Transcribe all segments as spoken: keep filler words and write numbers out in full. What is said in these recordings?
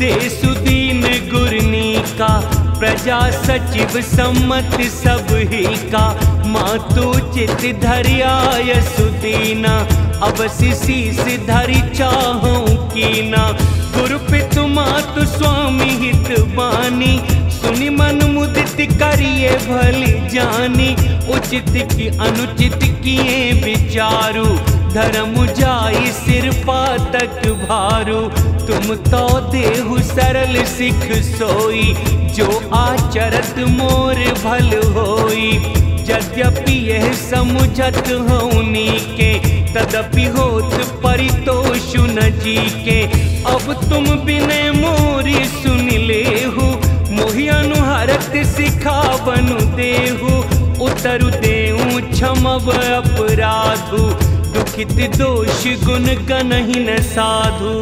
देसुदीन गुरनी का प्रजा सचिव सम्मत सब ही का। मातु चित धरिया सुदीना अवसि शीस धरि चाहूं कीना। गुरु पितु मातु स्वामी हित बानी सुनि मन मुदित करिए भली जानी। उचित की अनुचित किए विचारु धर्म जाई सिर पातक भारू। तुम तो देहु सरल सिख सोई जो आचरत मोर भल होई। यद्यपि यह समुझत हऊनी के तदपि होत परितोषु न जी के। अब तुम बिने मोरी सुन लेहु मोहि अनुहरत सिखावनु देहु। उतरु देऊं क्षमव अपराधु दुखित दोष गुण गनहि न साधु।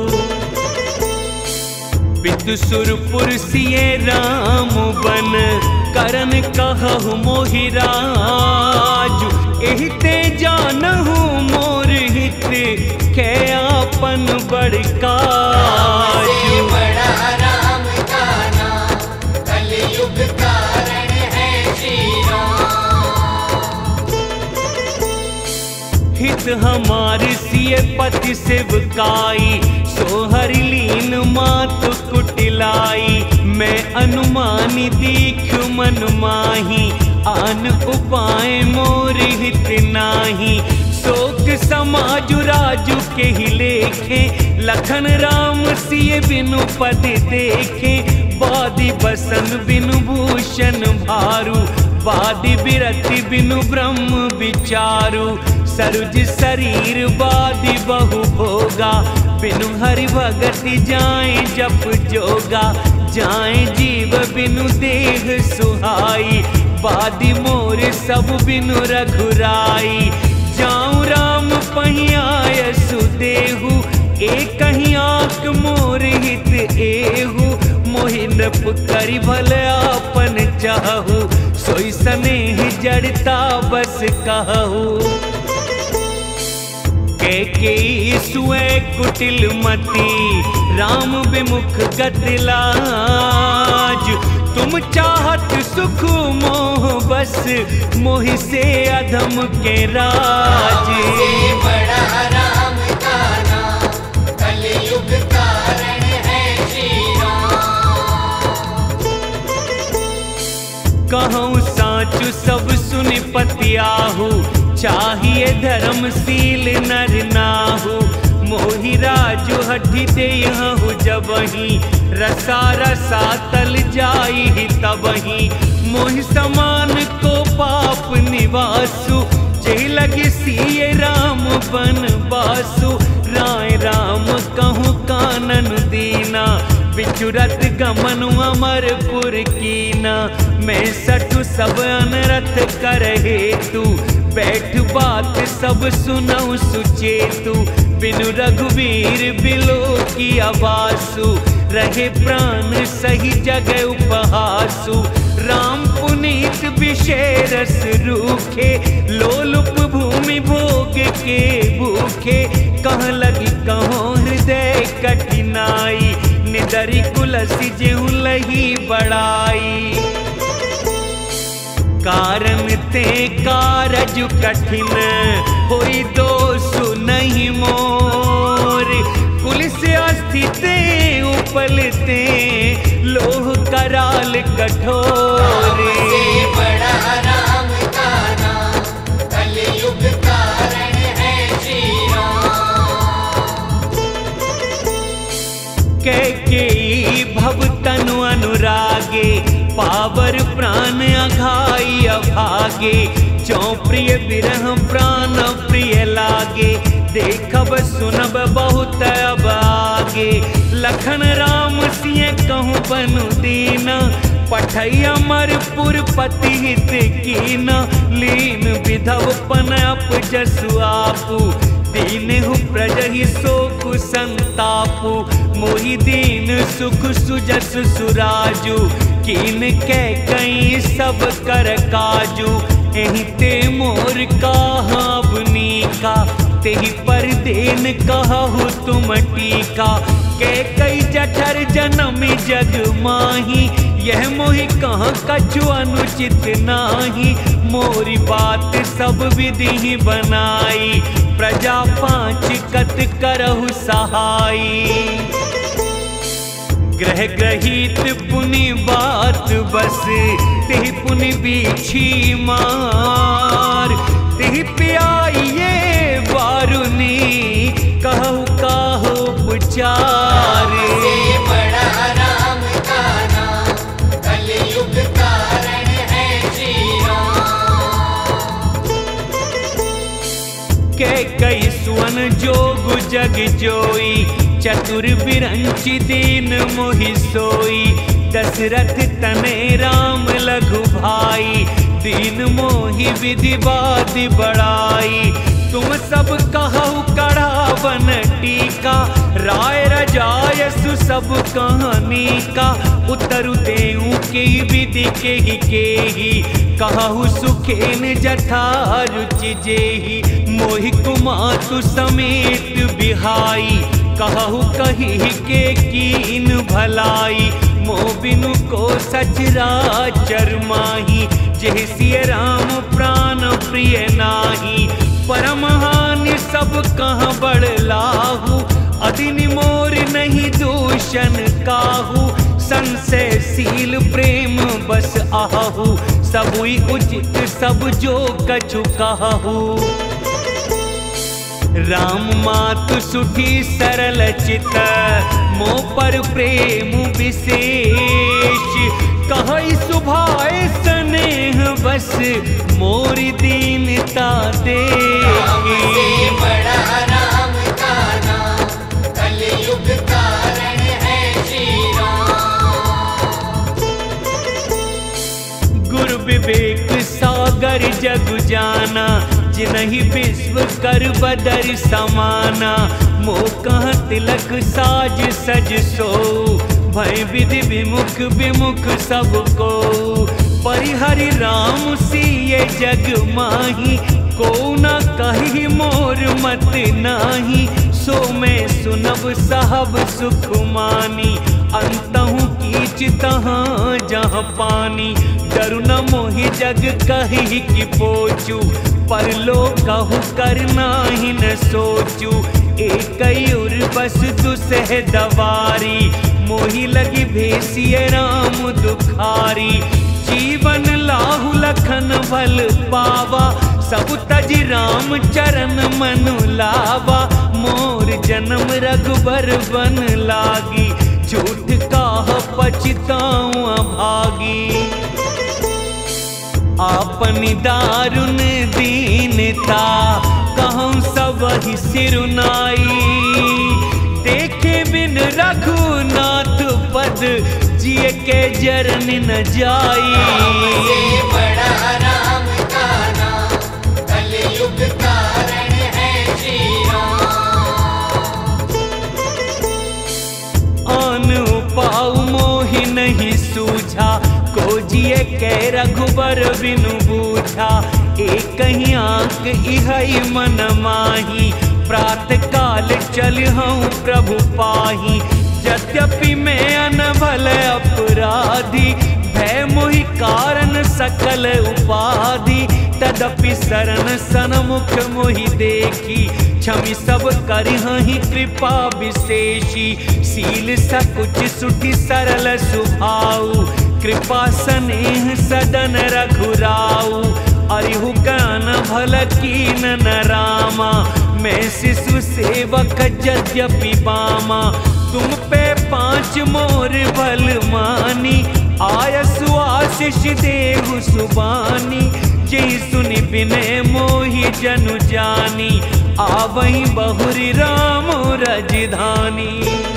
पितु सुरपुर सिए राम बन करन कहु मोहि राजु। एहि ते जानहु मोर हित कै आपन बड़ काजु। बड़ा राम जाना कलयुग कारण है श्री राम। हित हमार सिय पति सेवकाई सोहर लीन मातु कुटिलाई। मैं अनुमानी दीख मन माही आन उपाय मोर हित नाही। शोक समाजु राजु के ही लेखे लखन राम सिय बिनु पद देखे। बादी बसन बिनु भूषण भारू बादी बिरति बिनु ब्रह्म विचारु। सरुज शरीर बादी बहु भोगा बिनु हरि भगति जाए जप जोगा। जाए जीव बिनु देह सुहाई बादी मोर सब बिनु रघुराई। जाऊं राम पहियाय सुदेहु एक ही आंख मोर हित एहु। मोहि नृप करि भल आपन चाहु सोई स्नेह जड़ता बस कहु। कैकेयी सुए कुटिल मती राम विमुख गत लाज। तुम चाहत सुख मोह बस मोहि से अधम के राज। बड़ा राम जाना कलयुग कारण है श्री राम। कहूँ साचु सब सुनि पतियाहु चाहिए धर्मशील नर नाहु। मोहि राजु हठि देहु जबहि रसा रसा तल जाई तबहि। मोहि समान को पाप निवासु जेहि लगी सिय राम बन बासु। राय राम कहूँ कानन दीना बिचुरत गमन अमरपुर कीना। मैं सठु सब अनरथ कर हेतु बैठ बात सब सुनऊ सुचेतु। बिनु रघुवीर बिलो की आवासु रहे प्राण सही जगह उपहासु। राम पुनीत विषय रस रूखे लोलुप भूमि भोग के भूखे। कह लगी कहो हृदय कठिनाई निदरी कुलसी जेहु लही बड़ाई। कारण ते कारज कठिन होई दोषु नहीं मोर। कुल से अस्थिते उपलते लोह कराल कठोर। बड़ा राम जाना कलयुग कारण है श्री राम। कैकेयी भव तनु अनुरागे पावर प्राण अघाई अभागे। जो प्रिय विरह प्राण प्रिय लागे देखब सुनब बहुत अब आगे। लखन राम सिय कहूँ बनु दीना पठई अमरपुर पति हित कीना। लीन विधव पन अप जसु आपु दीनहु प्रजहि शोक संतापु। मोहि दीन सुख सुजस सुराजु कीन कै कई सब कर काजू। एहि ते मोर कहावनी का तेहि पर देन कहु तुम टीका। के कई जठर जनमी जग माही, यह मोहि कहाँ कछु अनुचित नाही। मोरी बात सब विधि बनाई, प्रजा पांच कत करहु सहाई। ग्रह ग्रहित पुनि बात बस, तिहि पुनि बीछी मार। तिहि पियाइये बारुनी, कहु काहु पुचार। से बड़ा राम का नाम, कलयुग कारण है श्री राम। के कई सुवन जोग जग जोई, चतुर बिरंचि दीन मोहि सोई। दशरथ तने राम लघु भाई, दीन मोहि विधि बाधि बढ़ाई। तुम सब कहु कढ़ावन टीका, राय रजायसु सब कहानी का। उत्तरु देऊ के विधि के ही के ही, कहु सुखेन जथा रुचि जेहि। मोहि कुमातु समेत बिहाई, कहु कही के कीन भलाई। मोह बिनु को सचराचर माही, जेहि सिय राम प्राण प्रिय नाही। परमहानि सब कहाँ बड़ लाहू, अदिनि मोर नहीं दूषण काहू। संशयशील प्रेम बस आहू, सबुई उचित सब जो कछु कहू। राम मातु सुठी सरल चित, मोह पर प्रेम विशेष। कहई सुभाए स्नेह बस, मोरी दीनता देखी। से बड़ा राम का नाम, कलयुग कारण है श्री राम। गुरु विवेक सागर जग जाना, जिनहि विश्व कर बदर समाना। मोह कहाँ तिलक साज सज सो, भय विधि विमुख विमुख सबको। परिहरि राम सिय जग माही, को न कही मोर मत नाही। सो मैं सुनब साहब सुख मानी, अंतहु कीच तहाँ जहाँ पानी। डरु न मोहि जग कही कि पोचू, परलो कहु करना ही न सोचू। एक उर बस दुसह दवारी, मोहि लगी भेसिय राम दुखारी। जीवन लाहु लखन भल पावा, सब तज राम चरण मनु लावा। मोर जन्म रघुबर बन लागी, झूठ काह पछताऊं अभागी। आपनी दारुण दीनता, कहूँ सब ही सिरुनाई। देखे बिन रघुनाथ पद, जिय के जरन न जाई। से बड़ा राम का नाम, कलयुग कारण है श्री राम। आन उपाऊ मोहि नहीं सूझा, को जिय के रघुबर बिनु बूझा। एक ही आंख इहै मन माही, प्रात काल चलहूँ प्रभु पाही। यद्यपि मैं अनभल अपराधी, भय मोहि कारण सकल उपाधि। तदपि शरण सन्मुख मोहि देखी, क्षमि सब करहि कृपा विशेषी। शील सकुच सुठि सरल सुभाऊ, कृपा स्नेह सदन रघुराऊ। अरिहु ज्ञान भल कीन न रामा, मैं शिशु सेवक यद्यपि बामा। तुम पे पांच मोर बल मानी, आयसु आशीष देहु सुबानी। जय सुनि बिनय मोहि जनु जानी, आवहि बहुरी राम रजधानी।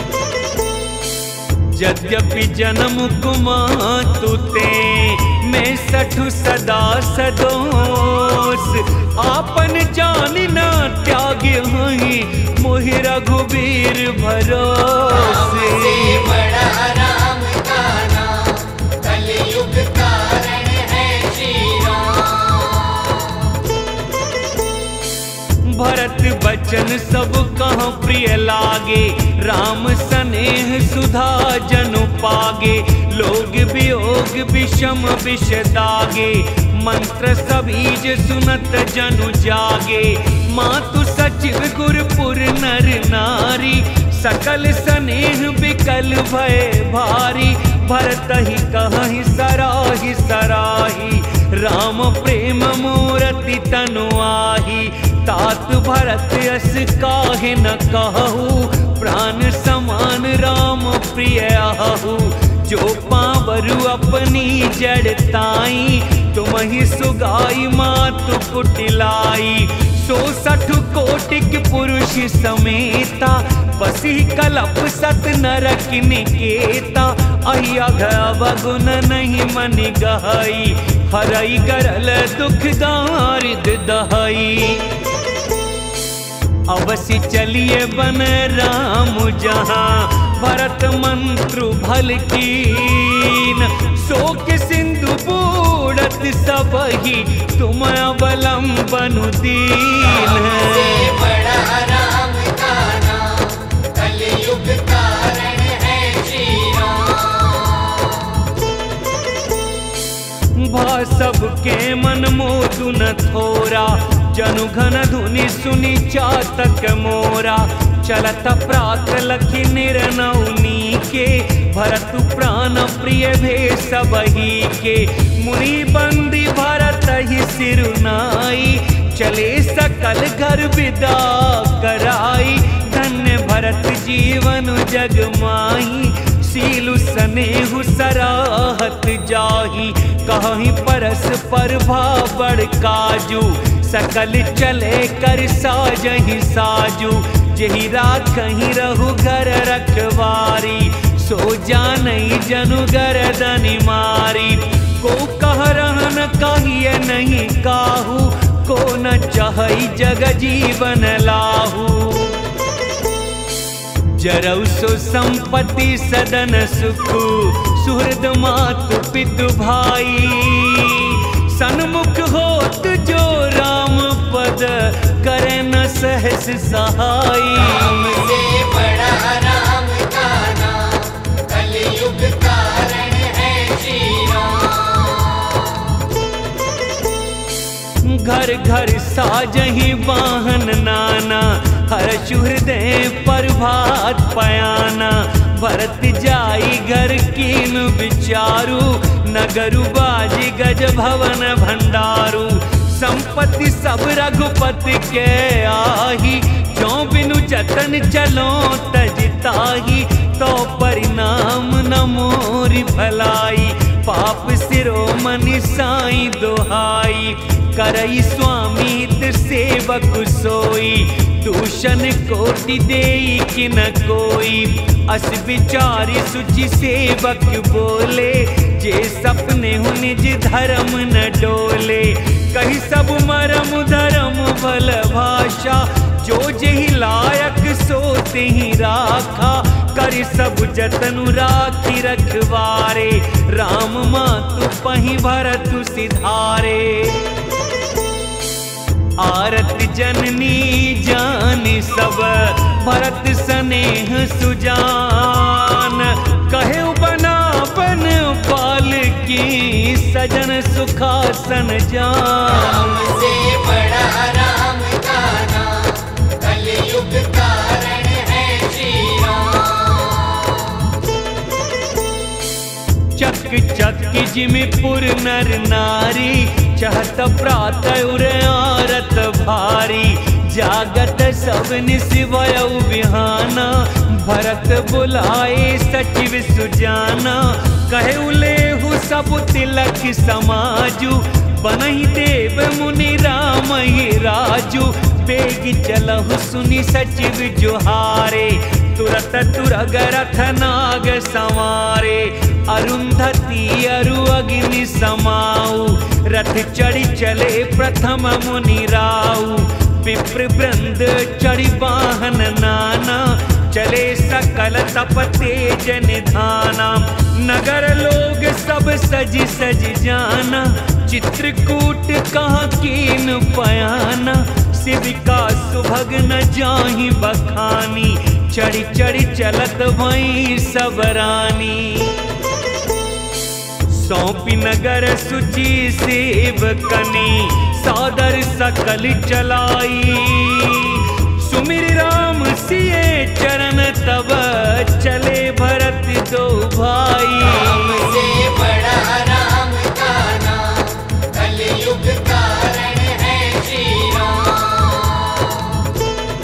यद्यपि जन्म कुमातु ते, मैं सठु सदा सदोष। आपन जानि न त्यागे हहीं, मोहि रघुबीर भरोसे। से बड़ा राम का नाम, कलयुग कारण है श्री राम। भरत बचन सब कहाँ प्रिय लागे, राम स्नेह सुधा जनु पागे, लोग वियोग विषम विष दागे, मंत्र सबीज सुनत जनु जागे, मातु सचिव गुरपुर नर नारी, सकल स्नेह बिकल भय भारी, भरत ही कहि सराहि सराही, राम प्रेम मूरति तनु आही, तात भरत यस काहे न कहू, प्राण समान राम प्रिय आहू, जो पावरु अपनी जड़ ताई, तुम ही सुगाई मातु कुटिलाई, सो सठ कोटिक पुरुष समेता, बसी कलप सत नरक निकेता, अहिया अवगुण नहीं मन गहई, हरई करल दुख दारिद दहई। अवश्य चलिए बन राम जहाँ, भरत मंत्र भल कीन, शोक सिंधु बूढ़त सब ही, तुम अवलंबन दीन। से बड़ा राम का नाम, कलयुग कारण है श्री राम। भा सबके मन मोदु न थोरा, जनु घन धुनि सुनि चातक मोरा, चलत प्रात लखी निर्नौनी के, भरत प्राण प्रिय भे सबही के, मुनि बंदी भरत ही सिरुनाई, चले सकल घर विदा कराई, धन्य भरत जीवन जग माही, सीलु स्नेहु सराहत जाही, कहीं परस पर भा बड़ काजू, सकल चले कर साजहि साजू, जही राखहि रहु घर रखवारी, सो जानई जनु गर्दनि मारी, को कह रहन कहिए नहीं काहू, को न चाहई जग जीवन लाहू। जरऊ सो संपत्ति सदन सुखु, सुहृद मातु पितु भाई, सन्मुख होत जो राम पद, करे न सहस सहाई। राम से बड़ा राम का नाम, कलयुग कारण है श्री राम। घर घर साजहि वाहन नाना, हर्ष हृदय प्रभात पयाना, भरत जाई घर कीन विचारू, नगरु बाजी गज भवन भंडारू, संपत्ति सब रघुपति के आही, जो बिनु जतन चलो तजताही, तो परिणाम न मोरी भलाई, पाप सिरोमणि साई दोहाई, करई स्वामी हित सेवक सोई, दूषण कोटि देई कि न कोई, अस विचारी सुचि सेवक बोले, जे सपने हु निज धर्म न डोले, कही सब मरम धर्म भल भाषा, जो जेहि लायक सो तेहि राखा, कर सब जतनु राखी रखवारे, राम मातु पहि भरत सिधारे। आरत जननी जानि सब, भरत स्नेह सुजान, कहे बनावन पाल की, सजन सुखासन जान। राम से बड़ा राम का नाम, कलयुग कारण है श्री राम। चक चक जिमिपुर नर नारी, चहत प्रात उर आरत भारी, जागत सब निसिवयउ बिहाना, भरत बुलाए सचिव सुजाना, कहे उलेहु सब तिलक समाजू, बनहि देव मुनि राम ही राजू, बेग चलहु सुनि सचिव जुहारे, तुरत तुरग रथ नाग संवारे, अरुंधति अरु अग्नि समाऊ, रथ चढ़ी चले प्रथम मुनि राऊ, विप्र वृंद चढ़ी वाहन नाना, चले सकल तप तेज निधाना, नगर लोग सब सज सज जाना, चित्रकूट कहाँ कीन पयाना, शिविका सुभग न जाहि बखानी, चढ़ी चढ़ी चलत भई सब रानी। सौंपी नगर सुचि सेवकनी, सादर सकल चलाई। सुमिर राम सिए चरण तब, चले भरत दो भाई। राम से बड़ा राम का नाम, कलयुग कारण है श्री राम।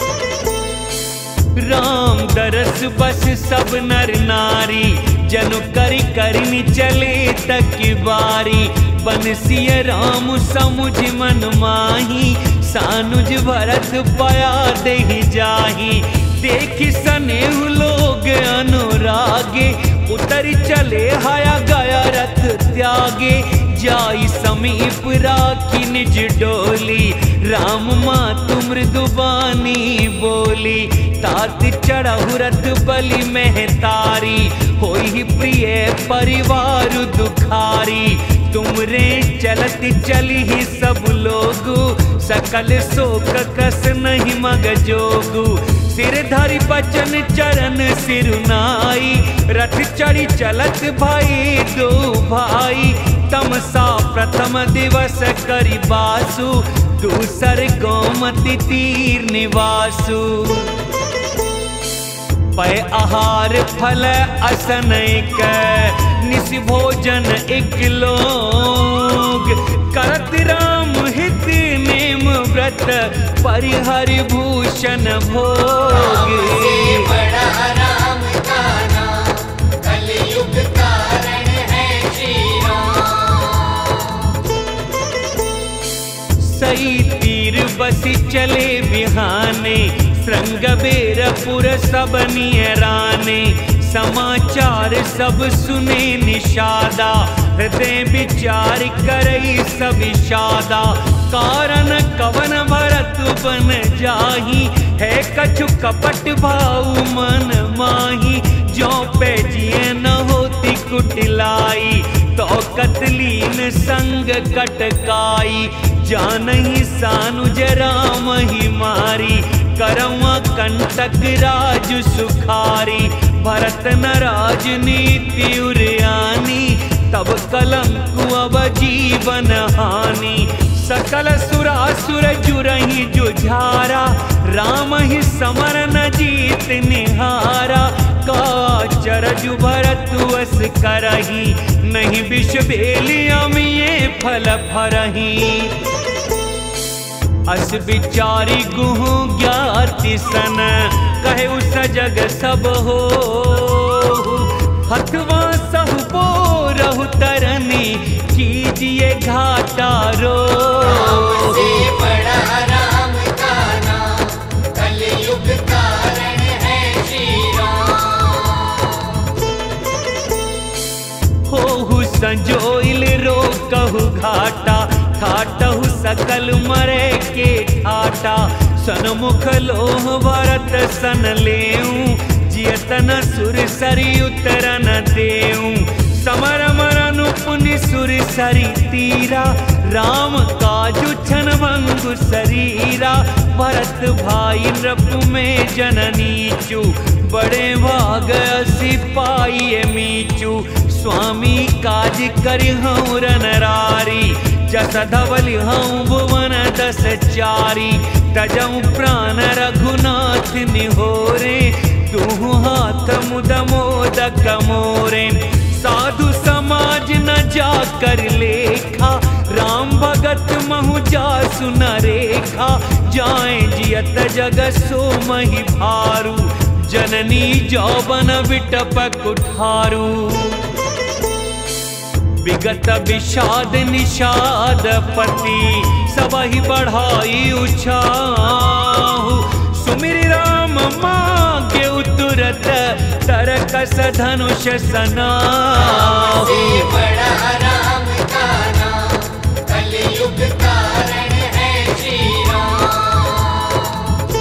राम दरस बस सब नर नारी, जनु करि करिनि चले तक बारी। बंसिय राम समुझ मन माही, सानुज भरत पया देहि जाही। देखि सनेहु लोग अनुरागे, उतरि चले हया गया रथ त्यागे। जाई समीप राखी निज डोली, राम मातु मृदुबानी बोली। तात चढ़हु रथ बलि महतारी, होई प्रिय परिवार दुखारी। तुमरे चलत चली ही सब लोगु, सकल शोक कस नहीं मग जोगु। सिर धरि बचन चरण सिरुनाई, रथ चढ़ी चलत भाई दो भाई। तमसा प्रथम दिवस करि बासु, दूसर गोमति तीर निवासु। पय आहार फल असन एक, निस भोजन एक लोग। करत राम हित नेम व्रत, परिहरि भूषण भोग। राम से बड़ा राम का नाम, कलयुग कारण है श्री राम। सई तीर बसी चले बिहाने, श्रृंगबेरपुर सब नियराने। समाचार सब सुने निषादा, हृदय विचार करई सब विषादा। कारण कवन भरत बन जाही, है कछु कपट भाऊ मन माही। जो पे जिए न होती कुटिलाई, तो कतलीन संग कटकाई। जानहि सानुज राम ही मारी, करवा कंटक राज सुखारी। भरत न राजनीति उरियानी, तब कलंक अब जीवन हानि। सकल सुरासुर जुरहि जुझारा, राम ही समर न जीत निहारा। काचरजु भरत अस करही, नहीं विष बेलिया में ये फल फरही। अस विचारी गुहु ज्ञाति सन, कहे उस जग सब हो। हथवा सहु बोरहु तरनी, कीजिए घाटा रो। राम से बड़ा राम का नाम, कलयुग कारण है श्री राम। होहु संजोइल रो कहु घाटा, ठाटहु सकल मरे के ठाटा। सनमुख लोह भरत सन लेऊं, जियतन सुर सरी उतरन देऊं। समर मरनु पुनि सुर सरी तीरा, राम काजु छन भंगु शरीरा। भरत भाई नृप में जननीचु, बड़े भाग असी पाई मीचु। स्वामी काज करि हऊँ रनरारी, जस धवल हऊँ भुवन दस चारी। तजऊ प्राण रघुनाथ निहोरे, तुहु हाथ मुद मोदक मोरे। साधु समाज न जाकर लेखा, राम भगत महु जासु न रेखा। जाए जियत जग सो मही भारू, जननी जौवन बिटप कुठारू। विगत विषाद निषाद पति, सबहि बढ़ाई उछाहु। सुमिर राम मांगे तुरत, तरकस धनुष सनाहु। राम से बड़ा राम का नाम, कलयुग कारण है श्री राम।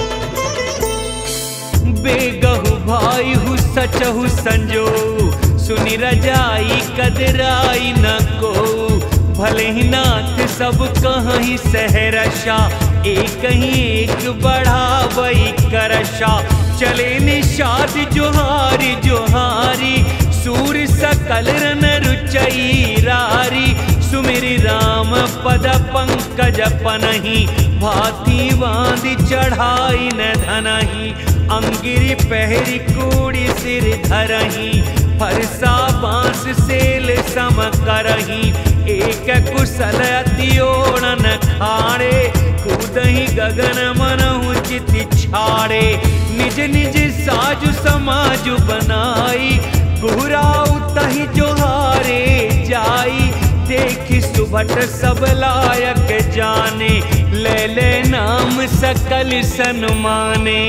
बेगहु भाई हु सचहु संजो, सुनि रजाई कदराई न को। भले ही नाथ सब कहीं सहरशा, एक ही एक बढ़ावई करशा। चले निषाद जोहारी जोहारी सूर सकल रन रुचई रारी। सुमिरि राम पद पंकज पनहि भांति बांधि चढ़ाई न धनहि। अंगिरी पहरी कूड़ी सिर धरहि फरसा बांस सेल सम करहि। एक कुशल अति ओणन खाड़े कूदहि गगन मनहु चित छाड़े। निज निज साजु समाजु बनाई गुहराउ तहि जोहारे जाई। देखि सुभट सब लायक जाने ले ले नाम सकल सन्माने।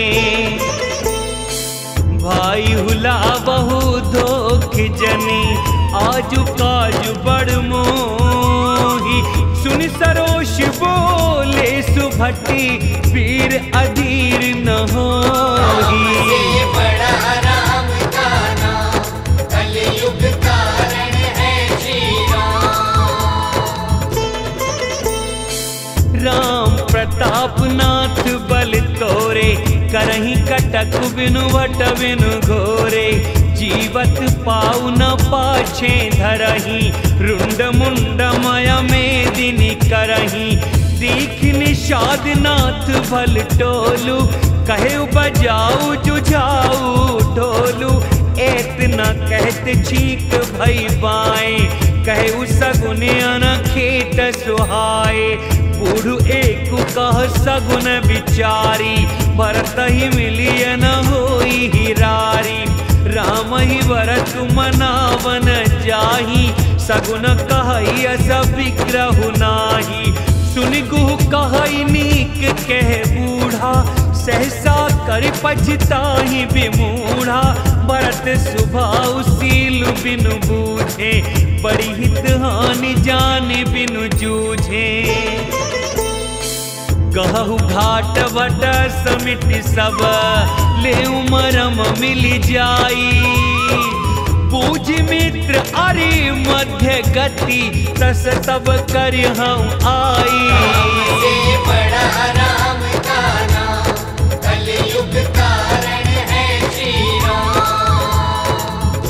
भाई हुला बहु धोख जनी आजु काजु बड़ मोही। सुन सरोष बोले सुभटी वीर अधीर न होही। बड़ा राम का नाम कलयुग कारण है श्री राम। राम प्रताप नाथ बल तोरे करही कटक बिनु वट बिनु घोरे। जीवत पाऊ न पाछे धरही रुंड मुंड माया में दिनी करही। दीख निषाद नाथ भल टोलू कहे बजाऊ जुझाऊ ढोलू। एतना कहत छीक भई बाए कहे सगुन अन खेत सुहाए। बूढ़ एक कह सगुन बिचारी भरत ही मिलिय न होई हिरारी। राम ही भरत मनावन जाही सगुन कहई अस विग्रह नाही। सुन गुह कहई नीक कह बूढ़ा सहसा कर पछताही विमूढ़ा। भरत सुभाव सील बिनु बूझे बड़ी हित हानि जान बिनु जूझे। कहु घाट वट समिट सब ले मरम मिल जाई। पूज मित्र अरे मध्य गति तस तब कर हम आई। बड़ा राम का नाम कलयुग कारण है श्री राम।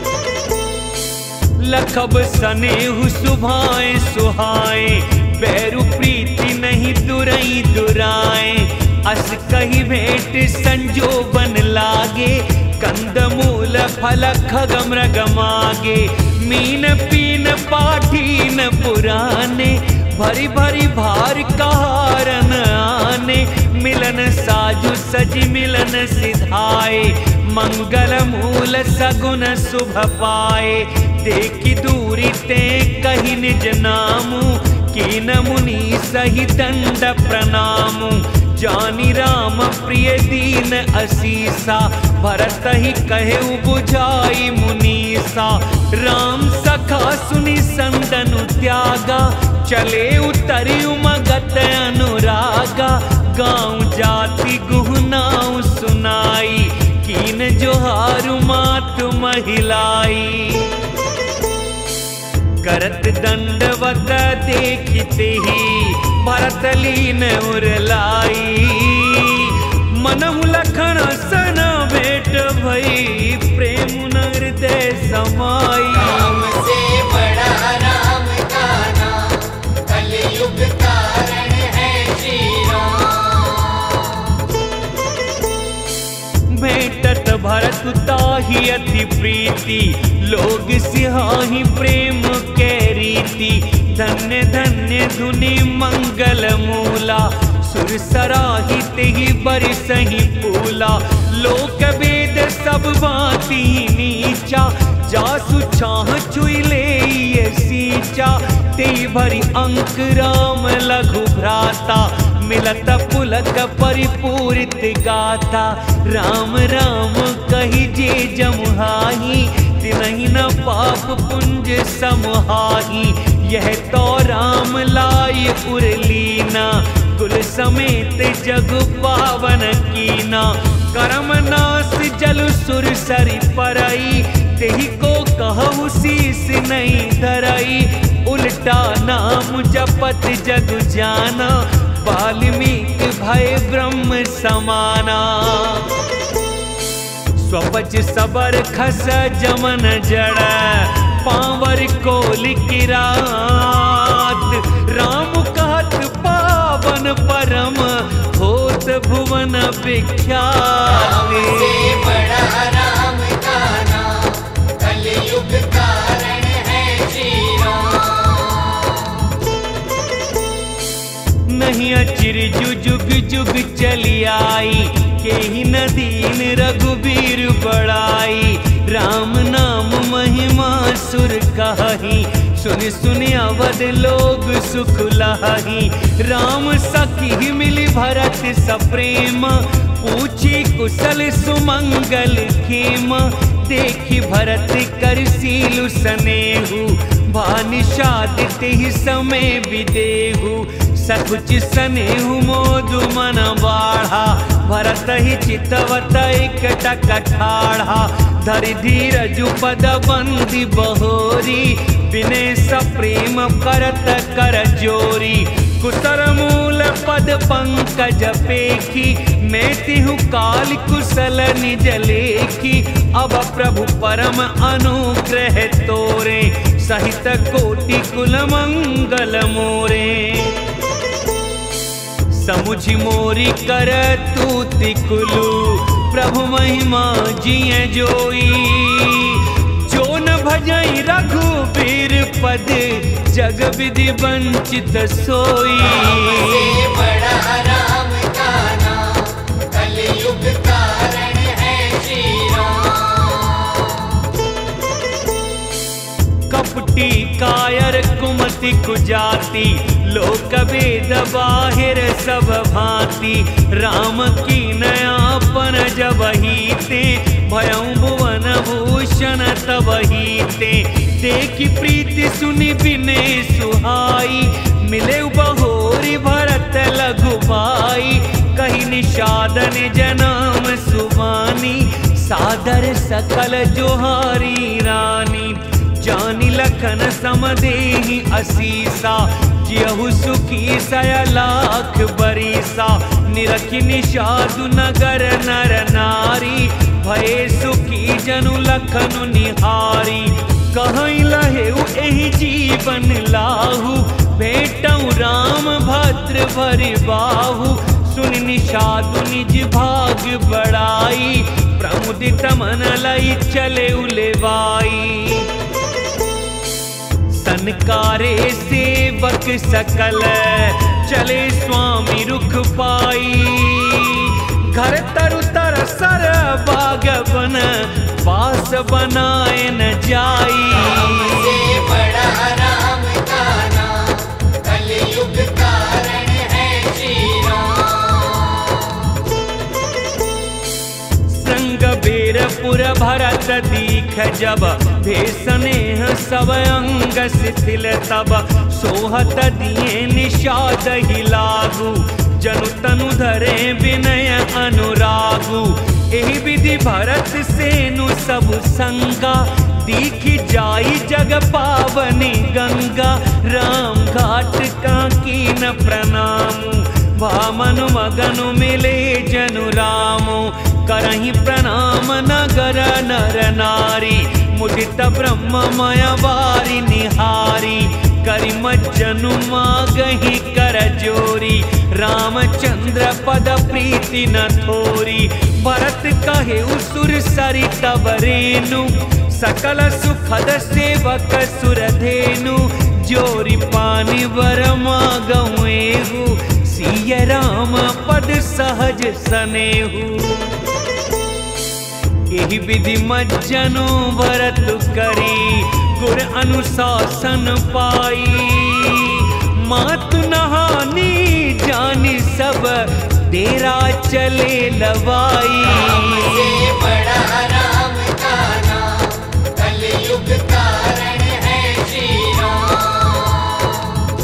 लखब सनेहु सुभाए सुहाए बैरु प्रीति नहीं दुरई दुराए। अस कही भेंट संजोबन लागे कंद मूल फल खगम रगमागे। मीन पीन पाठीन पुराने भरी भरी भार कहारन आने। मिलन साजु सज मिलन सिधाए मंगल मूल सगुन शुभ पाए। देखी दूरी ते कही निज नामू कीन मुनि सही दंड प्रणामु। जानी राम प्रिय दीन असीसा भरत ही कहे बुझाई मुनीसा। राम सखा सुनी संदनु त्यागा चले उतरी मगत अनुरागा। गाँव जाति गुहनाऊ सुनाई कीन जोहारु मात महिलाई। करत दंडवत देखते ही भरत लीन उरलाई। मनहु लखन सन भेट भई प्रेम न हृदय समाई। राम से बड़ा राम का नाम कलयुग कारण है श्री राम। भेटत भरत ताहि अति प्रीति लोग सिहाहि प्रेम के रीति। धन्य धन्य धुनि मंगल मूला सुर सराहित ही बरसहि फूला। लोक वेद सब बाती नीचा जासु छाह छुई ले ये सींचा। ते भरी अंक राम लघु भ्राता मिलत पुलक परिपूरित गाथा। राम राम कही जे जमुहाही तिनहि न पाप पुंज समहाही। यह तो राम लाई उरलीना कुल समेत जग पावन कीना। करम नास जल सुर सरि परई तेहि को कहु शीस नहीं धरई। उल्टा नाम जपत जग जाना वाल्मीकि समाना। स्वपच सबर खस जमन जड़ पावर कोल की रात। राम कहत पावन परम होत भुवन विख्यात। से बड़ा राम का नाम कलयुग कारण है श्री राम। नहीं अचिर जुग जुग चली आई के ही न दीन रघुबीर बड़ाई। राम नाम महिमा सुर कही सुन सुन अवध लोग सुख लही। राम सखी मिली भरत सप्रेम पूछी कुशल सुमंगल खेम। देखी भरत कर सीलु सनेहु भानिशादित ही समय विदेहु। सकुच सनेहु मोदु मन बाढ़ा भरत ही चितवत एक टकठाढ़ा। धरि धीरजु पद बंदी बहोरी विनय सप्रेम करत कर जोरी। कुशल मूल पद पंकज पेखी मैं तिहु काल कुशल निज लेखी। अब प्रभु परम अनुग्रह तोरे सहित कोटि कुल मंगल मोरे। समुझ मोरी कर तूति कुलु प्रभु महिमा जिय जोई। जो न भजई रघुबीर पद जग विधि वंचित सोई। से बड़ा राम का नाम कलयुग कारण है श्री राम। कपटी कायर कुमति कुजाति लोक वेद बाहिर सब भांति। राम की नयापन जब हीते भयं भुवन भूषण तब हीते। देखी प्रीति सुनि विनय सुहाई मिले बहोरी भरत लघु भाई। कही निषादन जनाम सुबानी सादर सकल जोहारी रानी। जानी लखन समदेहि असीसा जियहु सुखी सय लाख बरीसा। निरखि निषादु नगर नर नारी भये सुखी जनु लखनु निहारी। कहीं लहेउ एहि जीवन लाहु भेटऊ राम भद्र भरि बाहु। सुन निषादु निज भाग बड़ाई प्रमुदित मन लई चले उलेवाई। सनकारे सेवक सकल चले स्वामी रुख पाई। घर तरु तर सर बाग बन पास बनाए न जाई। से बड़ा राम का नाम कलयुग कारण है श्री राम। संग बेर पुर भरत दीख जब भेसनेह सब अंग शिथिल तब। सोहत दिए निषाद ही लागू जनु तनु धरे विनय अनुरागु। एहि विधि भरत सेनु सब संगा दीखी जाई जग पावनी गंगा। राम घाट का कीन प्रणामु भामनु मगनु मिले जनु रामो। करहि प्रणाम नगर नर नारी मुदित ब्रह्ममय वारी निहारी। करि मज्जनु मागहि कर जोरी रामचंद्र पद प्रीति न थोरी। भरत कहे उसुर सरि तब रेनु सकल सुखद सेवक सुरधेनु। जोरी पानी वर मागहु एहु सिय राम पद सहज सनेहु। एहि विधि मज्जनु भरत करी गुर अनुशासन पाई। मातु नहानी जानी सब डेरा चले लवाई। से बड़ा राम का नाम कलयुग कारण है श्री राम।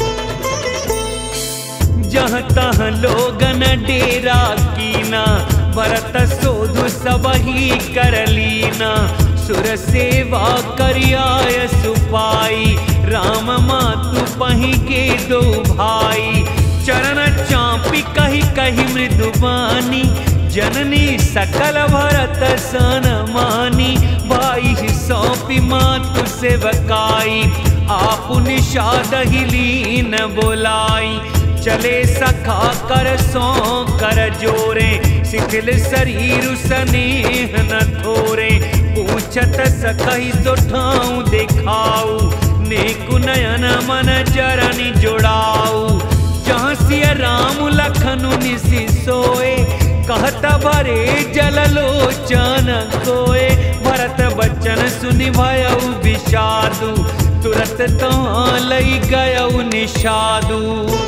जहाँ तहाँ लोगन डेरा कीना भरत सोधु सबही कर लीना। सुर सेवा करियाय सुपाई राम मातु पही के दो भाई। चरण चापी कही कही मृदुबानी जननी सकल भरत सन मानी, भाई सौंपी मातु सेवकाई, आप निषाद ही लीन बोलाई। चले सखा कर सौ कर जोरे, शिथिल शरीर स्नेह न थोरे। पूछत सकहि सो ठाऊं देखाऊ, नेकु नयन मन जरनि जोड़ाऊ। जहाँ सिय राम लखनु निसि सोए, कहत भरे जल लोचन कोए। भरत बचन सुनि भयउ विषादु, तुरत तहाँ लई गयउ निषादु।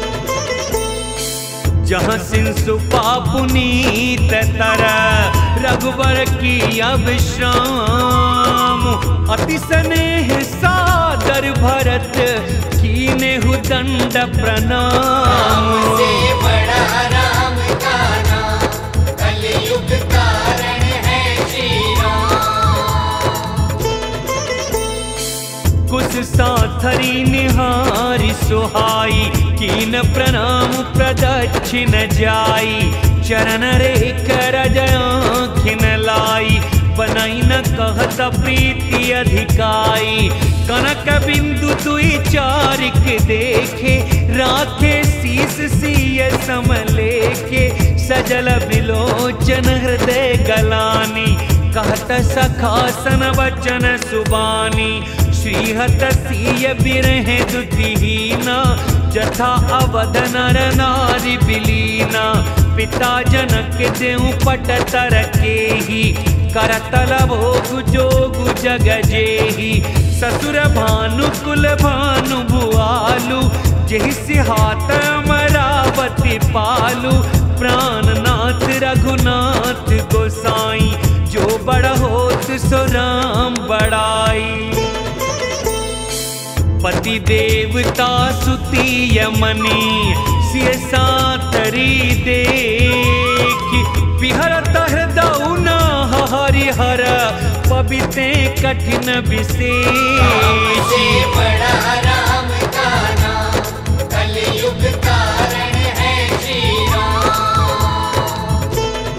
जहाँ सिंसु पापुनीत तर, रघुबर की अविश्राम। अति स्नेह सादर भरत, कीनेहु दंड प्रणाम। से बड़ा राम का नाम, कलयुग कारण है श्री राम। कुश साथरी निहारी सुहाई, कीन प्रणाम प्रदक्षिण जाई। चरण रेख रजआँखिन लाई, बनाई न कहत प्रीति अधिकाई। कनक बिंदु दुई चारिक देखे, राखे शीस सिय समलेखे। सजल बिलोचन हृदय गलानी, कहत सखासन वचन सुबानी। श्रीहत सिय बिरहे दुतिहीना, जथा अवध नर नारी बिलीना। पिता जनक देउ पट तर केही, करतल भोग जोगु जग जेही। ससुर भानु कुल भानु भुआलु, जेहि सिहात अमरावती पालु। प्राणनाथ रघुनाथ गोसाई, जो बड़ होत सो राम बड़ाई। पति देवता सुती यमनी, सिय सातरी देखी। बिहरत हृदय न हरिहर, पबिते कठिन विशेषी। बड़ा राम का नाम, कलयुग कारण है श्री राम।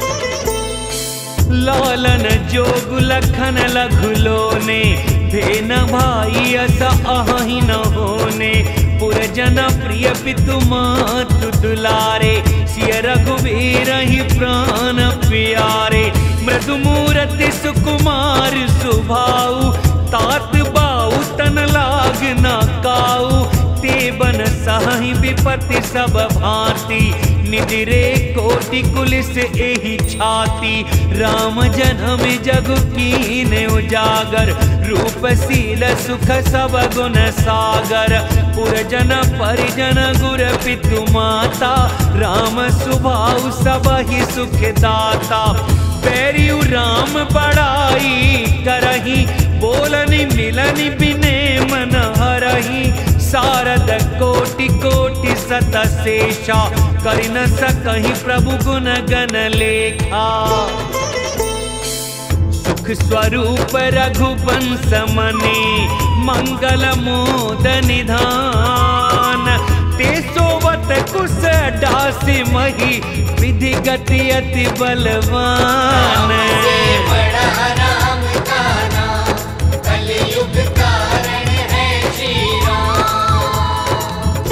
लालन जोग लखन लघुलोने, भेन भाई अस अहि न होने। पुरजन प्रिय पितु मातु दुलारे, सिय रघुवीर ही प्राण प्यारे। मृदु मूरति सुकुमार सुभाऊ, तात बाऊ तन लाग न काऊ। ते बन सहि विपति सब भांति, निदिरे कोटि कुलिस एहि छाती। राम जन्म जगु कीने उजागर, रूप शील सुख सब गुण सागर। पुरजन परिजन गुर पितु माता, राम सुभाऊ सब ही सुख दाता। बैरियु राम बड़ाई करही, बोलनि मिलनि बिने मन हरही। सारद कोटि कोटि सत शेषा, करि न सकहि प्रभु गुण गण लेखा। सुख स्वरूप रघुवंश मने, मंगल मोद निधान। ते सोवत कुश डासी मही, विधि गति अति बलवान। से बड़ा राम का नाम, कलयुग कारण है श्री राम।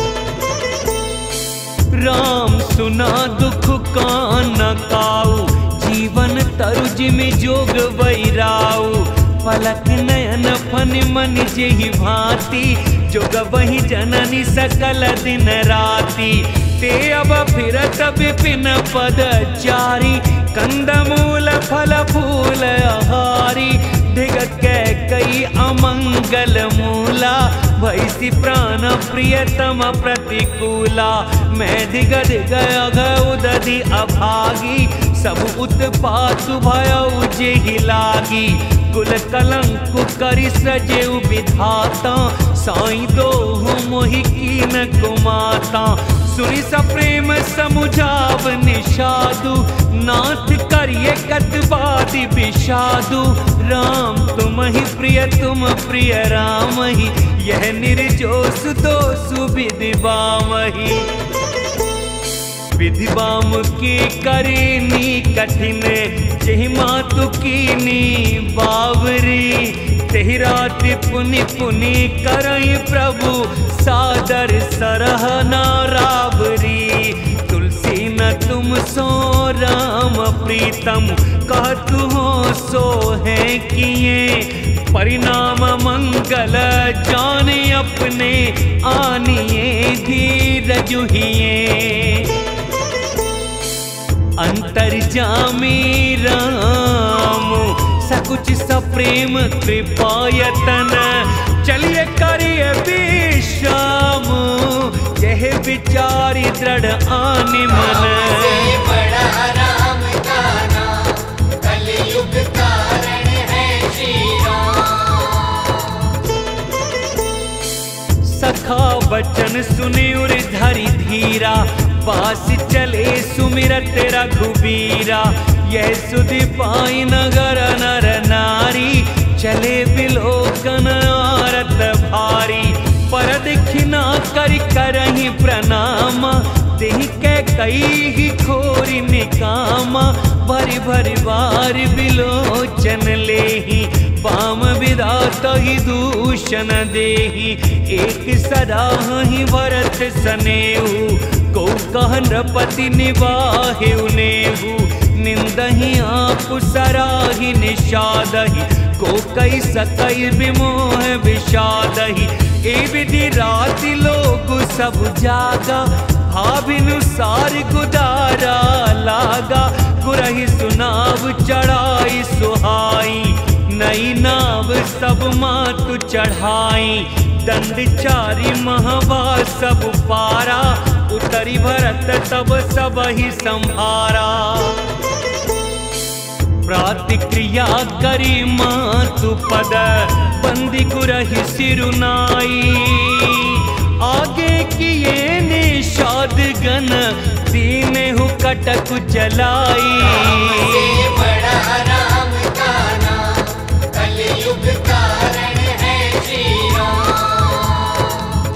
राम सुना दुख कान काऊ, जीवन तरुज में जोग वैराऊ। पलक नयन फन मन जेहि भांति, जोग वही जननी सकल दिन राति। ते अब फिरत विपिन पद चारी, कंदमूल फल फूल आहारी। धिग कै कई अमंगल मूला, भैसी प्राण प्रियतम प्रतिकूला। मैं धिग धिग अघ उदधि अभागी, सब उत्पात भयउ जेहि लागी। कुल कलंक करि सजेउ विधाता, साई दोहु मोहि कीन कुमाता। सुनि सप्रेम समुझाव निषादु, नाथ करिए कतवादि विषादु। राम तुम ही प्रिय तुम प्रिय राम ही, यह निर्जोष दोषु विधि बामहि। विधिबाम की करीनी कठिन जहि मातु कीनी बावरी तेहि राति पुनि पुनि करई प्रभु सादर सरहना रावरी। तुलसी न तुम सो राम प्रीतम कहतु हो सो है किए परिणाम मंगल जाने अपने आनिए धीरज हुइए। अंतर्जामी राम सकुच सप्रेम कृपायतन चलिए करिए विश्राम यह विचारी दृढ़ आनि मन। से बड़ा राम का नाम कलयुग कारण है श्री राम। सखा बचन सुनि उर धरि धीरा पास चले सुमिरत रघुबीरा। यह सुधि पाई नगर नर नारी चले बिलोकन आरत भारी। पर दिखिना कर करहि प्रणाम देहि के कई ही खोरी निकामा। भरि भरि बार बिलोचन लेहि पाम विधाता ही दूषण देहि। एक सराहि भरत सनेहु को कह नृपति निवाहे नेहु। निंदहि आप सराहि निषादहि को कई सकई विमोह विषादहि। ए विधि राति लोग सब जागा भाविनुसार गुदारा लागा। गुरहि सुनाव चढ़ाई सुहाई नई नाव सब मातु चढ़ाई। दंड चारि महवा सब पारा उतरी भरत तब सब ही संभारा। प्रतिक्रिया करी मातु पद बंदी गुरहि सिरुनाई। आगे किए निषाद गण दीने हु कटक चलाई। से बड़ा राम का नाम कलयुग कारण है श्री राम।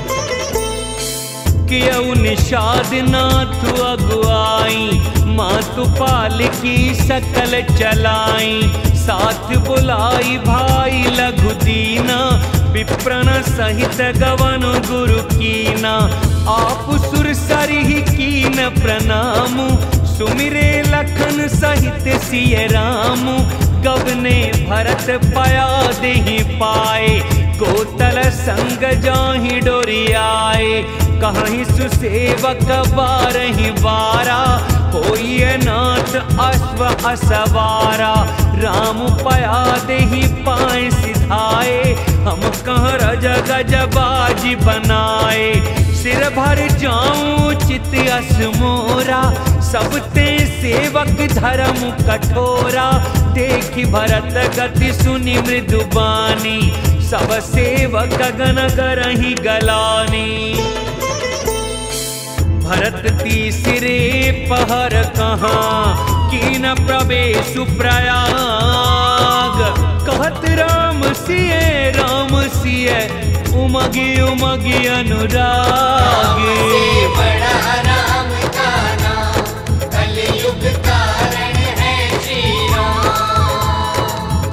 कियउ निषाद नाथ अगुआई मातु पाल की सकल चलाई। साथ बुलाई भाई लघु दीना विप्रन सहित गवन गुरु कीना। आप सुर सरिहि कीन प्रणाम सुमिरे लखन सहित सिय राम। गवने भरत पया देहि पाए कोतल संग जाहि डोरियाए। कहीं सुसेवक बारहि बारा होइए नाथ अश्व असवारा। राम पया देहि पाए सिधाए हम कह रज गज बाजी बनाए। सिर भर जाऊं चित अस मोरा सब ते सेवक धर्म कठोरा। देखि भरत गति सुनि मृदुबानी सब सेवक गण करहि गलानी। भरत तीसरे पहर कहाँ कीन प्रवेशु प्रयाग। कहत राम सिय राम सिय उमगी उमगी अनुराग। से बड़ा राम का नाम कलयुग कारण है श्री राम।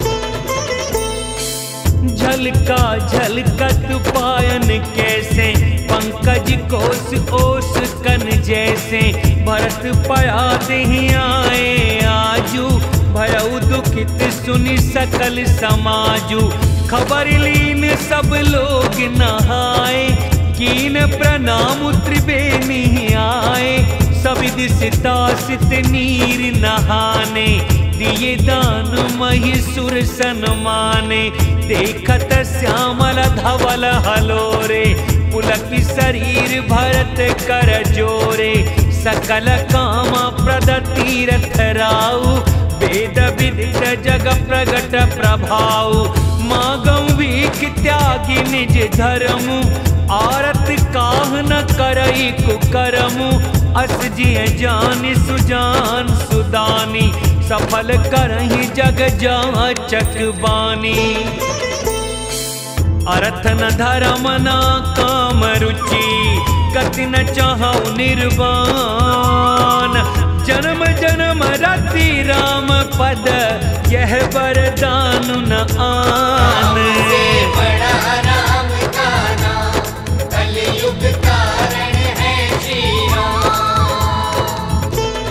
झलका झलकत पायन कैसे पंकज कोस ओस कन जैसे। भरत पया देहि आए आजू भयउ दुखित सुनि सकल समाजू। खबर लीन सब लोग नहाए कीन प्रणाम त्रिवेणी आए। सविधि सितासित नीर नहाने दिए दान महिषुर सन्माने। देखत श्यामल धवल हलोरे पुलक शरीर भरत कर जोरे। सकल काम प्रद तीरथ राउ वेद विदित जग प्रगट प्रभाउ। मागं वीख त्यागी निज धर्मु आरत काह न करई कुकर्मु। अस जिय जान सुजान सुदानी सफल करहि जग जाचक बानी। अर्थ न धर्म न काम रुचि गति न चाहौ निर्वाण, जन्म जन्म रति राम पद, यह वरदान न आन। हमसे बड़ा राम का नाम, कलयुग कारण है श्री राम।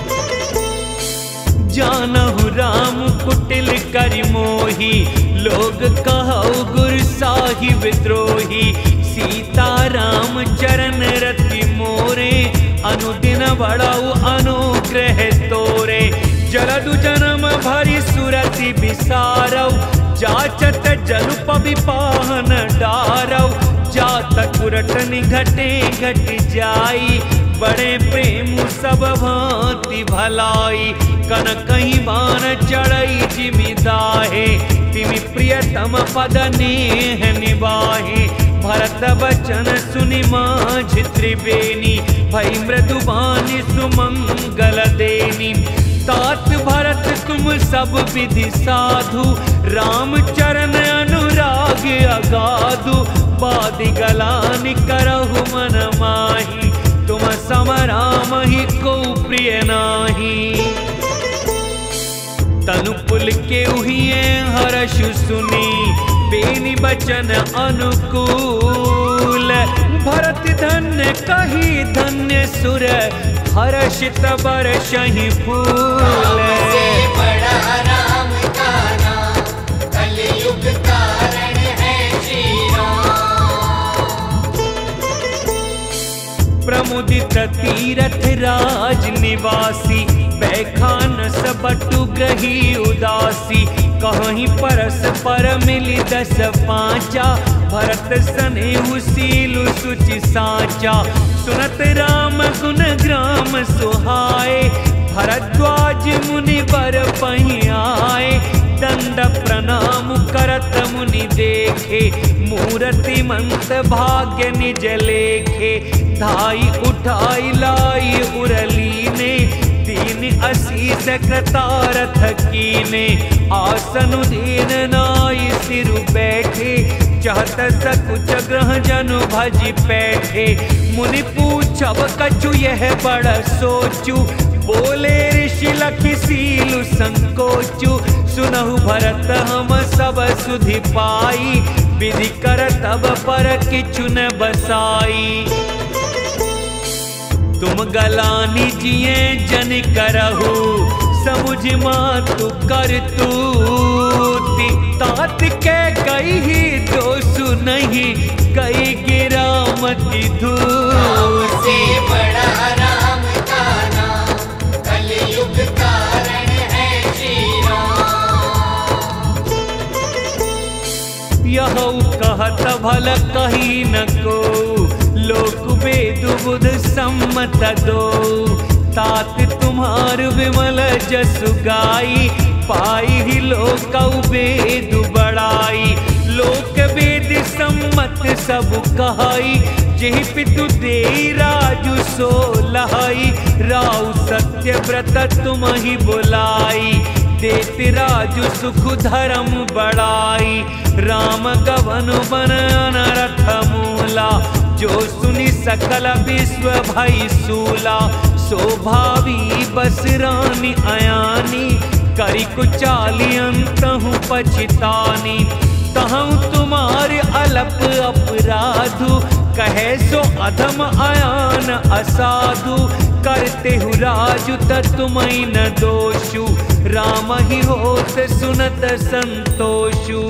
जानहु राम कुटिल कर मोही, लोग कहौ गुर साहि विद्रोही। सीता राम चरण रति मोरे, अनुदिन बढ़ाऊ अनुग्रह तोरे। जलदु जन्म भरी सुरति विसारौ, जाचत जलुप विपाहन डारौ। जात कुरट निघटे घट जाई, बड़े प्रेम सब भांति भलाई। कन कहीं बान चढ़ई जिमिदाहे, तिमि प्रियतम पद नेह निबाहे। भरत बचन सुनि माझ त्रिवेणी, भई मृदुबानी सुमंगल देनी। तात भरत तुम सब विधि साधु, राम चरण अनुराग अगाधु। बादि गलानि करहु मन माही, तुम सम राम ही को प्रिय नाही। तनु पुल के उहिए हर्ष सुनी, बेनी बचन अनुकूल। भरत धन्य कही धन्य सुर, हर्षित बरसहि फूल। हमसे बड़ा राम का नाम, कलयुग कारण है श्री राम। प्रमुदित तीरथ राज निवासी, बैखानस बटु ग्रही उदासी। कहीं परस्पर मिली दस पांचा, भरत सनेहु सीलु सुचि साचा। सुनत राम गुण ग्राम सुहाए, भरद्वाज मुनि बर पहि आए। दंड प्रणाम करत मुनि देखे, मूरति मंत भाग्य निज लेखे। धाई उठाई लाई उरलीने, दीन असीस कृतारथ कीने। आसन दीन नाई सिरु बैठे, चाहत सकुच ग्रह जनु भजि पैठे। मुनि पूछब कछु यह बड़ सोचु, बोले ऋषि लखि सीलु संकोचु। सुनहु भरत हम सब सुधि पाई, विधि कर तब पर किछु न बसाई। तुम गलानी जिए जन करहु, समुझ मातु कर तूति। तात के कही दोषु नहीं, कई गिरा मति धूसी। हमसे बड़ा राम का नाम, कलयुग कारण है श्री राम। यह कहत भल कही न को, लोक वेद बुध सम्मत दो। तात तुम्हार विमल जसु गाई, पाई ही लोक वेद बड़ाई। लोक वेद सम्मत सब कहाई, जेहि पितु देई राजु सो लहाई। राउ सत्य व्रत तुम ही बुलाई, देत राजु सुख धर्म बड़ाई। राम गवन बन अनरथ मूला, जो सुनि सकल विश्व भई सूला। शोभावी बस रानी अयानी, करी कुचाली अंतहु पछितानी। तहु तुम्हारे अलप अपराधु, कहे सो अधम अयान असाधु। करते हु राजु तुमहि न दोषु, राम ही होत सुनत संतोषु।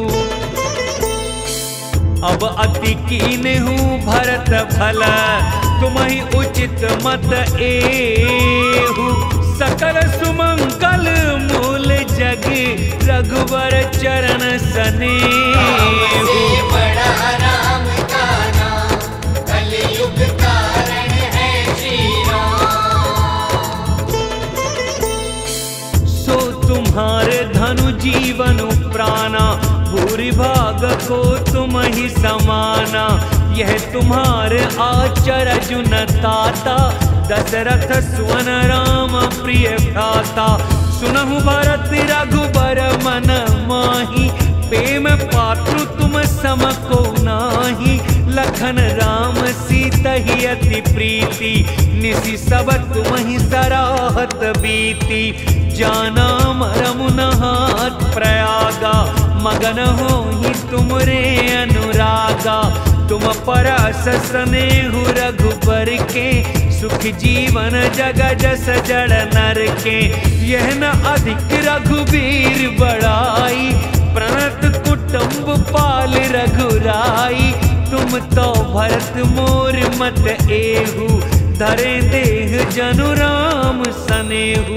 अब अति कीन्हु भरत भल, तुम्हि उचित मत एहु। सकल सुमंगल मूल जग, रघुवर चरण सनेहु। हमसे बड़ा राम का नाम, कलयुग कारण है श्री राम। सो तुम्हारे धनु जीवन प्राणा, भूरि भाग को तुम ही समाना। यह तुम्हारे आचरजु न ताता, दशरथ सुवन राम प्रिय भ्राता। सुनहु भरत रघुबर मन माही, प्रेम पात्रु तुम सम को नाही। लखन राम सीता ही अति प्रीति, निसि सबत वही सराहत बीती। जाना मरमु नहात प्रयागा, मगन हो ही तुमरे अनुरागा। तुम परस स्नेहु रघुबर के, सुख जीवन जग जस जड़ नर के। यह न अधिक रघुबीर बड़ाई, प्रणत कुटुंब पाल रघुराई। तुम तो भरत मोर मत एहु, धरे देह जनु राम सनेहु।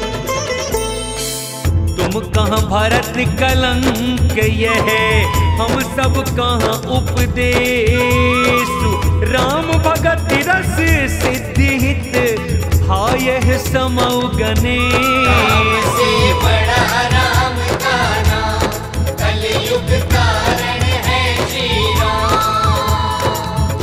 तुम कहाँ भरत कलंक यह, हम सब कहाँ उपदेश। राम भगत रस सिद्धि हित, भायः समौ गणेश। से बड़ा राम का नाम, कलयुग कारण है श्री राम।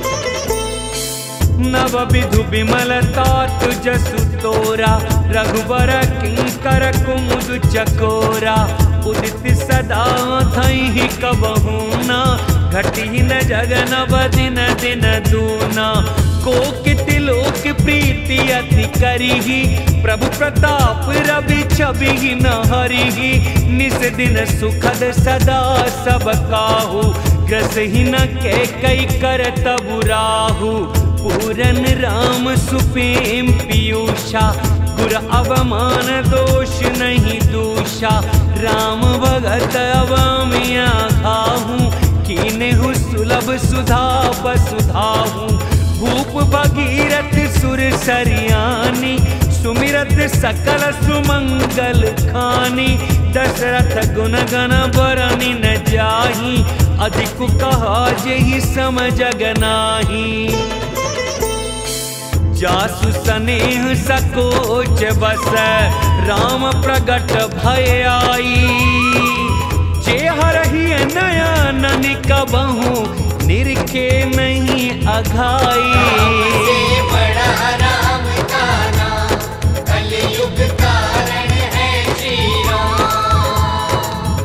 नव विधु विमलता तुजसु तोरा, रघुबर किंकर कुमुद चकोरा। उदित सदा थई कबहू ना, घटी न जगन बदिन दिन दूना। कोकिति लोक प्रीति अति करिहि, प्रभु प्रताप रवि छवि न हरिहि। निस दिन सुखद सदा सब काहू, ग्रस ही न के कई कर तबु राहु। पूरन राम सुप्रेम पीयूषा, गुर अवमान दोष नहीं दूषा। राम भगत अवमिया खाहूँ, कीनेहु सुलभ सुधा बसुधाहूँ। भूप भगीरथ सुर सरियानी, सुमिरत सकल सुमंगल खानी। दशरथ गुण गण बरनि न जाहि, अधिक कहा जेहि सम जग नाही। जासु सनेह सकोच बस, राम प्रगट भय आई। जे हरहि नयन कबहू, निरखे नहीं अघाई। से बड़ा राम का नाम, कलयुग कारण है श्री राम।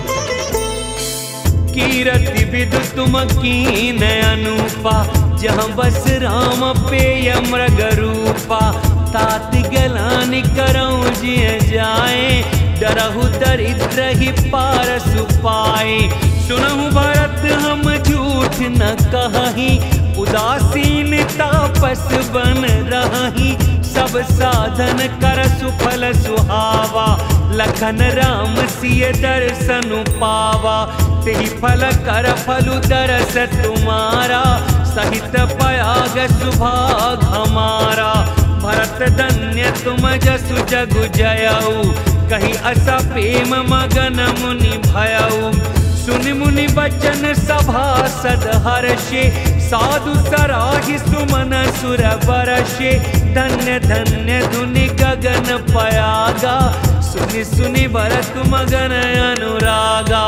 कीरति विदु तुम कीन अनुपा, जहाँ बस राम पेय मृग रूपा। तात गलानि करऊँ जिय जाए, डरहु दरिद्र ही पारसु पाए। सुनहु भरत हम झूठ न कहि, उदासीन तापस बन रही। सब साधन कर सुफल सुहावा, लखन राम सिय दर्शन पावा। तेहि फल कर फलु दरस तुम्हारा, सहित पयाग सुभाग हमारा। भरत धन्य तुम जसु जगु जयऊ, कही अस प्रेम मगन मुनि भयऊ। सुनि मुनि बचन सभासद हर्षे, साधु सराहि सुमन सुर बरषे। धन्य धन्य धुनि गगन पयागा, सुनि सुनि भरत मगन अनुरागा।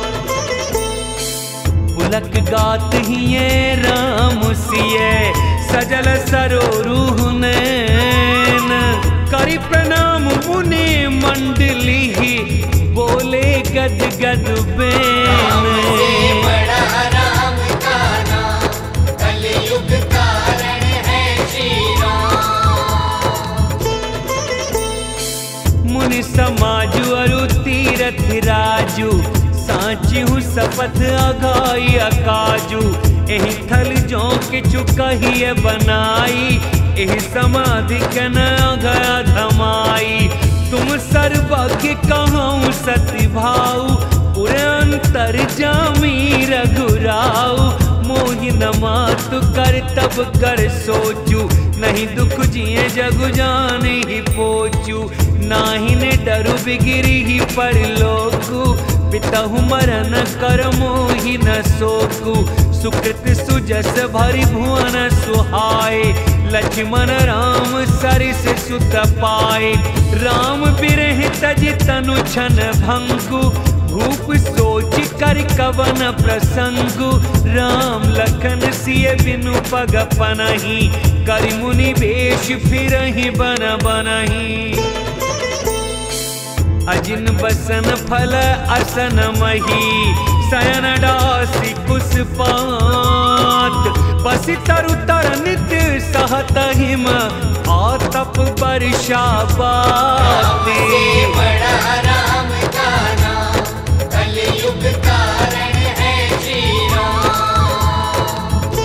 पुलक गात हिये राम सिये, सजल सरोरुह नैन। करि प्रणाम मुनि मंडली, बोले गद गद बेन। से बड़ा राम का नाम, कलयुग कारण है श्री राम। मुनि समाजु अरु तीरथ राजू, साचिहु सपथ अघाई अकाजू। एहि थल जो किछु कहिए बनाई, एहि समाधि कन अघा धमाई। तुम सर्वज्ञ कहूँ सति भाऊ, पुर अंतर जामी रघुराऊ। मोहि न मातु कर तब कर सोचू, नहीं दुख जिए जगु जाने ही पोचू। नाही ने डरु बिगिरी ही पर लोकू, पितहु मरन कर मोहि न सोकू। सुकृत सुजस भरि भुवन सुहाए, लक्ष्मण राम सरिस सुत पाए। राम बिरह तज तनु छन भंगु, भूप सोच कर कवन प्रसंगु। राम लखन सिय बिनु पग पनहि, करि मुनि वेश फिरहि बन बनहि। अजिन बसन फल असन मही, सयन डासी कुसपात बसी तरु तरनित सहत हिम आतप वर्षा बाते बड़ा राम का नाम कलयुग कारण है श्री राम।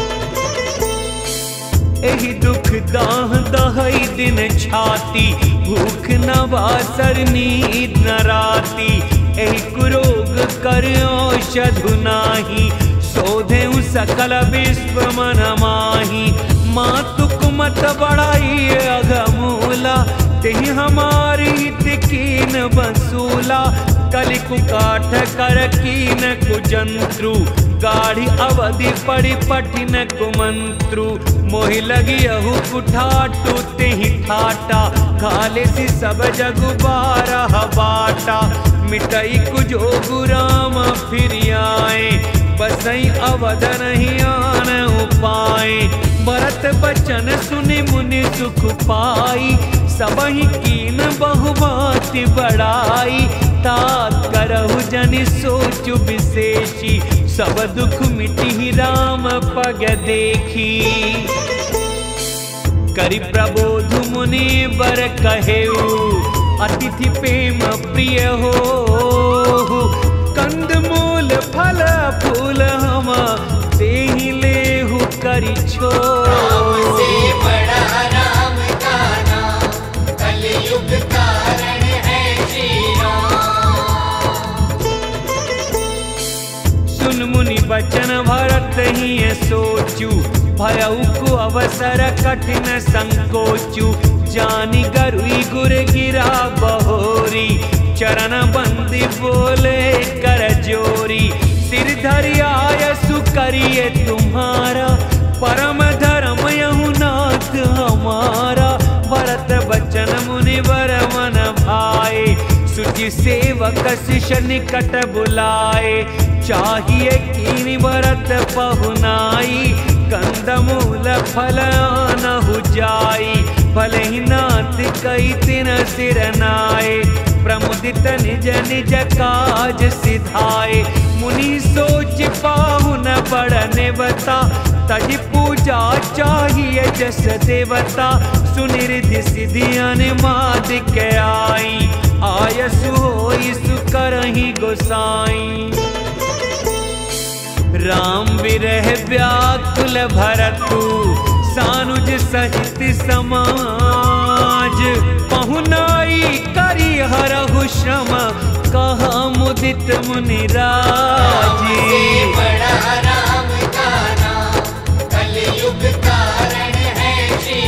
एहि दुख दाह दहई दिन छाती भूख न वासर नींद न राती एहि कुरोग कर औषधु नाही शोधेउ सकल विश्व मन माही मातु कुमत बड़ाई अगमूला तेहि हमारी हित कीन बसूला कलि कुकाठ कर कीन कुजंत्रु गाढ़ी अवधि पड़ी पठिन कुमंत्रु मोहि लगी अहु कुठाटू तेहि ठाटा खाले सी सब जगु बारह बाटा मिटई कुजोगु राम फिर आए बसई अवध नहीं आन उपाय भरत बचन सुनि मुनि सुख पाई सबहि कीन बहुभांति बड़ाई तात करहु जनि सोचु विशेषी सब दुख मिटि राम पग देखी करि प्रबोधु मुनि बर कहेउ अतिथि प्रेम प्रिय हो कंद मूल फल फूल हम देहि लेहु करि छो बड़ा राम का नाम कलयुग कारण है श्री राम। सुन मुनि बचन भरत ही सोचु भयउ को अवसर कठिन संकोचु जानी गरुई गुर गिरा बहोरी चरण बंदी बोले कर जोरी सिर धरि आयसु करिए तुम्हारा परम धर्म यहु नाथ हमारा भरत बचन मुनि वर मन भाए सुचि सेवक शिष निकट बुलाए चाहिए कीनि भरत पहुनाई कंदमूल फल आनहु जाई भले ही नाथ कई दिन सिर नाए प्रमुदित निज निज काज सिधाए मुनि सोच पाहु न बड़ने बता तज पूजा चाहिए जस देवता सुनिरिधि सिद्धि अनुमाद के आई आयसु होई सुकरहि गोसाई राम विरह व्याकुल भरतु सानुज सहित समाज पहुनाई करि हरहु श्रम कहा मुदित मुनि राजी बड़ा राम का नाम कलयुग कारण है श्री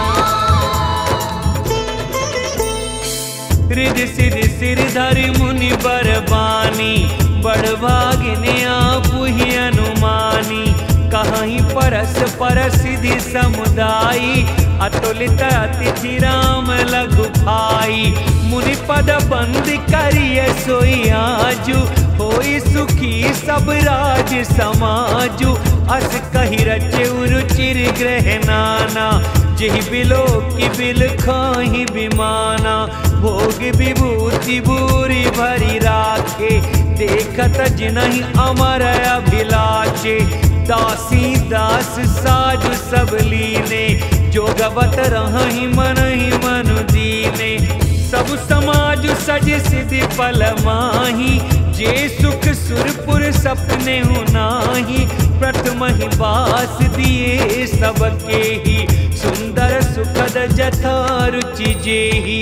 राम। रिधि सिधि सिर धरि मुनि बरबानी बड़भागिने आपुहि अनुमानी कहीं परस परसिधि समुदायी अतुलित अतिथि राम लघु भाई मुनि पद बंद करिए सोई आजू होई सुखी सब राज समाजु अस कहि रचे रुचिर ग्रह नाना जेहि बिलो की बिल खाही बिमाना भोग विभूति भूरी भरी राखे देखत जिनहि अमर अभिलाषे दासी दास साजु सब लीने जोगवत रहि मन ही मनु दीने सब समाज सज सिद्धि पल माही जे सुख सुरपुर सपने हु नाही प्रथम ही बास दिए सबके ही सुंदर सुखद जथा रुचि जेही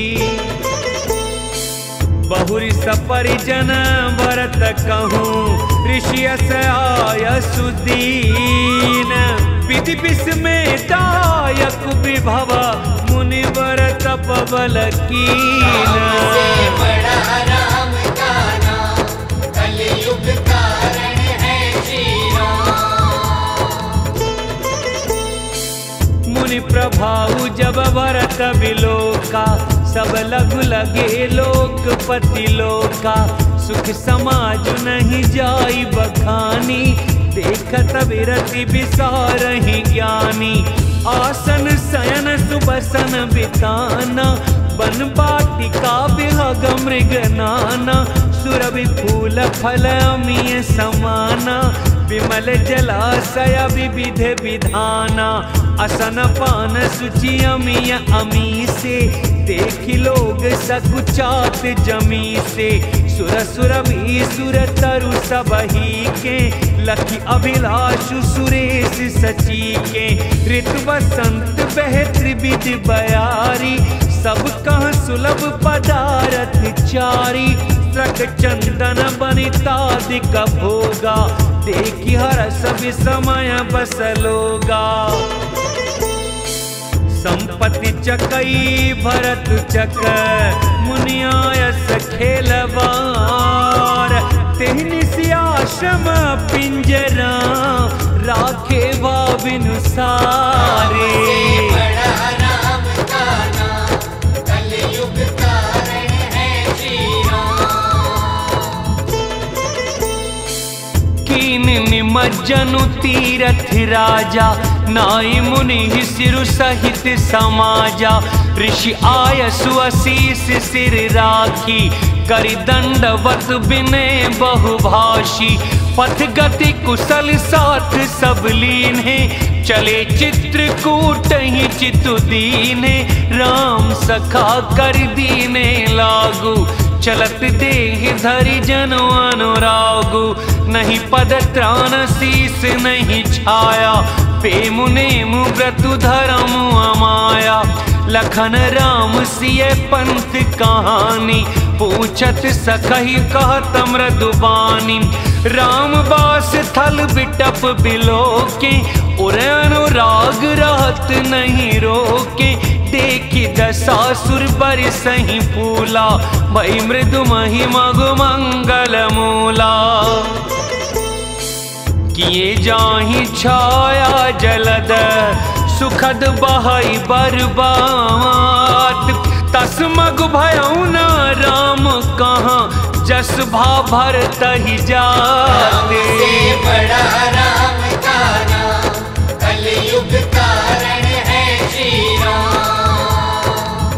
बहुरी सपरिजन भरत कहूँ ऋषि अस आय सुदीन विधि विस्मय दायक विभव मुनि वर तपबल कीन बड़ा राम का नाम कलयुग कारण है श्री राम। मुनि प्रभाऊ जब भरत बिलोका सब लघु लगे लोकपति लोका सुख समाज नहीं जाई बखानी देखत विरति बिसारहि ज्ञानी आसन शयन सुबसन बिताना बन बाटिका बिहग मृग नाना सुरभि फूल फल अमीय समाना, विमल जलाशय विविध विधाना, असन पान सुचि अमीय अमी से, देखी लोग सकुचात जमी से। सुर सुरभि सुर तरु सबही के, लखी अभिलाषु सुरेश सची के। ऋतु बसंत बह त्रिविध बयारी, सब कह सुलभ पदारथ चारी। त्रक चंदन बनितादिक भोगा, देखी हरस विसमय बसलोगा। संपत्ति चकई भरत चक, मुनियायस खेलवार। तेहनिसि आश्रम पिंजरा, राखे वा बिनु सारे। बड़ा राम का नाम, कलयुग कारण है श्री राम। कीन निमज्जनु तीरथ राजा, नाई मुनि सिरु सहित समाजा। ऋषि आयसु असीस सिर राखी, करि दंडवत विनय बहुभाषी। पथ गति कुशल साथ सब लीन है, चले चित्रकूट ही चितु दीने। राम सखा कर दीने लागू, चलत देह धरि जन अनुरागु। नहीं पद त्राण शीस नहीं छाया, पेमु नेमु व्रतु धर्म अमाया। लखन राम सिय पंथ कहानी, पूछत सखहि कहत मृदुबानी। राम बास थल बिटप बिलोके, उर अनुराग रहत नहीं रोके। देखी दशासुर बरसहि फूला, भई मृदु महिमा गु मंगल मूला। किए जाहि छाया जलद, सुखद बहई बरबात। तस मगु भयउ न राम कहाँ, जस भा भर तहि जाते। से बड़ा राम का नाम, कलयुग कारण है श्री राम।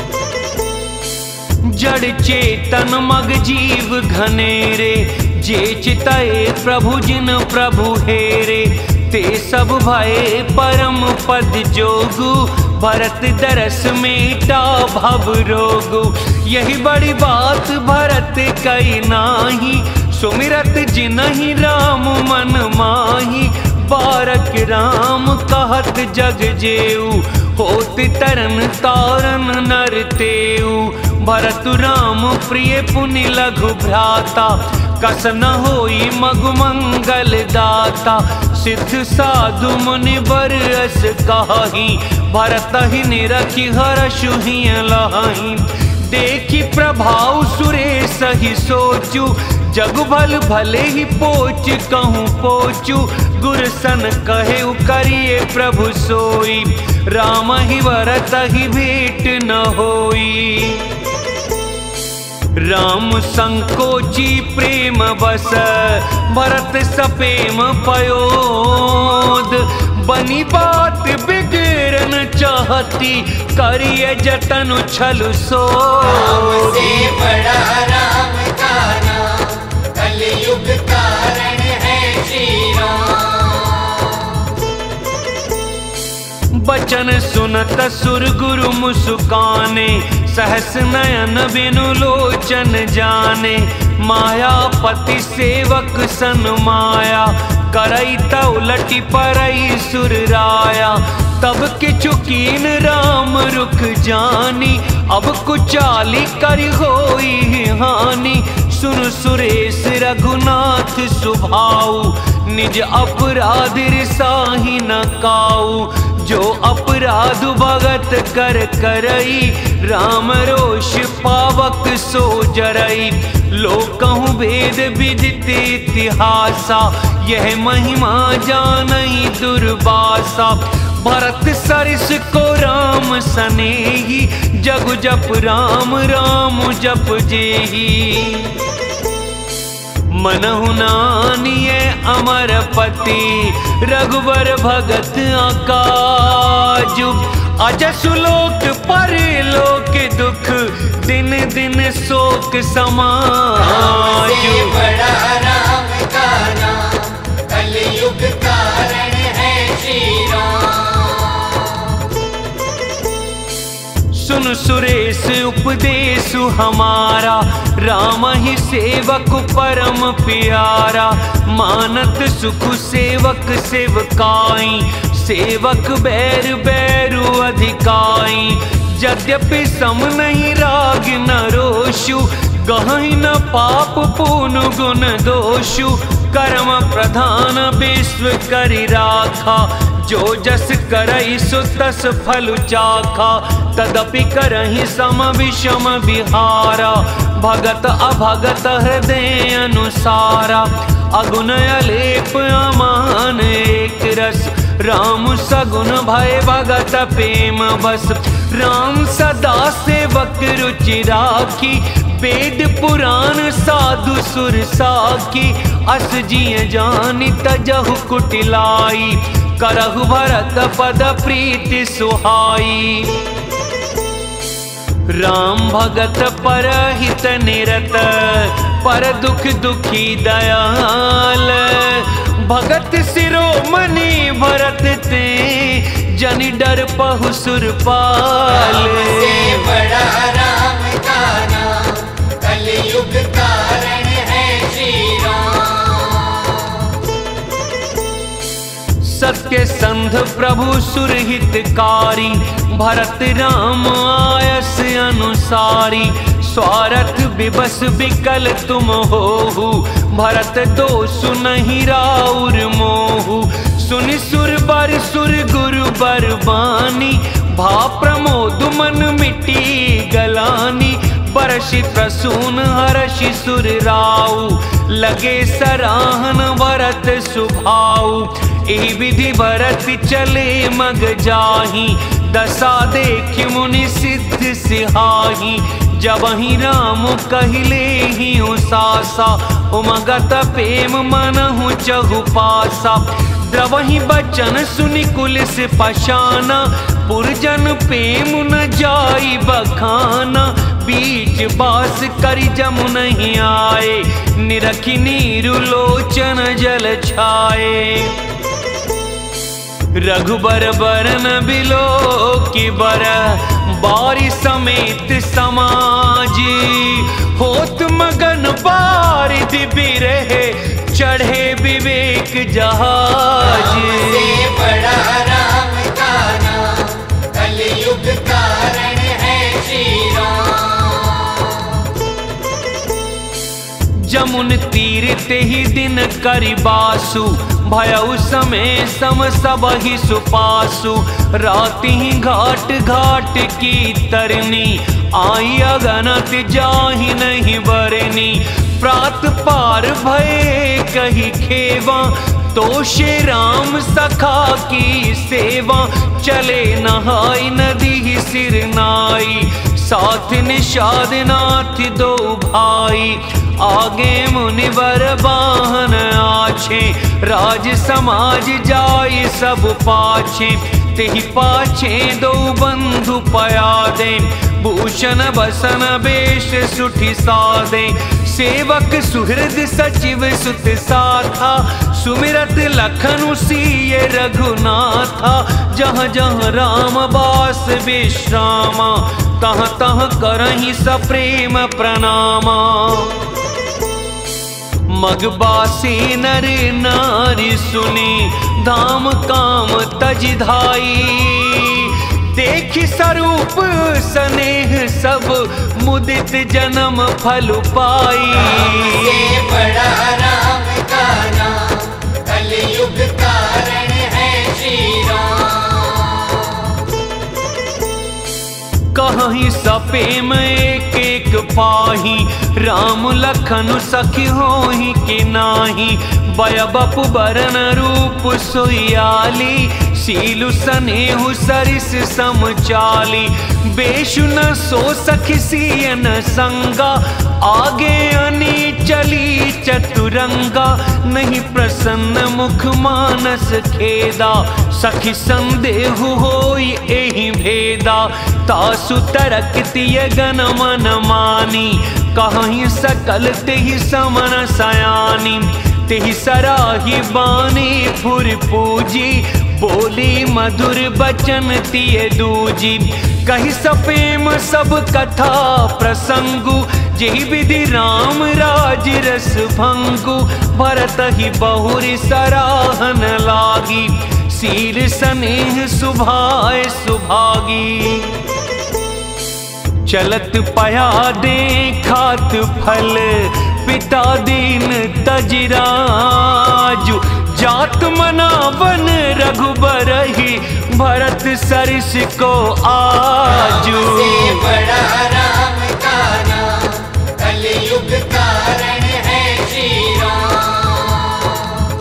जड़ चेतन मग जीव घनेरे, जे चितए प्रभु जिन प्रभु हेरे। ते सब भये परम पद जोगु, भरत दरस मेटा भव रोगु। यही बड़ी बात भरत कई नाही, सुमिरत जिनहि राम मन माही। बारक राम कहत जग जेऊ, होत तरन तारन नर तेऊ। भरत राम प्रिय पुनि लघु भ्राता, कस न होई मगु मंगल दाता। सिद्ध साधु मुनि बर अस कहि, भरत ही निरखि हरषु हिय लहि। देखी प्रभाव सुरेश ही सोचू, जग भल भले ही पोच कहूँ पोचू। गुरसन कहे करिए प्रभु सोई, राम ही भरत ही भेंट न होई। राम संकोची प्रेम बस, भरत सपेम पयोद। बनी बात बिगड़न चाहती, करिए जतन छल सो। राम से बड़ा राम का नाम, कलयुग कारण है श्री राम। बचन सुनत सुर गुरु मुस्काने, सहस नयन बिनु लोचन जाने। मायापति सेवक सन माया, करई तौ लटी परई सुर राया। तब किछु कीन राम रुख जानी, अब कुचाली करि होई हानि। सुन सुरेश रघुनाथ सुभाऊ, निज अपराध साही न काऊ। जो अपराध भगत कर करई, राम रोष पावक सो जरई। लोक कहूँ भेद विदित इतिहासा, यह महिमा जानई दुर्वासा। भरत सरिस को राम सनेही, जग जप राम राम जप जेही। मनहु नानिए अमरपति, रघुबर भगत आकाजु। अजसु लोक पर लोक दुख, दिन दिन शोक राम समाजु। से बड़ा राम का नाम, कलयुग कारण है श्री राम। सुन सुरेश उपदेश हमारा, राम ही सेवक परम प्यारा। मानत सुख सेवक सेवकाई, सेवक बैर बैरु अधिकाई। यद्यपि सम नहीं राग न रोषु, गहि न पाप पुन गुण दोषु। कर्म प्रधान विश्व करि राखा, जो जस करई सो तस फल चाखा। तदपि करहि सम विषम विहारा, भगत अभगत हृदय अनुसारा। अगुण अलेप अमान एक रस, राम सगुण भय भगत प्रेम बस। राम सदा सेवक रुचि राखी, वेद पुराण साधु सुर साखी। अस जिय जानि तजहु कुटिलाई, करहु भरत पद प्रीति सुहाई। राम भगत परहित निरत, पर दुख दुखी दयाल। भगत शिरोमणि भरत ते, जनि डर पहु सुरपाल। राम से बड़ा राम का नाम, कलयुग कारण है श्री राम। सत्य संध प्रभु सुरहितकारी, भरत राम आयस अनुसारी। स्वार्थ विबस विकल तुम होहु, भरत दोषु नहीं राउर मोहु। सुनि सुर बर सुर गुरु बरबानी, भा प्रमोद मन मिटी गलानी। बरषि प्रसून हर्षि सुर राउ, लगे सराहन भरत सुभाऊ। एहि विधि भरत चले मग जाहि, दशा देखि मुनि सिद्ध सिहाहि। जबहि राम कहिले ही उसासा, उमगत प्रेम मनहु चहु पासा। द्रवहि बचन सुनि कुल से पशाना, पुरजन प्रेम न जाई बखाना। बीच बास करि जमु नहीं आए, निरखि नीरु लोचन जल छाए। रघुबर बरन बिलो की बर, बारी समेत समाजी। होत मगन बारिधि बिरहे, चढ़े विवेक जहाज। राम से बड़ा राम का नाम, कलयुग कारण है श्री राम। जमुन तीर ते ही दिन करिबासु, भयउ समय सम सबहि सुपासु। राति ही घाट घाट की तरनी, आई अगनत जाहि नहीं बरनी। प्रात पार भय कही खेवा, तो श्री राम सखा की सेवा। चले नहाई नदी सिर नाई, साथ निषाद नाथ दो भाई। आगे मुनिवर वाहन आछे, राज समाज जाय सब पाछे। तेहि पाछे दो बंधु पया दे, भूषण बसन बेश सुठि सादे। सेवक सुहृद सचिव सुत साथा, सुमिरत लखन सीय रघुनाथा। जहाँ जहाँ राम बास विश्रामा, तहाँ तहाँ करहि सप्रेम प्रणामा। मगबासी नर नारी सुनी, धाम काम तज धाई। देखि स्वरूप स्नेह सब, मुदित जन्म फल पाई। राम से बड़ा राम का नाम, कलयुग कारण है श्री राम। कहीं सपेम एक एक पाही, राम लखन सखी होहि कि नाही। बय बपु बरन रूप सोयाली, सीलु सनेहु सरिस समचाली। बेशु न सो सखी सियन संगा, आगे अनी चली चतुरंगा। नहीं प्रसन्न मुख मानस खेदा, सखी संदेहु होई एहि भेदा। तासु तरकतिय गन मन मानी, कहीं सकल तेहि समन सयानी। तेहि सराही बानी फुर पूजी, बोली मधुर बचन तिय दूजी। कही सपेम सब कथा प्रसंगु, जेहि विधि राम राज रस भंगु। भरत ही बहुरी सराहन लागी, सील स्नेह सुभाए सुभागी। चलत पया दे खात फल, पिता दीन तजराजु। जात मनावन रघुबरहि, भरत सरिस को आजू। से बड़ा राम का नाम, कलयुग कारण है श्री राम।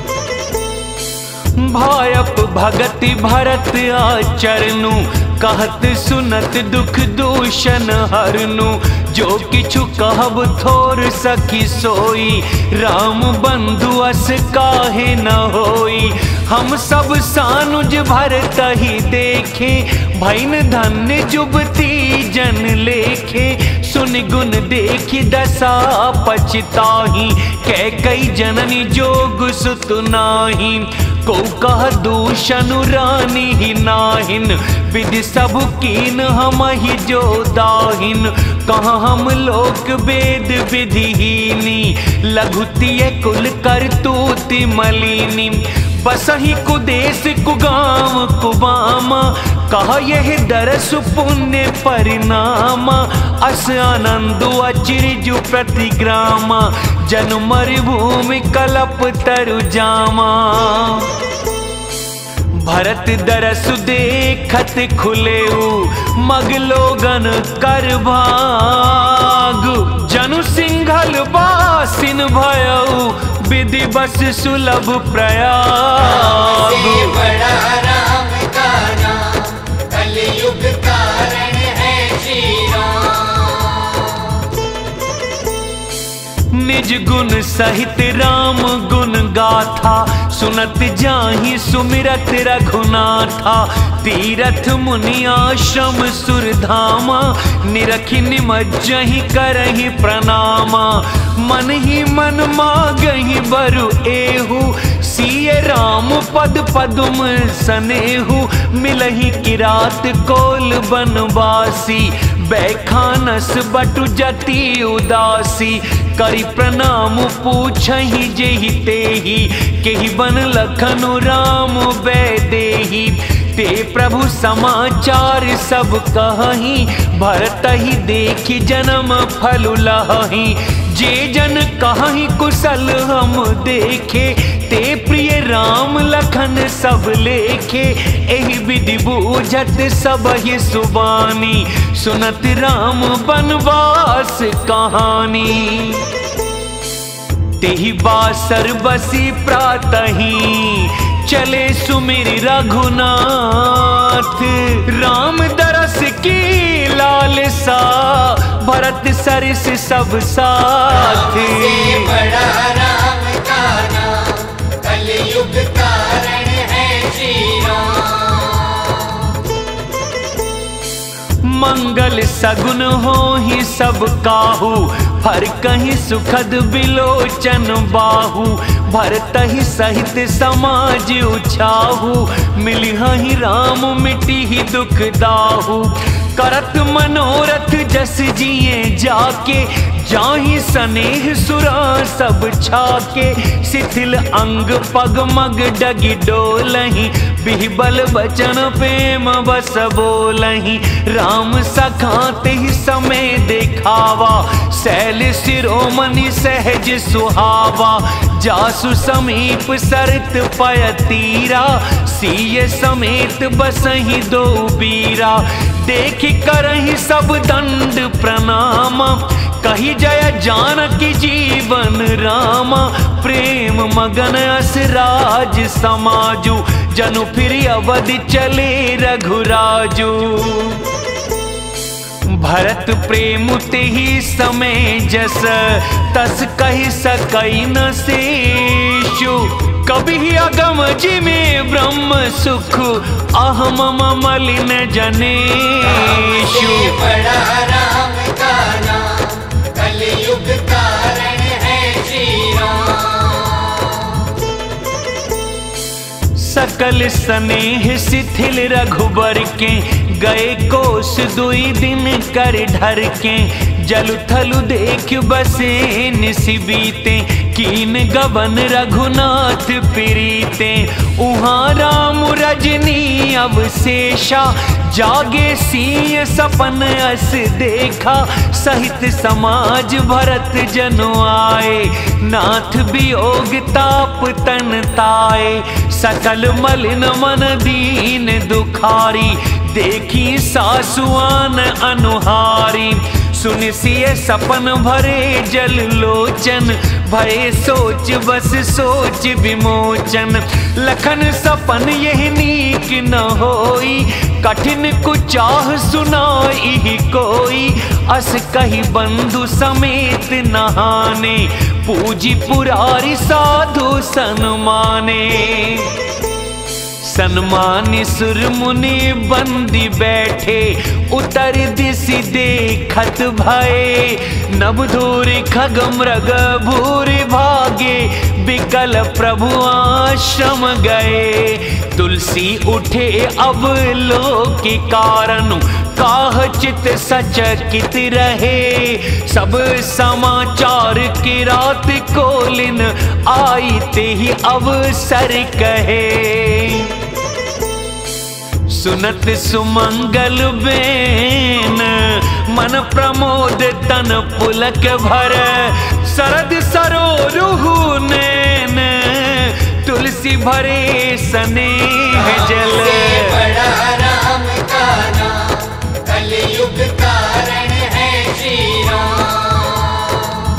भायप भगति भरत आचरनु, कहत सुनत दुख दूषण हरनु। जो किछु कहब थोर सखी सोई, राम बंधु अस काहे न होई। हम सब सानुज भरत ही देखे, भैन धन्य जुबती जन लेखे। सुन गुण देखि दशा पछताही, कै कई जननी जोग सुत नाही। को कह दूषण रानी ही नाहिन, विधि सब कीन हम ही जो दाहिन। कहाँ हम लोक वेद विधिहीनी, लघुतिय कुल करतूति मलिनी। बसहि कुदेश कुगाम कुबामा, कहा यह दरस पुण्य परिणाम। अस आनंदु अचिरजु प्रतिग्रामा, जन मरुभूमि कलप तरु जामा। भरत दरस देखत खुलेऊ, मगलोगन कर भाग। जनु सिंघल बासिन भयऊ, विधि बस सुलभ प्रयाग। से बड़ा राम का नाम, कलयुग कारण है श्री राम। निज गुण सहित राम गुण गाथा, सुनत जाहि सुमिरत रघुनाथा। तीरथ मुनि आश्रम सुरधामा, निरखि निमज्जहि करहि प्रणामा। मन ही मन मागहि बरु एहु, सिय राम पद पदुम सनेहु। मिलहि किरात कोल बनवासी, बैखानस बटु जति उदासी। करि प्रणाम पूछहि जेहि तेहि, केहि बन लखनु राम वैदेही। ते प्रभु समाचार सब कहि, भरत ही देखि जन्म फल लहि। जे जन कहि कुशल हम देखे, ते प्रिय राम लखन सब लेखे। एहि विधि बूझत सब ही सुबानी, सुनत राम बनवास कहानी। तेहि बासर बसी प्रातहि, चले सुमिर रघुनाथ। राम दरस की लालसा, भरत सरिस सब साथ। से बड़ा राम का नाम, कलयुग कारण है श्री राम। मंगल सगुन हो ही सब काहू, हर कहीं सुखद बिलोचन बाहु। भरत ही सहित समाज उछाहू, मिलहि राम मिटी ही दुख दाहू। करत मनोरथ जस जिए जाके, जाहि स्नेह सुरा सब छाके। शिथिल अंग पग मग डगी डोलहि, बिहबल बचन प्रेम बस बोलहि। राम सखाते ही समय देखावा, शैल शिरोमणि सहज सुहावा। जासु समीप सरत पय तीरा, सिय समेत बसहि दो बीरा। देखि करहि सब दंड प्रणाम, कही जय जानकी जीवन रामा। प्रेम मगन अस राज समाजु, जनु फिर अवध चले रघुराजू। भरत प्रेम ते ही समय जस तस कहि सकई न शेषु। कभी अगम जी में ब्रह्म सुख अहम मलिन जनेषु। बड़ा राम का नाम कलयुग कारण है श्री राम। सकल स्नेह शिथिल रघुबर के गए कोस दुई दिन कर ढर के। जलु थलु देख बसे निसि बीते कीन गबन रघुनाथ प्रीते। उहाँ राम रजनी अवशेषा जागे सिय सपन अस देखा। सहित समाज भरत जनु आए नाथ वियोग ताप तन ताए। सकल मलिन मन दीन दुखारी देखी सासुआन अनुहारी। सुन सिय सपन भरे जल लोचन भय सोच बस सोच विमोचन। लखन सपन यह नीक न होई कठिन कुचाह सुनाई कोई। अस कही बंधु समेत नहाने पूजी पुरारी साधु सन्माने। सन्मानी सुर मुनि बंदी बैठे उतर दिशि देखत भये। नवधूर खग मृग भूरि भागे बिकल प्रभु आश्रम गए। तुलसी उठे अब लोक के कारण काह चित सचकित रहे। सब समाचार की रात कोलिन आई ते ही अवसर कहे। सुनत सुमंगल बेन मन प्रमोद तन पुलक भर। शरद सरोरुहु नैन तुलसी भरे स्नेह जल। बड़ा राम का नाम कलयुग कारण है श्री राम।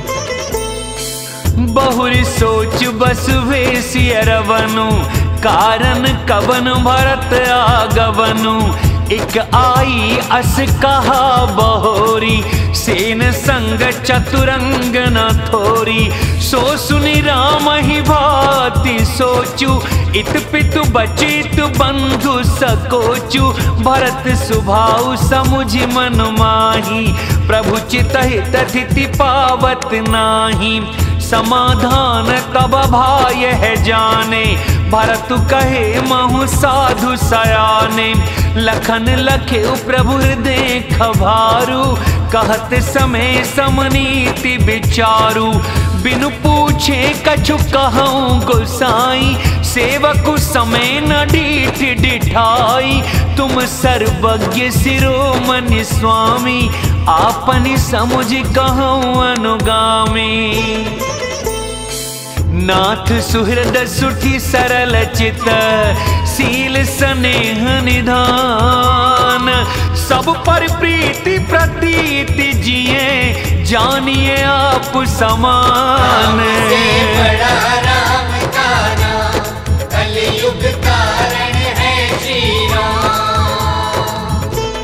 बहुरी सोच बस वेसिय रवनु कारण कवन भरत आगवनु। एक आई अस कहा बहोरी सेन संग चतुरंग न थोरी। सो सुनि राम ही भाति सोचु इत पितु बचित बंधु सकोचु। भरत सुभाउ समुझ मन माही प्रभु चितहि तथिति पावत नाही। समाधान तब भाय है जाने भरत कहे महु साधु सयाने। लखन लखे प्रभु हृदय खभारू कहत समय समनीति विचारू। बिनु पूछे कछु कहूँ गोसाई सेवक समय न डीठ डिठाई। तुम सर्वज्ञ शिरोमणि स्वामी आपनि समुझ कहूँ अनुगामी। नाथ सुहृद सुठी सरल चित सील स्नेह निधान। सब पर प्रीति प्रतीति जिए जानिए आप समान। बड़ा राम का नाम कलयुग कारण है श्री राम।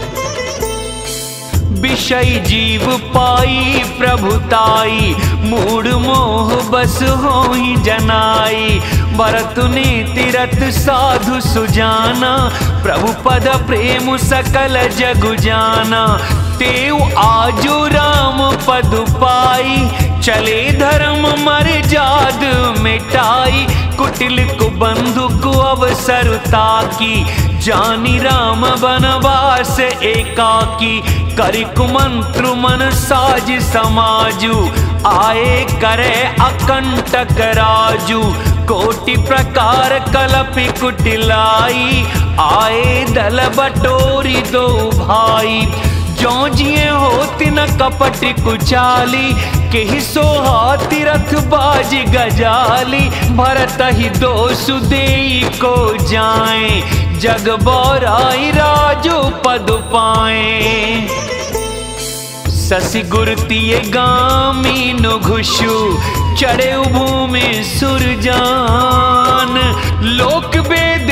विषय जीव पाई प्रभुताई मूढ़ मोह बस होई जनाई। भरत ने तीरथ साधु सुजाना प्रभु पद प्रेम सकल जगु जाना। तेव आजो राम पद पाई चले धर्म मर जाद मिटाई। कुटिल को बंधु को अवसर ताकी जानी राम बनवास एकाकी। कर कुमंत्रु मन साज समाजू आए करे अकंटक राजू। कोटि प्रकार कलपि कुटिलाई आए दल बटोरी दो भाई। जो जिए होती न कपट कुचाली केहि सोहा तीरथ बाज गजाली। भरत ही दोषु देई को जाए जग बौराई राजो पद पाए। शशि गुरुतिये गामी नो घुषु चढ़े भूमि सुरजान। लोक वेद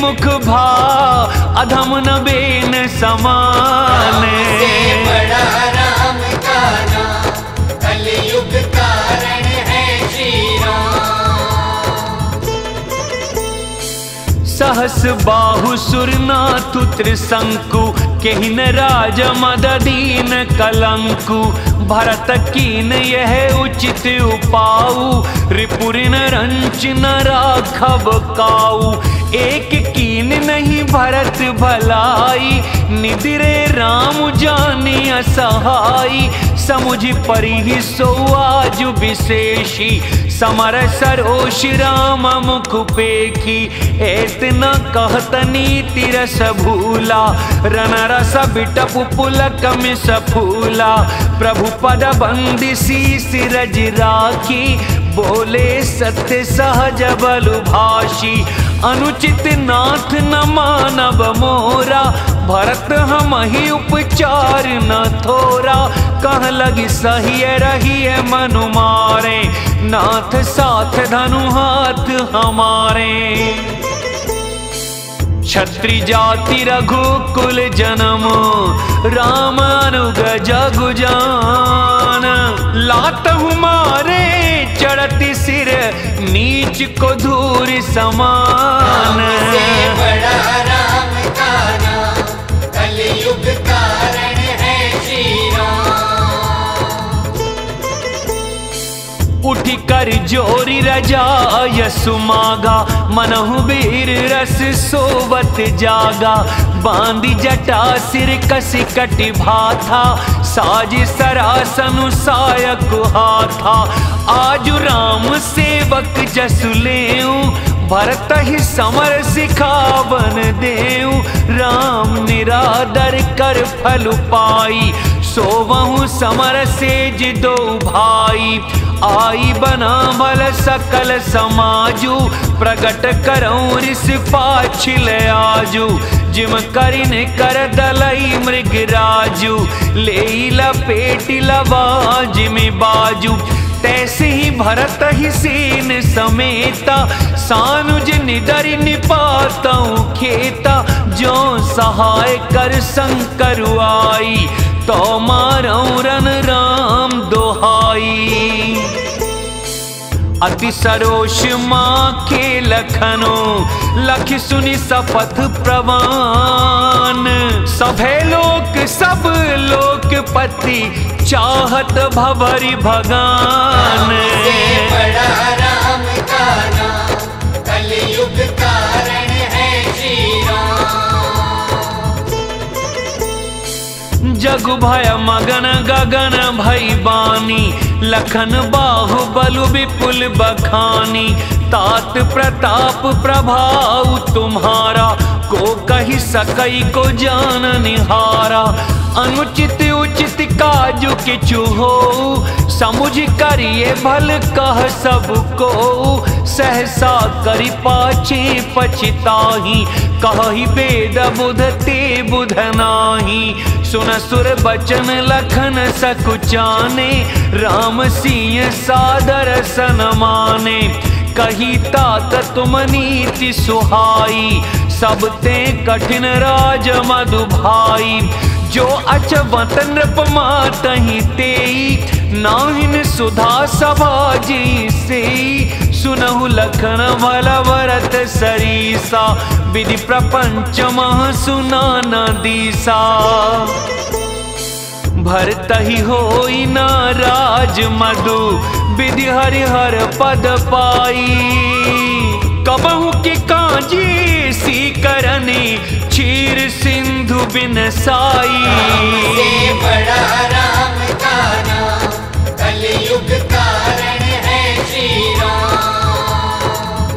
मुख भा अधम न बेन समान। से बड़ा राम का नाम, कलयुग कारण है श्री राम। सहस बाहु सुरनाथु त्रिशंकु, केहिन राज मद दीन कलंकु। भरत कीन यह उचित उपाऊ, रिपुरिन रंच न राघव काऊ। एक कीन नहीं भरत भलाई, निदिरे राम जानी असहाई। समुझ परिहि सो आज विशेषी, समर सरोष राम मुख पेखी। एतना कहत नीति रस भूला, रन रस बिटपु पुलक मिस फूला। प्रभु पद बंदिसी सिरज राखी, बोले सत्य सहज बलु भाषी। अनुचित नाथ न मानव मोरा, भरत हम ही उपचार न थोरा। कह लगी सही रही मनु मारे, नाथ साथ धनु हाथ हमारे। क्षत्रि जाति रघुकुल जन्म, राम अनुग जगु जान। लातहु मारे चढ़ती सिर, नीच को धूरि समान। से बड़ा राम का नाम, कलयुग कारण है श्री राम। उठी कर जोरी रजाय सुमागा, मनहु वीर रस सोवत जागा। बांदी जटा सिर कसी कटि भाथा, साज सरासनु सायक हाथा। आजु राम सेवक जसु लेऊ, भरत ही समर सिखावन देऊ। राम निरादर कर फल पाई, सोवहु समर सेज दो भाई। आई बना बल सकल समाजू, प्रगट करऊं रिस पाछिल आजू। जिम करिन कर दलई मृग राजू, ले लपेट लवा जिमि बाजू। तैसे ही भरत ही सेन समेता, सानुज निदर निपातऊ खेता। जो सहाय कर शंकर आई, तो मारऊ रन राम दोहाई। अति सरोष माँ के लखनो, लख सुनि सपथ प्रवान। सभे लोक सब लोकपति, चाहत भवरि भगान। से बड़ा राम का नाम, कलयुग कारण है श्री राम। जगु भय मगन गगन भई बानी, लखन बाहु बलु विपुल बखानी। तात प्रताप प्रभाव तुम्हारा, को कही सकई को जान निहारा। अनुचित उचित काजु किचु हो, समुझ करिए भल कह सबको। सहसा करि पाछे पछताही, कहि बेद बुध ते बुध नाही। सुन सुर बचन लखन सकुचाने, राम सिंह सादर सन माने। कही तात तुम नीति सुहाई, सब ते कठिन राज मधु भाई। जो अचवत नृपमा तहि तेई, नाहिन सुधा सभा जी से। सुनहु लखन भल भरत सरीसा, विधि प्रपंच मह सुना न दीसा। भरत ही होई न राज मधु, विधि हरिहर पद पाई। कबहु के कांजी सी करनी, क्षीर सिंधु बिन साई। से बड़ा राम का नाम, कलयुग कारण है श्री राम।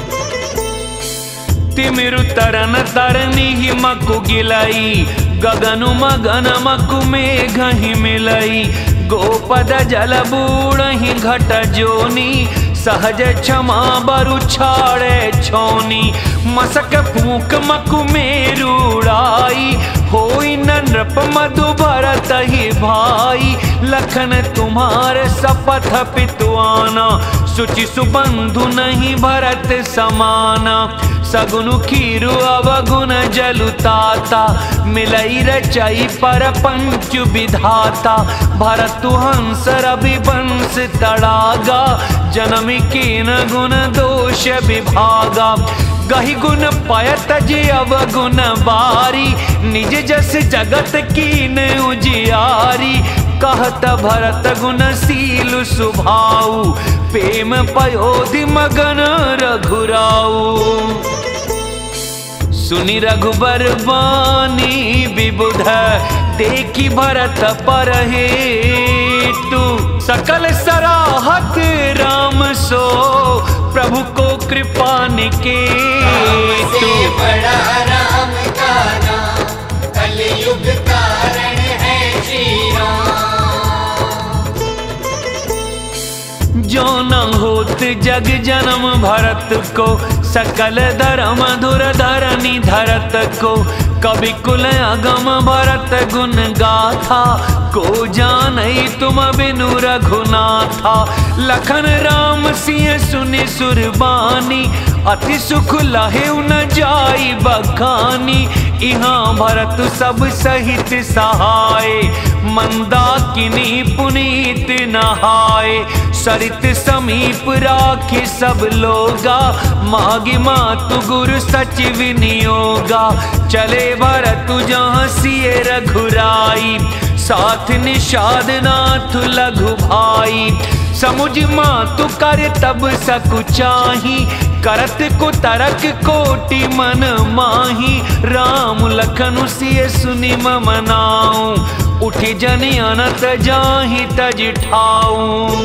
तिमिरु तरन तरनी ही मकु गिलाई, गगनु मगन मकु मेघ ही मिलई। गोपद जल बूढ़ ही घट जोनी, सहज क्षमा बरु छाड़े छोनी। मसक फूक मकु मेरुड़ाई, होई न नृप मधु भरत ही भाई। लखन तुम्हारे सपथ पितुआना, सुचि सुबंधु नहीं भरत समाना। सगुनु खीरु अवगुण जलुताता, मिलई रचई पर पंच विधाता। भरतु हंस रविवंश तड़ागा, जन्म कीन गुण दोष विभागा। गहि गुण पयत जे अवगुण बारी, निज जस जगत कीन उजियारी। कहत भरत गुणशील सुभाऊ, प्रेम पयोधि मगन रघुराऊ। सुनि रघुबर बानी विबुध, देखी भरत परहेतु। सकल सराहत राम सो, प्रभु को कृपा निकेतु। बड़ा राम का नाम, कलयुग कारण है श्री राम। जो न होत जग जन्म भरत को, सकल धर्म धुर धरनी धरत को। कवि कुल अगम भरत गुण गाथा, को जानई तुम बिनु रघुनाथा। लखन राम सिंह सुनि सुरबानी, अति सुख लहे न जाई बखानी। इहाँ भरत सब सहित सहाय, मंदाकिनी पुनीत नहाय। सरित समीप राखी सब लोगा, मागी मातु गुरु सचिव नियोगा। चले भरत जहाँ सिए रघुराई, साथ निषाद नाथ लघु भाई। समुझ मातु कर तब सकुचाही, करत को तरक कोटि मन माही। राम लखन सिए सुनि मम नाऊ, उठि जन अनत जाहि तज ठाऊ।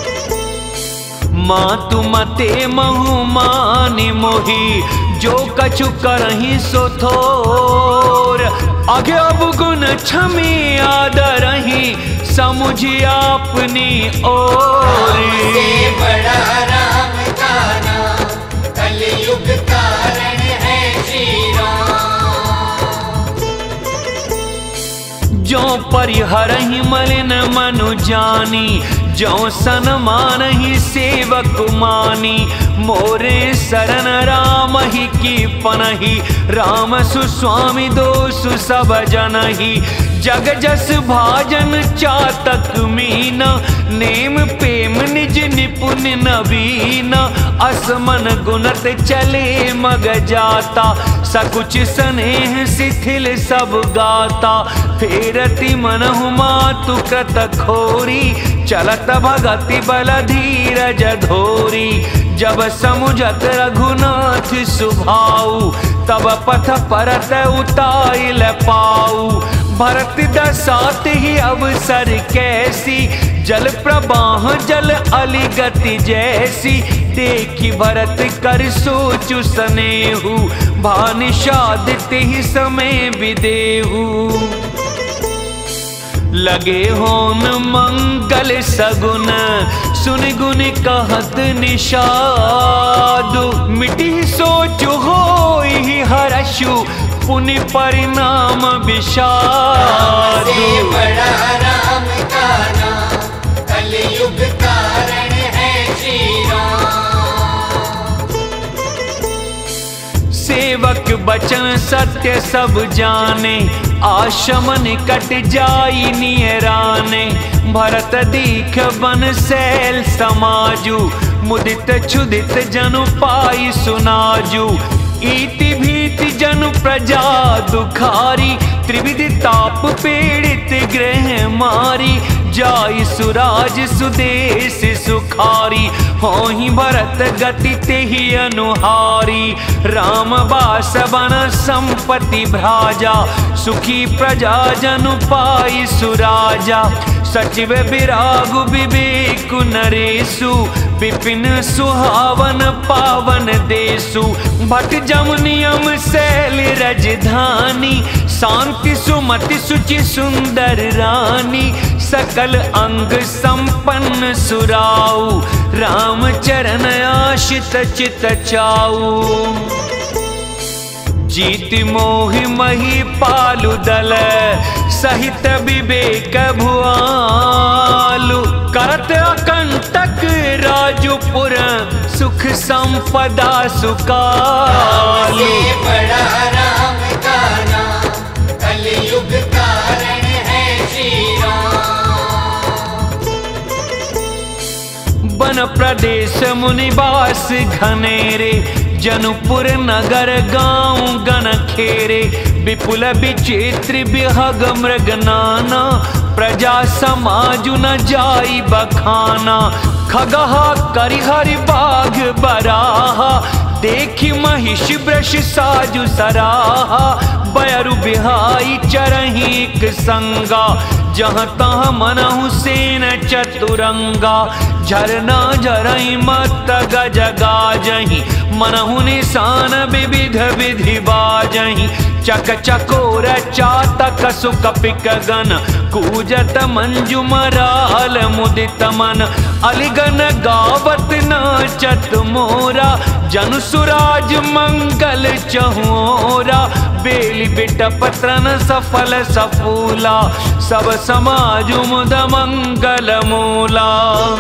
मातु मते महु मानि मोहि, जो कछु करहि सो थोर। आगे अवगुण क्षमी आदरहि, समुझि आपनी ओर। बड़ा राम का नाम, कलयुग कारण है श्री राम। जो परिहरहि मलिन मनु जानी, जो सन्मानहि सेवक मानी। मोरे शरण राम ही की पनहि, राम सुस्वामी दोषु सब जनहि। जग जस भाजन चातक मीना, नेम प्रेम निज निपुण नवीन। असमन गुणत चले मग जाता, सकुच स्नेह शिथिल सब गाता। फेरति मनहु मातु कृत खोरी, चलत भगति बल धीरज धोरी। जब समुझत रघुनाथ सुभाऊ, तब पथ परत उताइल पाऊ। भरत दसात ही अवसर कैसी, जल प्रवाह जल अली गति जैसी। देखी भरत कर सोचु सनेहु, भानिषादित ही समय विदेहु। लगे होन मंगल सगुन, सुन गुन कहत निषादु। मिटी सोचु होई हर्षु, पुनि परिणाम विषादु। बड़ा राम का नाम, कलयुग कारण है श्री राम। सेवक बचन सत्य सब जाने, आशमन कट जाई नियराने। भरत दीख बन सैल समाजु, मुदित क्षुदित जनु पाई सुनाजु। इति भीति जनु प्रजा दुखारी, त्रिविध ताप पीड़ित ग्रह मारी। जाई सुराज सुदेश सुखारी, होहि भरत गति तेहि अनुहारी। राम बास बन संपत्ति भ्राजा, सुखी प्रजा जनु पाई सुराजा। सचिव विरागु विवेक नरेशु, विपिन सुहावन पावन देशु। भट जम नियम शैल रजधानी, शांति सुमति सुचि सुंदर रानी। सकल अंग संपन्न सुराऊ, राम चरण आशित चित चाऊ। जीत मोहि मही पालु दल सहित विवेक भुआलु करत अकंटक राजुपुर सुख संपदा सुकालु। से बड़ा राम का नाम कलयुग कारण है श्री राम। वन प्रदेश मुनिवास घनेरे जनुपुर नगर गाँव गण खेरे विपुल विचित्र विहग मृग नाना प्रजा समाजु न जाई बखाना। खगहा करिहरि बाघ बराहा देखी महिष वृष साजु सराहा। बयरु बिहाई चरहिक संगा जहाँ तहाँ मनहु सेन चतुरंगा। झरना झरई मत गज गाजहि मनहु निशान विविध विधि बाजहि। चक चकोर चातक सुक पिक गन कूजत मंजु मराल मुदित मन। अलिगन गावत नाचत मोरा जनु सुराज मंगल चहोरा। बेली बिटप तृण सफल सफूला सब समाज मुद मंगल मूला।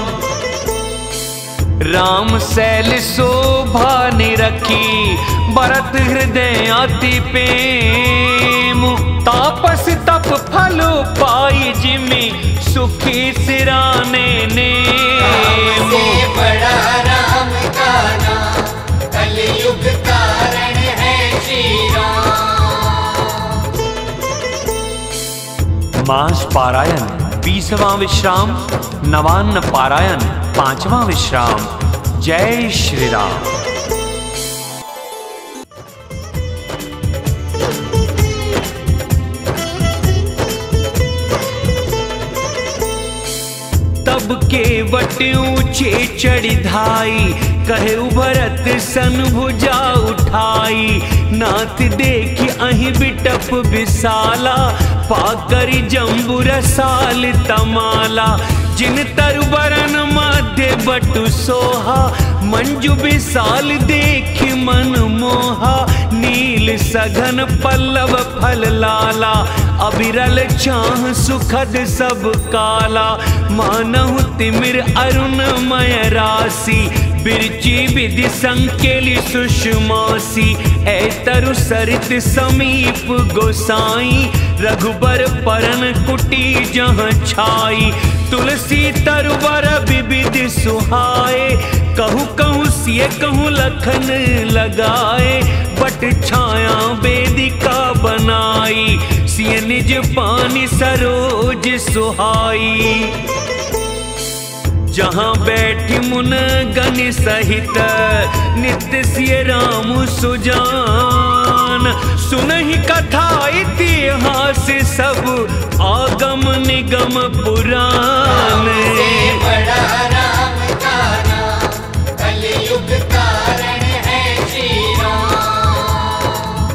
राम सैल शोभा निरखी भरत हृदय अति प्रेम। तापस तप फल पाई जिमि सुखी सिराने नेम। से बड़ा राम का नाम कलयुग कारण है श्री राम। मास पारायण बीसवां विश्राम, नवान्न पारायण पांचवां विश्राम। जय श्री राम। तब के वट ऊंचे चढ़ी धाई कहे भरत सन भुजा उठाई। नाथ देखी अहि बिटप विशाला पाकरि जम्बू रसाल तमाला। जिन तरुबरन मध्य बटु सोहा मंजु विशाल देख मन मोहा। नील सघन पल्लव फल लाला अबिरल छाह सुखद सब काला। मानहु तिमिर अरुणमय राशि बिरची विधि संकेली सुषमासी। ऐ तरु सरित समीप गोसाई रघुबर परन कुटी जहाँ छाई। तुलसी तरुवर विविध सुहाए कहूँ कहूँ सिय कहूँ लखन लगाए। बट छाया वेदिका बनाई सिय निज पानी सरोज सुहाई। जहाँ बैठी मुन गण सहित नित्य सिय राम सुजान। सुनहि कथा इतिहास सब आगम निगम पुराण। से बड़ा राम का नाम कलयुग कारण है श्री राम।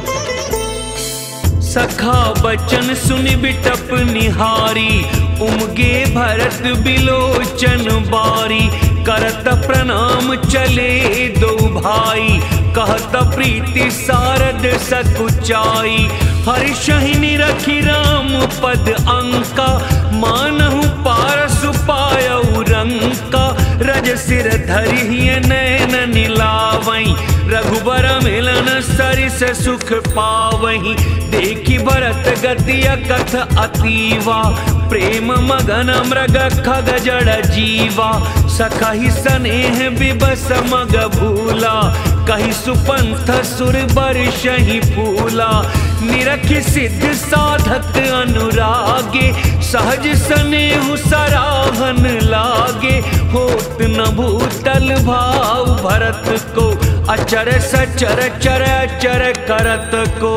सखा बचन सुनि बिटप निहारी उमगे भरत बिलोचन बारी। करत प्रणाम चले दो भाई कहत प्रीति सारद सकुचाई। हर्षहिनि रखी राम पद अंका मानहु पारसु पायउ रंका। रज सिर धरिहिय नैन निलावई रघुबर मिलन सरिस सुख पावहि। देखी भरत गति कथ अतीवा प्रेम मगन मृग खग जड़ जीवा। सखहि स्नेह विबस मग भूला कहि सुपंथ सुर बरषहि फूला। निरखि सिद्ध साधक अनुरागे सहज स्नेहु सराहन लागे। होत न भूतल भाव भरत को अचर सचर चर चर करत को।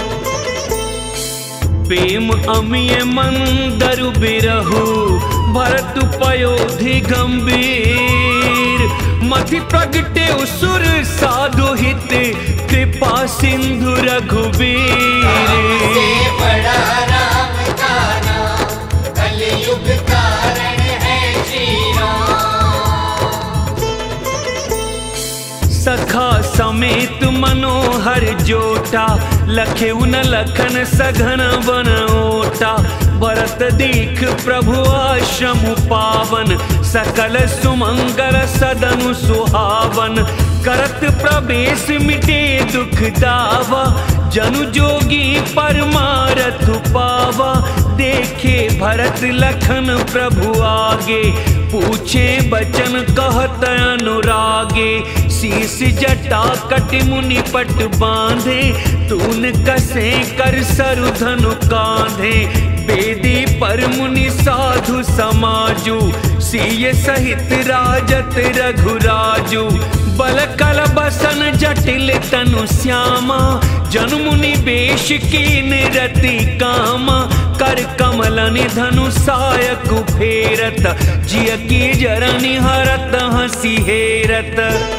प्रेम अमिय मंदरु बिरहु भरत पयोधि गंभीर। मति प्रगटे उसुर साधु हित कृपा सिंधु रघुबीर। से बड़ा राम का नाम कलयुग कारण है श्री राम। सखा सम समेत मनोहर जोटा, लखे उन लखन सघन वन ओटा। भरत दीख प्रभु आश्रम पावन, सकल सुमंगल सदनु सुहावन। करत प्रवेश मिटे दुख दावा, जनु जोगी परमारथ पावा। देखे भरत लखन प्रभु आगे, पूछे बचन कहत अनुरागे। शीस जटा कटि मुनि पट बांधे, तून कसे कर सरु धनु कांधे। बेदी पर मुनि साधु समाजु, सिय सहित राजत रघुराजु। बल कल बसन जटिल तनु श्यामा, जनु मुनि बेश कीन रति कामा। कर कमल निधनु सायक फेरत, जिय की जरनि हरत हंसी हेरत।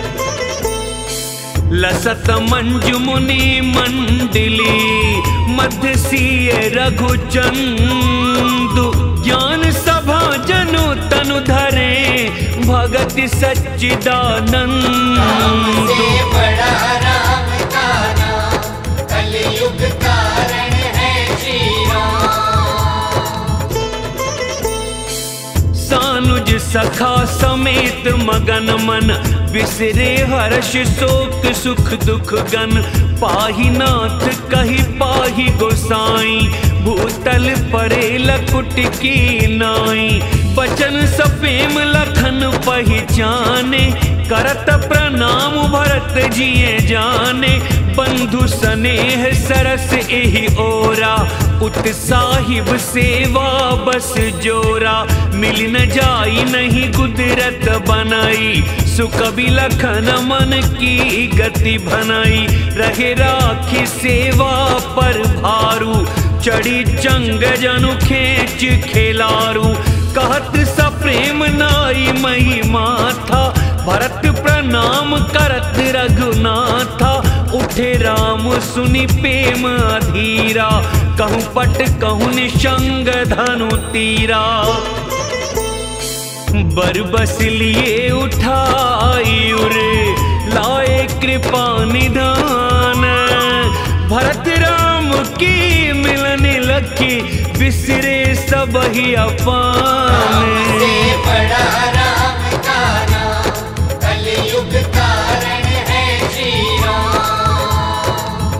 लसत मंजु मुनि मंडली, मध्य सिय रघु चंदु। ज्ञान सभा जनु तनु धरे, भगत सच्चिदानंद। से बड़ा राम का नाम, कलयुग कारण है श्री राम। सानुज सखा समेत मगन मन, बिसरे हर्ष शोक सुख दुख गन। पाहि नाथ कहि पाहि गोसाई, भूतल परे लकुट की नाई। बचन सपेम लखन पहिचाने, करत प्रणाम भरत जिए जाने। बंधु स्नेह सरस एहि ओरा, उत साहिब सेवा बस जोरा। मिल न जाई नहीं कुदरत बनाई, सुख बिलखन मन की गति भनाई। रहे राखी सेवा पर भारू, चढ़ी चंग जनु खेच खेलारू। कहत सप्रेम नाई महिमा था, भरत प्रणाम करत रघुनाथा। उठे राम सुनि प्रेम अधीरा, कहूँ पट कहूँ निशंग धनु तीरा। बर बस लिए उठाई उरे, लाए कृपा निधान। भरत राम की मिलन लखी, बिसरे सब ही अपान। से बड़ा राम का नाम, कलयुग कारण है श्री राम।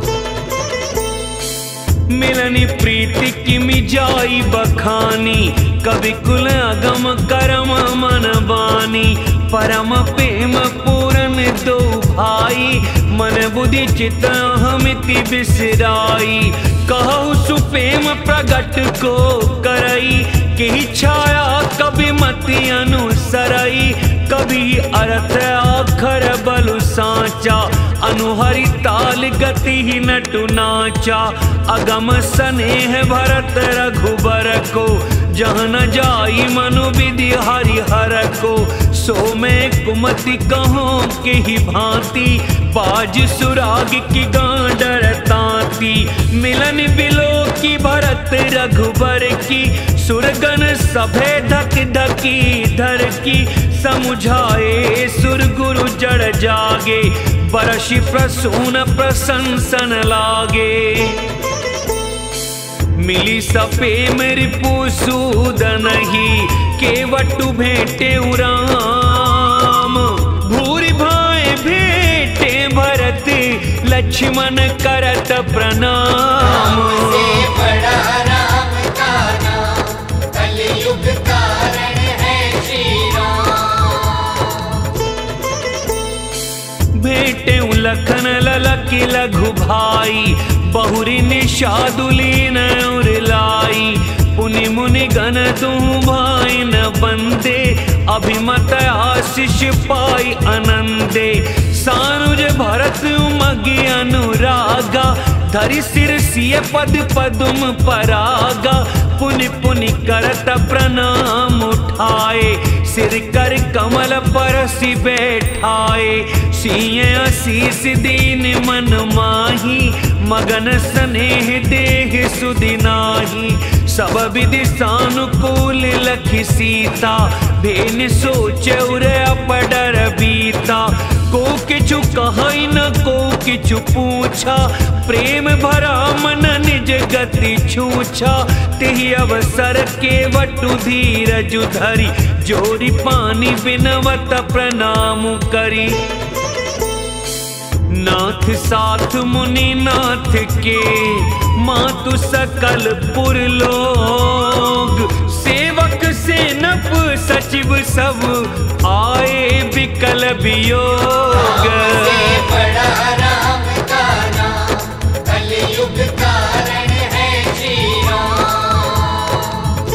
मिलनी प्रीति की मिजाई बखानी, कवि कुल अगम करम मन बानी। परम प्रेम पूरन दो भाई, मन बुद्धि चित अहमिति बिसराई। कहु सुप्रेम प्रगट को करई, कि छाया कभी मति अनुसरई। कभी अर्थ आखर बलु सांचा, अनुहरि ताल गति ही नटु नाचा। अगम स्नेह भरत रघुबर को, जहाँ न जाई मनु विधि हरिहर को। सो मैं कुमति कहूँ के ही भांति, बाज सुराग की गांडर तांती। मिलन बिलो की भरत रघुबर की, सुरगन सभे धक धकी धर की। समुझाए सुर गुरु जड़ जागे, बरषि प्रसून प्रशंसन लागे। मिली सपेम रिपु सूदन ही, केवटु भेटे उराम। भूरि भाई भेटे भरत, लक्ष्मण करत प्रणाम। से बड़ा राम का नाम, कलयुग कारण है श्री राम। भेटे लखन ललकी लघु भाई, बहुरी निषादुलीन उरलाई। पुनि मुनि गण तू भाई न बंदे, अभिमत आशीष पाई आनंदे। सानुज भरत उमगी अनुरागा, धरि सिर सिय पद पदुम परागा। पुनि पुनि करत प्रणाम उठाए, सिर कर कमल परसि बैठाए। सिय आशीष दीन मन माही, मगन स्नेह देह सुधि नाही। सब विधि सानुकूल लखि सीता, भेन सोच उर अपडर बीता। को किछु कहै न को किछु पूछा, प्रेम भरा मन निज गति छूछा। तेहि अवसर के वटु धीरज धरी, जोरी पानी बिनवत प्रणाम करी। नाथ साथ मुनि नाथ के, मातु सकल पुर लोग। सेवक सेनप सचिव सब, आए विकल वियोग। से बड़ा राम का नाम, कलयुग कारण है श्री राम।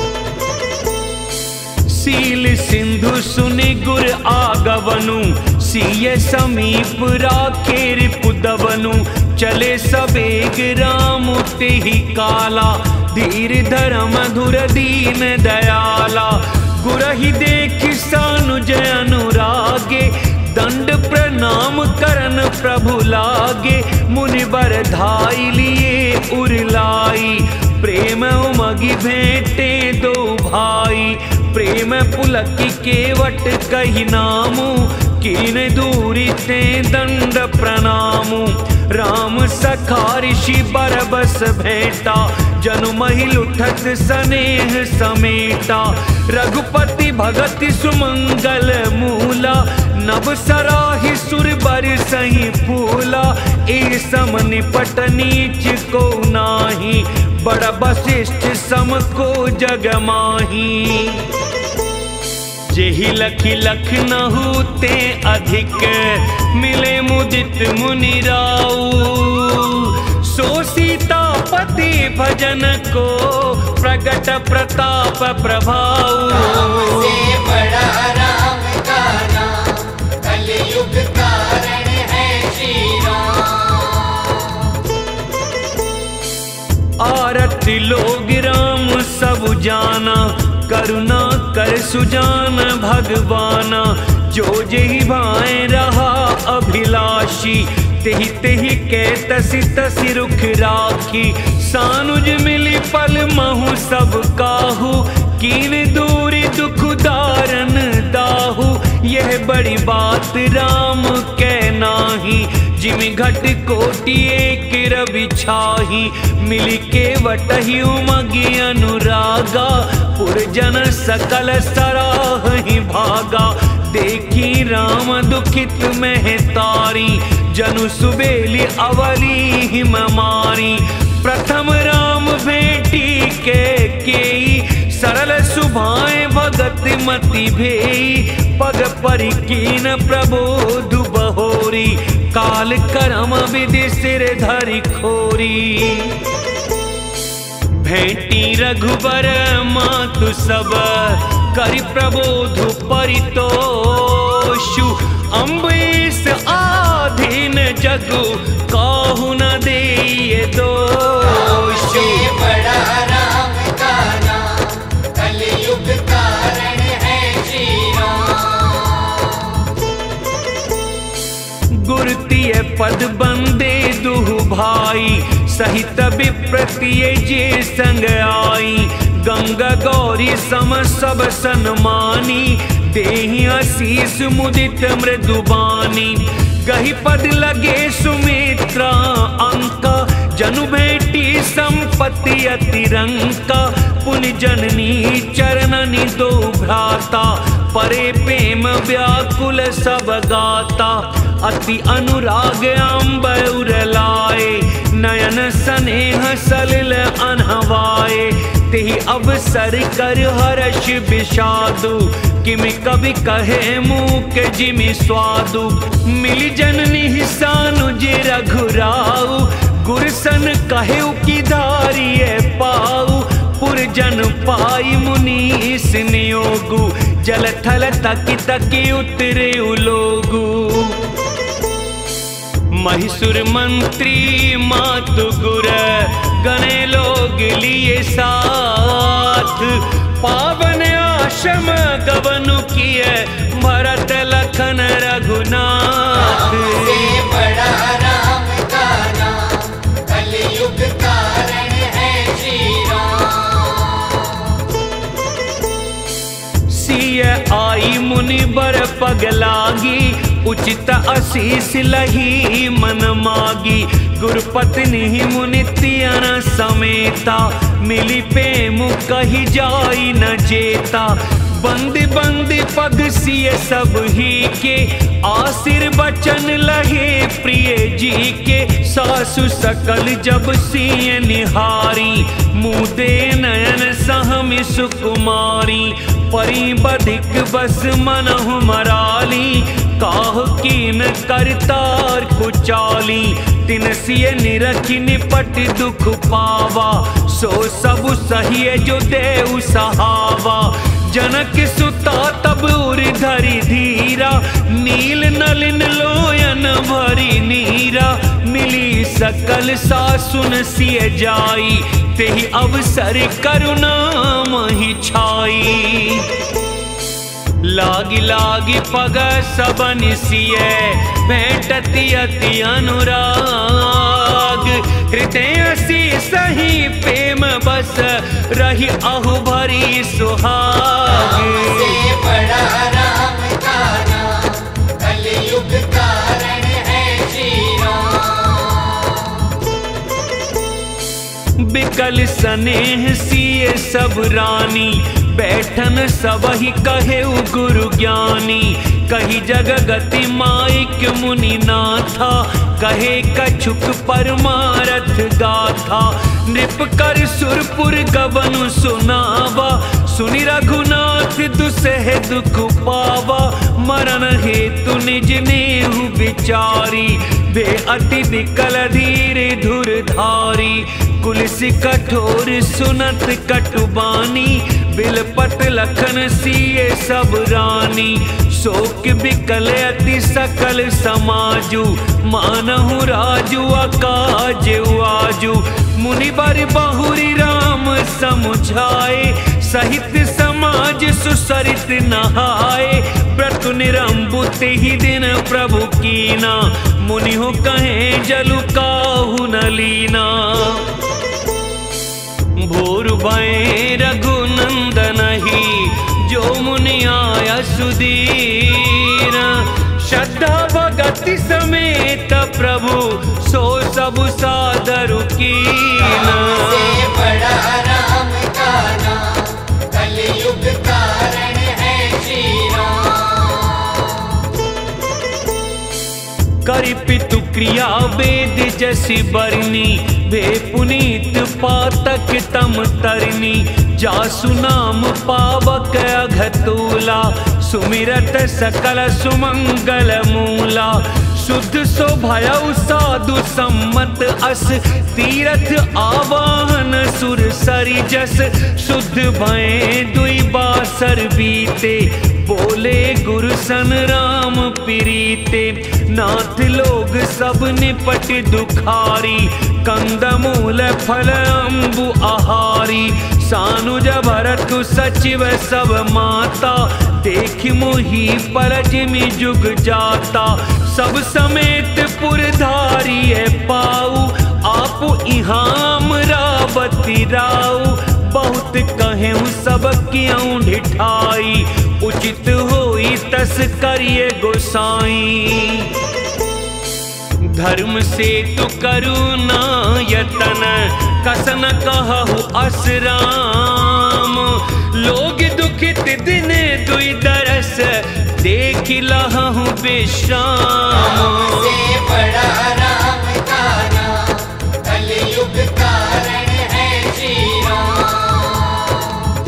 सील सिंधु सुनि गुर आगवनु, सिय समीप राखे रिपुदवनु। चले सबेग राम तेहि काला, धीर धर्म मधुर दीन दयाला। गुरहि देख सानुज अनुरागे, दंड प्रणाम करन प्रभु लागे। मुनि बर धाई लिए उरलाई, प्रेम उमगी भेंटे दो भाई। प्रेम पुलकी केवट कही नामु, कीन दूरी ते दंड प्रणामु। राम सखा ऋषि बरबस भेंटा, जनु महिल उठत स्नेह समेटा। रघुपति भगति सुमंगल मूला, नभ सराहि सुर बर सही फूला। ए सम निपट नीच को नाही, बड़ वशिष्ठ सम को जग माही। जेहि लखि लखनहु ते अधिक, मिले मुदित मुनि राऊ। सो सीतापति भजन को, प्रगट प्रताप प्रभाऊ। राम से बड़ा राम का नाम, कलयुग कारण है श्री राम। आरती लोग राम सब जाना, करुणा कर सुजान भगवाना। जो जेहि भाए रहा अभिलाषी, तेहि तेहि के तसि तसि रुख राखी। सानुज मिली पल महु सब काहू, कीन दूरी दुख दारन दाहू। यह बड़ी बात राम कै नाही, जिमि घट कोटि एक रवि छाही। मिली के वटहि उमगी अनुरागा, पुरजन सकल सराहि भागा। देखी राम दुखित महतारी, जनु सुबेली अवली हिम मारी। प्रथम राम भेटी के केई, सरल सुभाए भगत मति भेई। पग परिकीन प्रबोध बहोरी, काल करम विधि सिर धरि खोरी। भेंटी रघुबर मातु सब, करि प्रबोध परितोषु। अम्बरीश आधीन जगु, काहू न देय दोषु। बड़ा राम का नाम, कलयुग कारण है श्री राम। गुरतिय पद बंदे दुहु भाई, सहित विप्रतिय जे संग आई। गंगा गौरी सम सब सन्मानी, देहि आशीष मुदित मृदुबानी। गहि पद लगे सुमित्रा अंका, जनु भेटी संपत्ति अतिरंका। पुनि जननी चरणनि दो भ्राता, परे प्रेम व्याकुल सब गाता। अति अनुराग अम्बर लाए, नयन स्नेह सलिल अनहवाए। तेहि अवसर कर हर्ष विषादु, किमि कवि कहे मूक जिमि स्वादु। मिली जननी सानुज रघुराऊ, गुरसन कहे की धारिये पाऊ। पुरजन पाई मुनि नियोगु, जल थल तकी तकी उतरे उलोगु। महिषुर मंत्री मातु गुर, गणे लोग लिए साथ। पावन आश्रम गवनु किए, भरत लखन रघुनाथ। से बड़ा राम का नाम, कलयुग कारण है श्री राम। सिय आई मुनि बर पग लागी, उचित आशीष लही मन मागी। गुरुपत्नी मुनितियन समेता मिली प्रेम कही जाई न जेता। बंदी बंदी पग सिए सब ही के आशीर्वचन लहे प्रिय जी के। सासु सकल जब सिए निहारी मुदे नयन सहमि सुकुमारी। परी बधिक बस मनहु मराली काह कीन करतार कुचाली। तिन सिए निरखि निपट दुख पावा सो सब सहिए जो देव सहावा। जनक सुता तब उर धरि धीरा नील नलिन लोयन भरी नीरा। मिली सकल सासुन सिए जाई तेहि अवसर करुणा महि छाई। लागी लागी पग सबन सिए भेंटति अति अनुराग। हृदय सी सही प्रेम बस रही अहु भरी सुहाग। से बड़ा राम का नाम कलयुग कारण है श्री राम। बिकल स्नेह सिए सब रानी बैठन सबहि कहे गुरु ज्ञानी। कही जग गति माइक मुनि नाथा कहे कछुक परमारथ गाथा। नृप कर सुरपुर गवनु सुनावा सुनि रघुनाथ दुसह दुख पावा। मरण हेतु निज नेहु विचारी बे अति विकल धीरे धुर धारी। कुलसी कठोर सुनत कटुबानी बिलपत लखन सिए सब रानी। शोक बिकल अति सकल समाजु मानहु राजु अकाज आजु। मुनि बर बहुरी राम समुझाए सहित समाज सुसरित नहाए। व्रत निरंबु तेहि दिन प्रभु कीना मुनि हो कहे जलु काहु न लीना। भोर भय रघुनंदन ही जो मुनि आया सुधीर। श्रद्धा भगति समेत प्रभु सो सब सादर कीना। से बड़ा राम का नाम कलयुग कारण है श्री राम। करि पितु क्रिया वेद जसि बरनी वे पुनीत पातक तम तरनी। जासु नाम पावक अघतूला सुमिरत सकल सुमंगल मूला। शुद्ध सो भयउ साधु सम्मत अस तीरथ आवाहन सुर सरि जस। शुद्ध भय दुई बासर बीते बोले गुरु सन राम प्रीते। नाथ लोग सब निपट दुखारी कंदमूल फल अम्बु आहारी। सानुज भरत सचिव सब माता देख मोही परजमि जुग जाता। सब समेत पुरधारी पाऊ आप इहाम रावती राऊ। बहुत कहूँ सब क्यों ढिठाई उचित होई तस करिए गोसाई। धर्म से तु करुणा यतन कसन कहु असराम। लोग दुखित दिन दुई दरस देख लहु विश्राम। से बड़ा राम का नाम कलयुग कारण है श्री राम।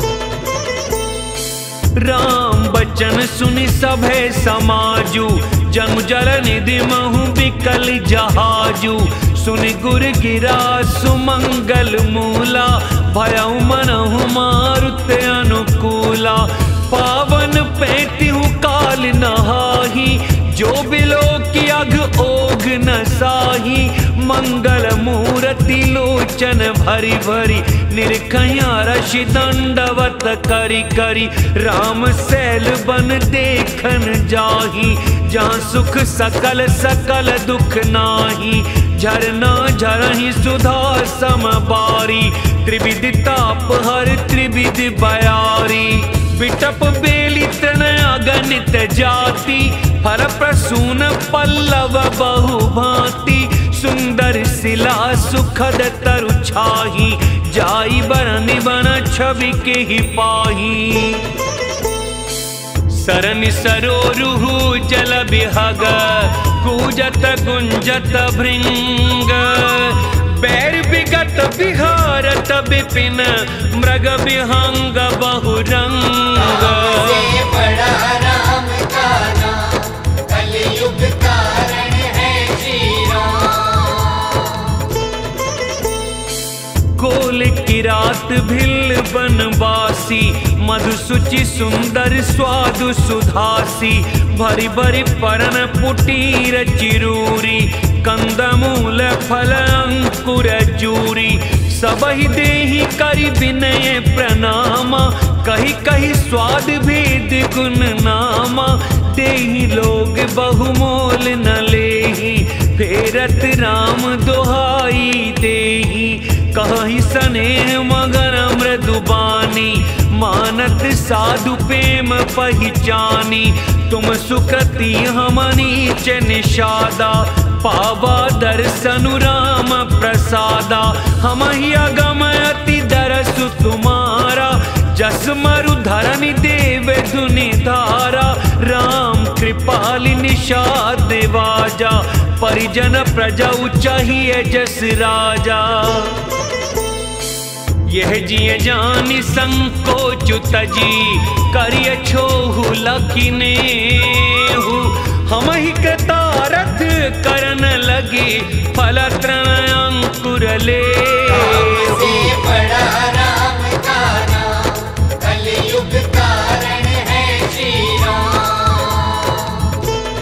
राम बचन सुनि सभे समाजु जन्म जल निधि महु बिकल जहाजु। सुनि गुर गिरा सुमंगल मूला भयउ मनहु मारुत अनुकूला। पावन पैतिहु काल नहाही जो बिलो की अघ ओघ न साही। मंगल मूर्ति लोचन भरी भरी निरखया रशि दंडवत करी करी। राम सैल बन देखन जाही जहाँ सुख सकल सकल दुख नाही। झरना झरहि सुधा समबारी त्रिविध ताप हर त्रिविध बयारी। बिटप बेली तृण अगणित जाति फल प्रसून पल्लव बहु भांति, सुंदर शिला सुखद तरु छाही, जाई बरन बन छवि के ही पाही। सरनि सरोरुहु जल बिहग, कूजत गुंजत भृंग, बैर विगत विहारत विपिन, मृग विहंग बहुरंग। से बड़ा राम का नाम, कलयुग कारण है श्री राम। कोल किरात भिल बनवासी, मधुसुचि सुंदर स्वादु सुधासी, भरी भरी परन पुटीर चिरूरी, कंदमूल फल अंकुर जूरी, सबहि देहि करि विनय प्रणामा, कही कही स्वाद भेद गुण नामा, देहि लोग बहुमोल न लेहि, फेरत राम दोहाई देहि, कहि स्नेह मगन मृदुबानी, मानत साधु प्रेम पहिचानी, तुम सुकृति हम नीच निषादा, पावा दर्शनु राम प्रसादा, हम ही अगम अति दरसु तुम्हारा, जस मरु धरनि देव धुनि धारा, राम कृपालि निषाद वाजा, परिजन प्रजा चाहिए जस राजा। यह जिय जानि संकोच तजी, करिय छोहु लखिनेहु, हम ही कृतारथ करन लगे, फल तृण अंकुर ले। से बड़ा राम का नाम, कलयुग कारण है श्री राम।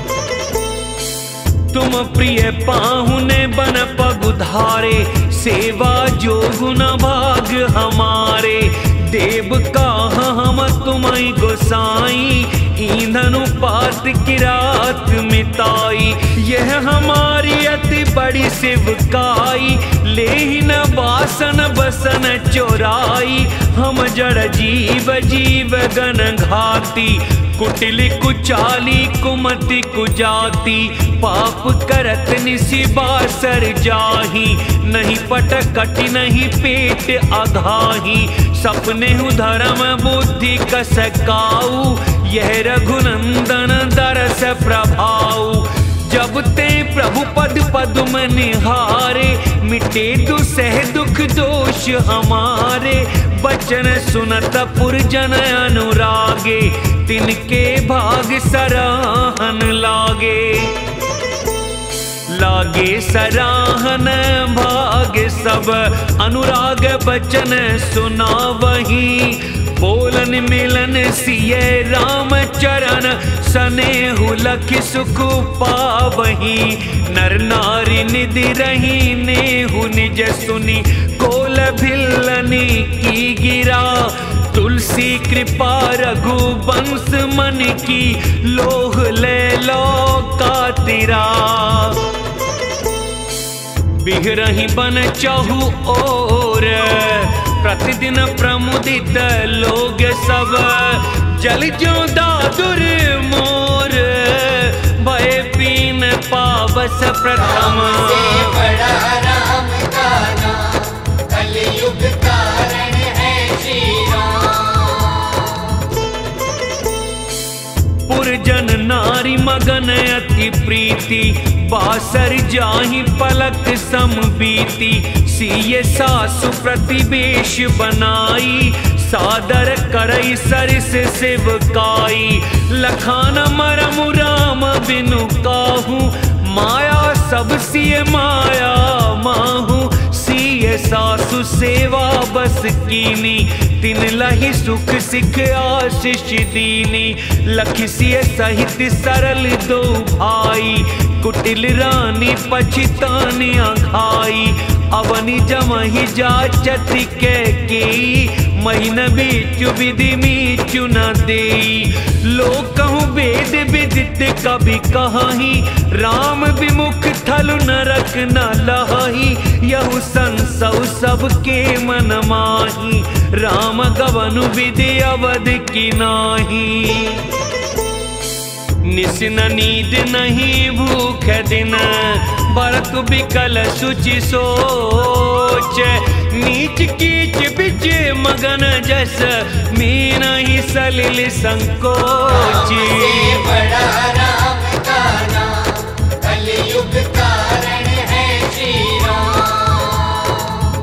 तुम प्रिय पाहुने बन पगुधारे, सेवा जो गुण भाग हमारे, देव कहा हम तुम्हारी गोसाई, ईंधन पात किरात मिताई, यह हमारी अति बड़ी सेवकाई, लेहिन वासन बसन चोराई, हम जड़ जीव जीव गण घाती, कुटिल कुचाली कुमति कुजाति, पाप करत निसि बासर जाही, नहीं पट कटि नहीं पेट अघाही, सपने धर्म बुद्धि कसकाऊ, यह रघुनंदन दरस प्रभाऊ, जब ते प्रभु पद पदुम निहारे, मिटे दुसह दुख दोष हमारे, बचन सुनत पुरजन अनुरागे, तिनके भाग सराहन लागे। लागे सराहन भाग सब, अनुराग बचन सुनावही, बोलन मिलन सिय राम चरण, सनेहु लखि सुख पावही, नर नारी निधि रही नेहु निज सुनी, कोल भिल्लनि की गिरा, तुलसी कृपा रघुवंश मन की, लोह ले लो का तिरा। बिहरहि बन चहु ओर, प्रतिदिन प्रमुदित लोग सब, जल जो दादुर मोर, भय पीन पावस प्रथम। से बड़ा राम का नाम, कलयुग कारण है श्री राम। पुरजन नारी मगन अति प्रीति, बासर जाहि पलक सम बीती, सिय सासु प्रतिवेश बनाई, सादर करई सरिस सेवकाई, लखान मरम राम बिनु काहू, माया सब सिय माया माहू, सिय सासु सेवा बस कीनी, तिन लहि सुख सिख आशीष दीनी, लखि सिय सहित सरल दो भाई, कुटिल रानी पछितानी खाई, अवनि जमहि जाचत के की, महीन बीचु विधि मीचु न देई, लोग कहूँ वेद विदित कभी कहाही, राम विमुख थलु नरक न लहाही, यहु संसव सबके मन माही, राम गवनु विधि अवध की नाही। निस न नींद नहीं भूख दिन, भरत बिकल सुचि सोच। नीच कीच बिच मगन जस, मीन ही सलिल संकोची। से बड़ा राम का नाम, कलयुग कारण है श्री राम।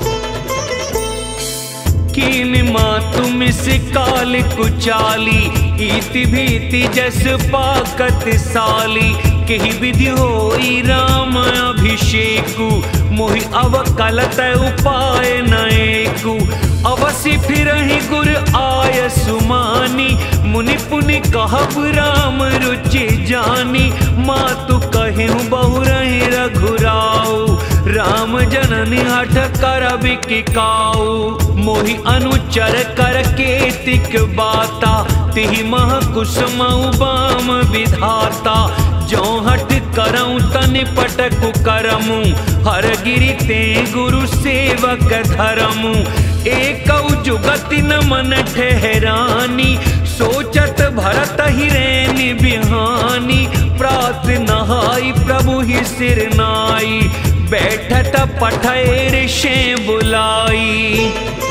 कीन मातु मिस काल कुचाली, इति भीति जस पाकत साली। केहि विधि होई राम अभिषेकु, मोहि अवकलत उपाय नएकु। अवसि फिरहि गुर आय सुमानी, मुनि पुनि कहब राम रुचि जानी। मातु कहेहु बहु रहि रघुराऊ, राम जननी हठ करबिक काऊ। मोहि अनुचर कर केतिक बाता, तिहि मह कुसुमउ बाम विधाता। जो हट करऊँ तनि पटकु करमु, हर गिरि ते गुरु सेवक धरमु। एकौ जुगति न मन ठहरानी, सोचत भरत हिरेनि बिहानी। प्रात नहाई प्रभु ही सिर नाई, बैठत पठय ऋषि बुलाई।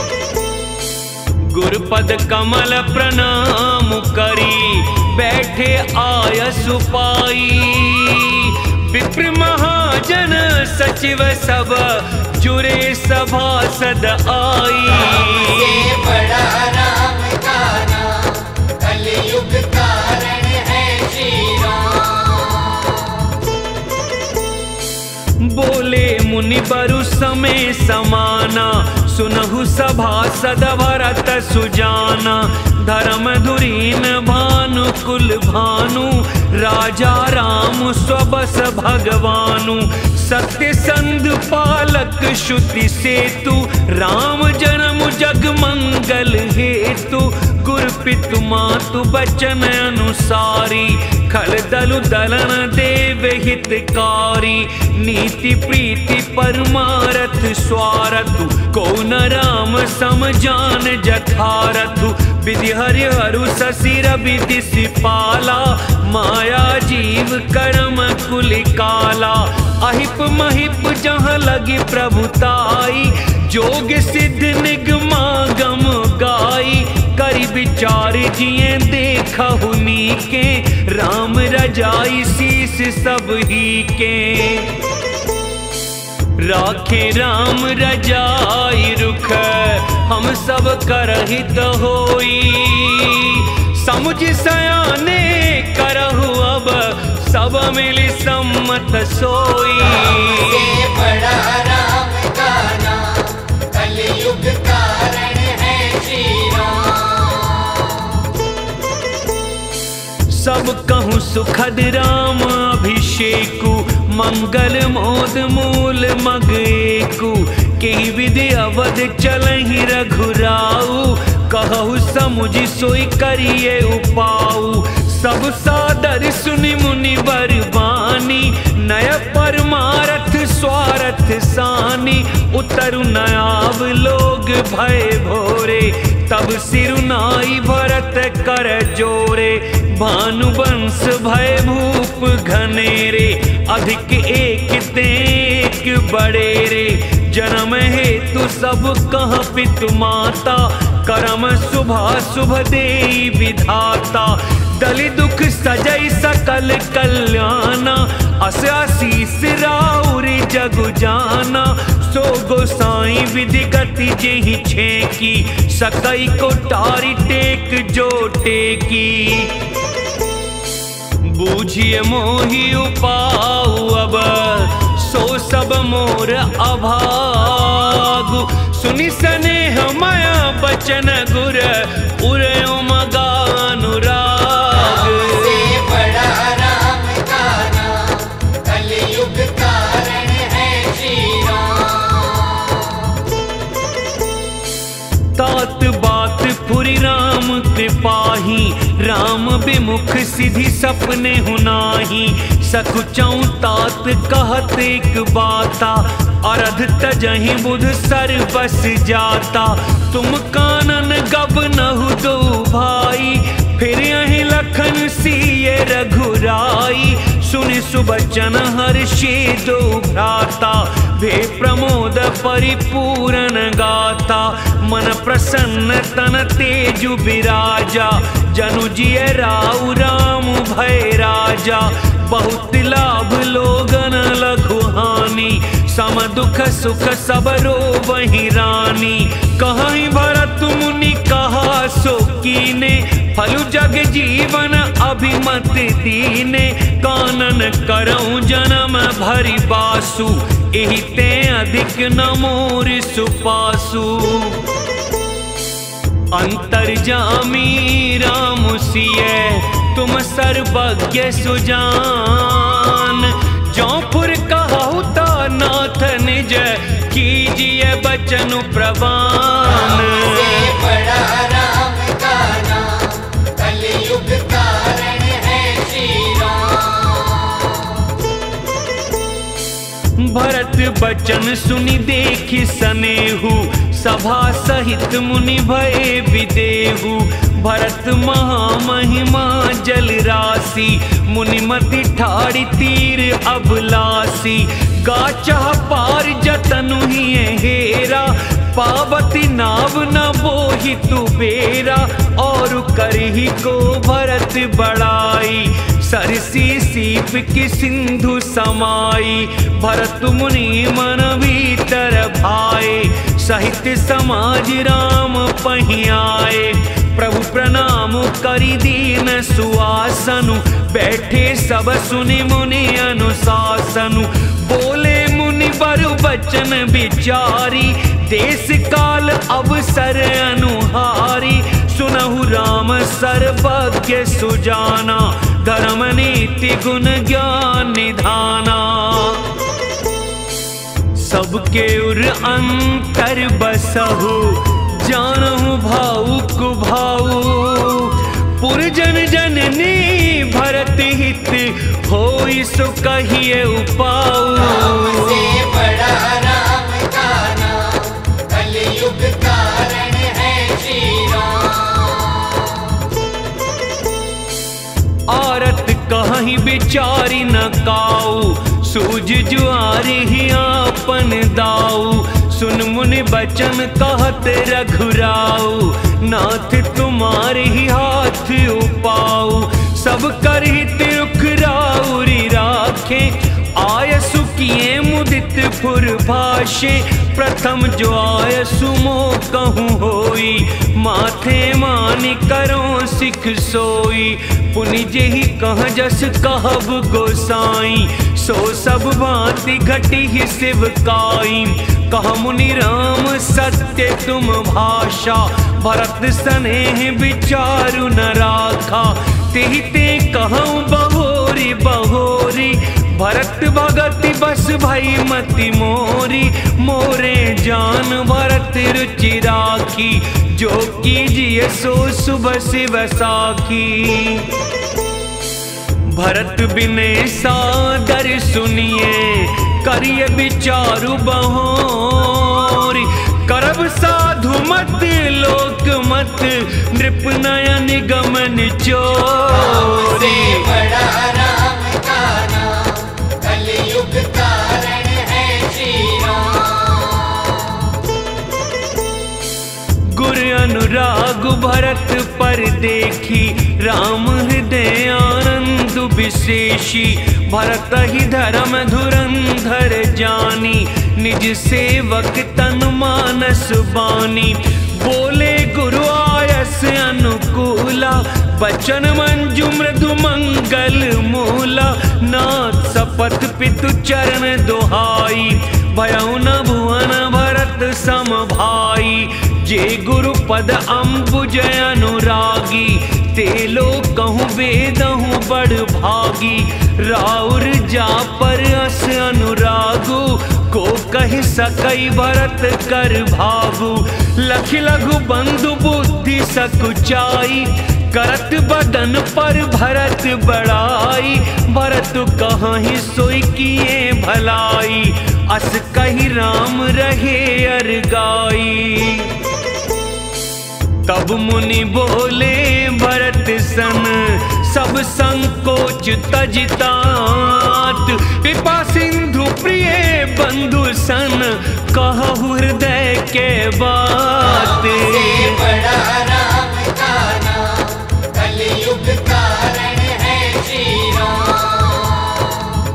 गुरुपद कमल प्रणाम करी, बैठे आय सुपाई। विप्र महाजन सचिव सब, जुरे सभासद आई। से बड़ा राम का नाम, कलयुग कारण है श्री राम। बोले मुनि बरु समय समाना, सुनहु सभासद भरत सुजाना। धर्म धुरीन भानु कुल भानु, राजा राम स्वबस भगवानु। सत्य संध पालक श्रुति सेतु, राम जन्म जग मंगल हेतु। गुर पितु मातु बचन अनुसारी, खल दलु दलन देव हितकारी। नीति प्रीति परमारथ स्वारथु, को न राम सम जान जठारथु। विधि हरिहरु ससिर विधि सिपाला, माया जीव कर्म कुल काला। अहिप महिप जहाँ लगी प्रभुताई, जोग सिद्ध निगमागम गाई। करि विचार जिए देखहु नीके, राम रजाई शीस सब ही के। राखे राम रजाई रुख, हम सब करहित होई। समुझ सयाने करहु अब, सब मिली सम्मत सोई। से बड़ा राम का नाम, कलयुग कारण है श्री राम। सब कहूँ सुखद राम अभिषेकु, मंगल मोद मूल मग एकु। केहि विधि अवध चलहि रघुराऊ, कहु समुझ सोई करिए उपाऊ। सब सादर सुनि मुनि बर बानी, नय परमारथ स्वारथ सानी। उतरु नयाव लोग भय भोरे, तब सिरुनाई भरत कर जोरे। भानुवंश भय भूप घनेरे, अधिक एक तेक बड़ेरे। जन्म हेतु सब कह पितु माता, करम शुभा शुभ देई विधाता। दलि दुख सजई सकल कल्याणा, अस आशीष राउरी जगु जाना। सो गोसाई विधि गति जेहि छेकी, सकई को टारी टेक जो टेकी। बूझिए मोहि उपाऊ अब, सो सब मोर अभागु। सुनि स्नेह माया बचन गुर, उरयो मगा अनुराग। से बड़ा राम का नाम, कलयुग कारण है श्री राम। तात बात फुरि राम कृपाही, राम विमुख सिधि सपने हुनाही। सकुचऊँ तात कहत एक बाता, अरध तजहि बुध सर बस जाता। तुम कानन गब नहु दो भाई, फिर यही लखन सिए रघुरा। सुनि सुबचन हर्षे दो भ्राता, वे प्रमोद परिपूर्ण गाथा। मन प्रसन्न तन तेजु बिराजा, जनु जिय राउ राम भय राजा। बहुत लाभ लोगन लघु हानि, सम दुख सुख सब रो वही रानी। कहीं भरत मुनि कहा सो कीने, फलु जग जीवन अभिमत दीने। कानन करऊं जन्म भरि बासु, एहि ते अधिक न मोर सुपासु। अंतर्जामी राम सिय, तुम सर्वज्ञ सुजान। जौपुर कहु ता नाथ निज, कीजिए बचन प्रवान। बड़ा राम का नाम, कलयुग कारण है श्री राम। भरत बचन सुनि देखि सनेहु, सभा सहित मुनि भय विदेहु। भरत महामहिमा जल राशि, मुनिमति ठाड़ी तीर अभिलाषी। गाचा पार जतनु ही हेरा, पावती नाव न बोहि तु बेरा। और करही को भरत बड़ाई, सरसी सीप की सिंधु समाई। भरत मुनि मन भीतर भाए, सहित समाज राम पहियाए। प्रभु प्रणाम करि दीन सुआसनु, बैठे सब सुनि मुनि अनुशासनु। बोले मुनि बरु बचन विचारी, देश काल अवसर अनुहारी। सुनहु राम सर्वज्ञ सुजाना, धर्म नीति गुण ज्ञान निधाना। सबके उर अंतर बसहु, जानहु भावुक भाऊ। पुरजन जननी भरत हित, होई सो कहिए उपाऊ। राम से बड़ा राम का नाम, कलयुग कारण है श्री राम। आरत कहीं बिचारी न काऊ, सूझ जुआरी ही आपन दाऊ। सुन मुनि बचन कहत रघुराऊ, नाथ तुम्हारे ही हाथ उपाऊ। सब कर हित रुख राउरी राखे, आय सुखिए मुदित फुर भाषे। प्रथम जो आय सुमो कहूँ होई, माथे मानि करो सिख सोई। पुनि जेहि कह जस कहब गोसाई, सो सब भांति घटी ही शिवकाई। कह मुनि राम सत्य तुम भाषा, भरत स्नेह विचारु न राखा। तेहि ते कहूँ बहोरी बहोरी, भरत भगति बस भई मति मोरी। मोरे जान भरत रुचि राखी, जो कीजिए सो सुबह शिव साखी। भरत बिने सादर सुनिए, करिए विचारु बहोरी। करब साधु मत लोक मत, नृप नयन गमन चोरी। बड़ा राम का नाम, कलयुग कारण है श्री राम। गुर अनुराग भरत पर देखी, राम हृदय आनंद विशेषी। भरत ही धर्म धुरंधर जानी, निज सेवक तन मानस बानी। बोले गुरु आयस अनुकूला, बचन मंजु मृदु मंगल मूला। नाथ सपथ पितु चरण दोहाई, भयउ न भुवन भरत सम भाई। जे गुरु पद अम्बुज अनुरागी, ते लो कहूँ वेदहूँ बड़ भागी। राउर जा पर अस अनुरागु, को कहि सकई भरत कर भागु। लख लघु बंधु बुद्धि सकुचाई, करत बदन पर भरत बड़ाई। भरत कहीं सोई किए भलाई, अस कही राम रहे अरगाई। तब मुनि बोले भरत सन, सब संग को संकोच तजतात, कृपा सिंधु प्रिय बंधु सन कहु हृदय के बात। से बड़ा राम का नाम कलयुग कारण है श्री राम।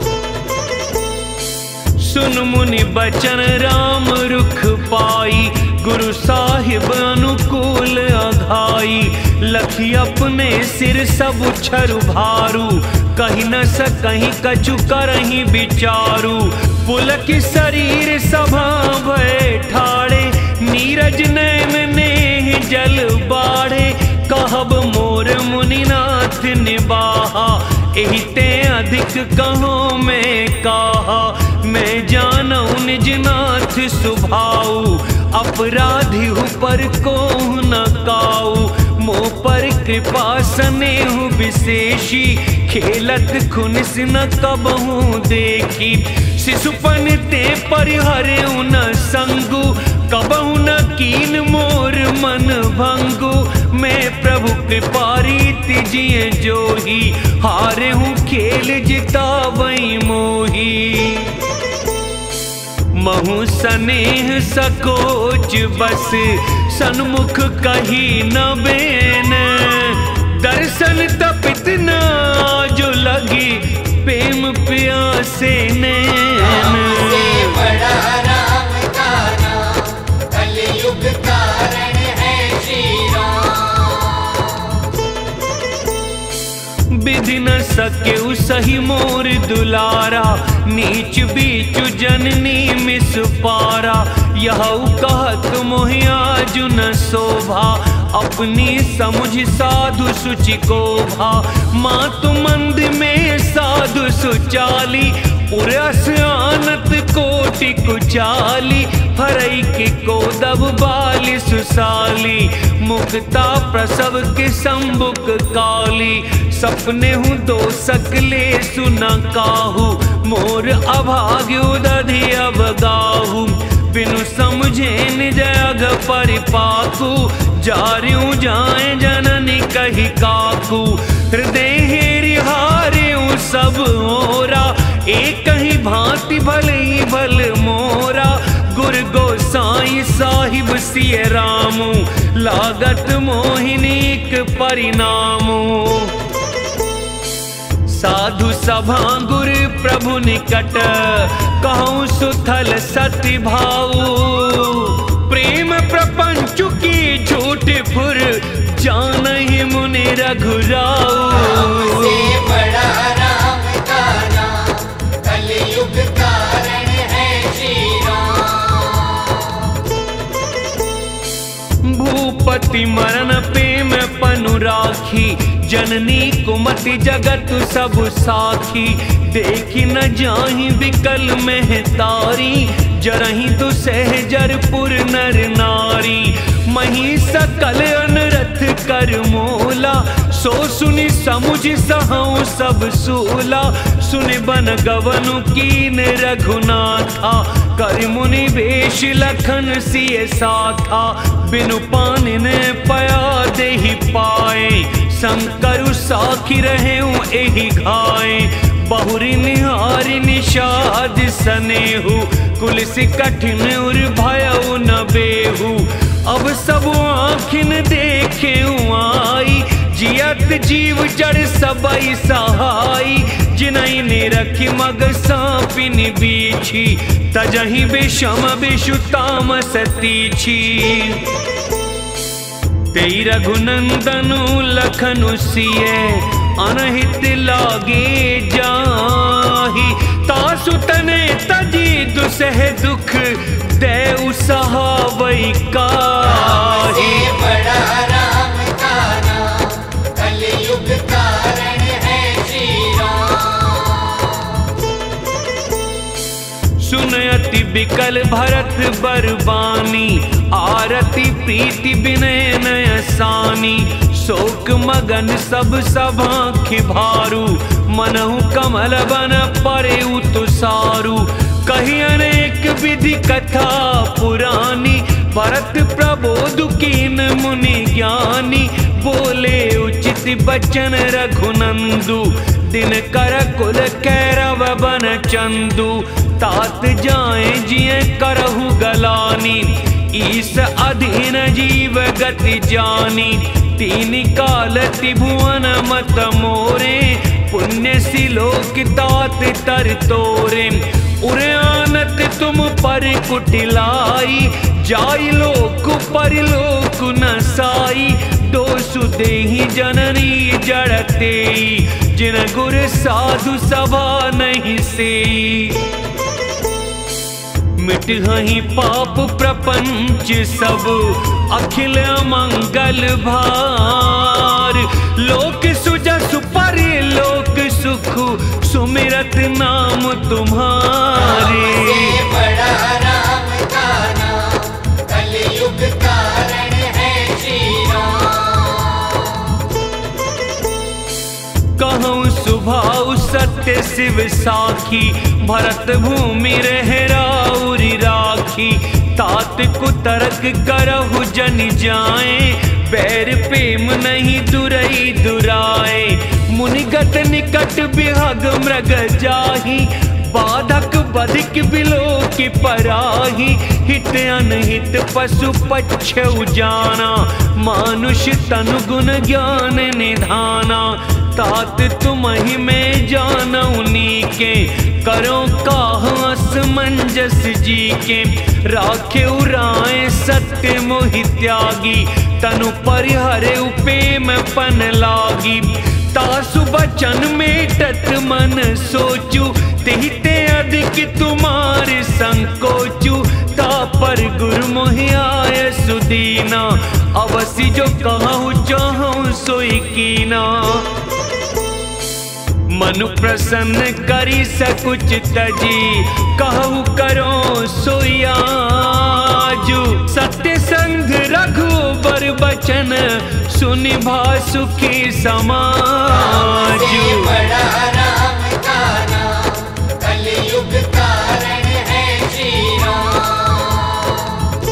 सुन मुनि बचन राम रुख पाई, गुरु साहिब अनुकूल अघाई। लखी अपने सिर सब छरु भारू, कहीं न सकहीं कछु करहीं विचारू। पुलक शरीर सभा भय ठाड़े, नीरज नैन नेह जल बाढ़े। कहब मोर मुनिनाथ निबाहा, एहि ते अधिक कहो मैं कहा। मैं जानऊ निज नाथ सुभाऊ, अपराधी हूँ पर को न काऊ। मोह पर कृपा स्नेहु विशेषी, खेलत खुन सिन कबहू देखी। शिशुपन ते परिहरे न संगु, कबहू न कीन मोर मन भंगु। मैं प्रभु कृपा रीति जिए जोही, हारे हूँ खेल जितावई मोही। महु स्नेह सकोच बस, सन्मुख कही न बेन। दर्शन तपित न जो लगी, प्रेम प्यासे नैन। से बड़ा राम का नाम कलयुग कारण है श्री राम। विधि न सके सही मोर दुलारा, नीच बीचु जननी मिस पारा। यह कहत मोहिया जुन शोभा, अपनी समुझ साधु सुचि को भा। मातु मंद में साधु सुचाली, उरस आनत कोटि कुचाली। फरई के कोदब बाली सुसाली, मुक्ता प्रसव के संबुक काली। सपने हूँ दो सकले सुना काहू, मोर अभाग्य उदधि अवगाहू। बिनु समझे निज अघ परिपाकू, जार्यूं जाए जननी कही काकू। हृदय हेरि हार्यूं सब ओरा, एक ही भांति भले ही भल मोरा। गुर गोसाई साहिब सिय रामू, लागत मोहिनीक परिणामू। साधु सभा गुर प्रभु निकट, कहूँ सुथल सति भाऊ। प्रेम प्रपंच की झूठ फुर, जानहि मुनि रघुराऊ। से बड़ा राम का नाम कलयुग कारण है श्री राम। भूपति मरण प्रेम पनु राखी, जननी कुमति जगत सब साखी। देखी न जाहि विकल में तारी, जरहि तु सहजरपुर नर नारी। मही सकल अनरथ कर मोला, सो सुनि समुझ सहु सब सूला। सुनि बन गवनु कीन रघुनाथा, कर मुनि वेश लखन सिय साखा। बिनु पानिन पया देहि पाए, शंकर साखी रहे एहि घाए। बहुरी निहारी निषाद सनेहु, कुलसी कठिन उर भयउ न बेहु। अब सब आँखिन देखे आई, जियत जीव जड़ सबई सहाई। जिनहि ने रखी मग सापिन बीछी, तजहि विषम विषु तामस तीछी। तेई रघुनंदनु लखनु सिए, अनहित लागे जाहि। तासु तने तजी दुसह दुख, देउ सहावै काहि। से बड़ा राम का नाम कलयुग कारण है श्री राम। सुन अति बिकल भरत बरबानी, आरती प्रीति विनय नयसानी। शोक मगन सब सभा खिभारू, मनहु कमल बन परे तुसारू। कही अनेक विधि कथा पुरानी, भरत प्रबोध कीन मुनि ज्ञानी, बोले उचित बचन रघुनंदु। दिन कर कुल कैरव बन चंदु, तात जाए जिये करहु गलानी। ईस अधीन जीव गति जानी, तीन काल त्रिभुवन मत मोरे। पुण्य सिलोक तात तर तोरे, उरआनत तुम पर कुटिलाई। जाई लोक परलोक न साई, दोषु देहि जननी जड़तेई। जिन गुर साधु सभा नहीं सेई, मिट हहीं पाप प्रपंच सब, अखिल मंगल भार। लोक सुजस परलोक सुख, सुमिरत नाम तुम्हारे। से बड़ा राम का नाम, कलयुग कारण है श्री राम। कहूँ सुभाव सत्य शिव साखी, भरत भूमि रह राउरी राखी। तात कुतरक करहु जन जाए, बैर प्रेम नहीं दुरई दुराए। मुनिगत निकट बिहग मृग जाही, बाधक बधिक बिलोक पराही। हित अनहित पशु पक्ष उजाना, मानुष तनु गुण ज्ञान निधाना। तात तुमहि में जानऊ नीके, करो काह असमंजस जी के। राखे उराए सत्य मोहि त्यागी, तनु परिहरे उपेम पन लागी। तासु बचन मेटत मन सोचू, तिहिते अधिक तुम्हारे संकोचू। ता पर गुरु मोहि आय सुदीना, अवसि जो कहूँ चाहूँ सोई कीना। मनु प्रसन्न करी सकुच तजी, कहु करो सोयाजु। सत्य संग रघुबर बचन, सुनि भा सुखी समाजु। बड़ा राम का नाम, कलयुग कारण है श्री राम।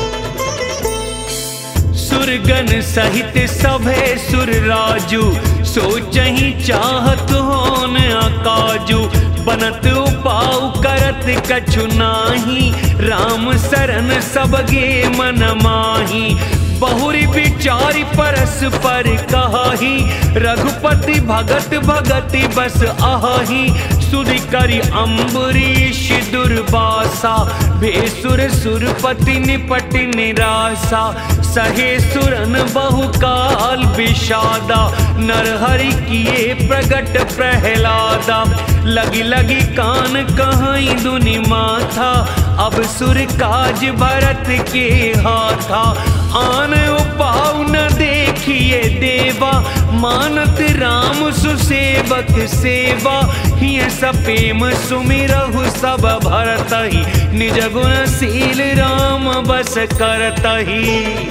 सुरगन सहित सभे सुर राजू, सोचहि चाहत होन अकाजू। बनत उपाउ करत कछु नाही, राम सरन सबगे मन माही। बहुरी विचारी परस पर कहाही, रघुपति भगत भगति बस आही। सुधि करी अम्बरीश दुर्वासा, भेसुर सुरपति निपट निरासा। सहे सुरन बहुकाल विषादा, नरहरि किए प्रगट प्रहलादा। लगी लगी कान कहीं दुनि माथा, अब सुर काज भरत के हाथा। आन उपाउ न देखिए देवा, मानत राम सुसेवक सेवा। हिय सपेम सुमिरहु सब भरतहि, निज गुणशील राम बस करतहि।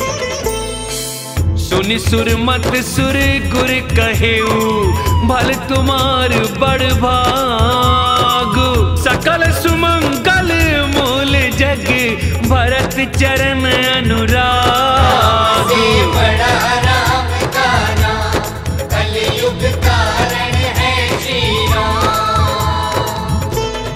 सुनि सुर मत सुर गुर कहेऊ, भल तुमार बड़ भाग। सकल सुमंगल मूल जग, भरत चरण अनुराग। बड़ा राम का नाम, कलयुग कारण है श्री राम।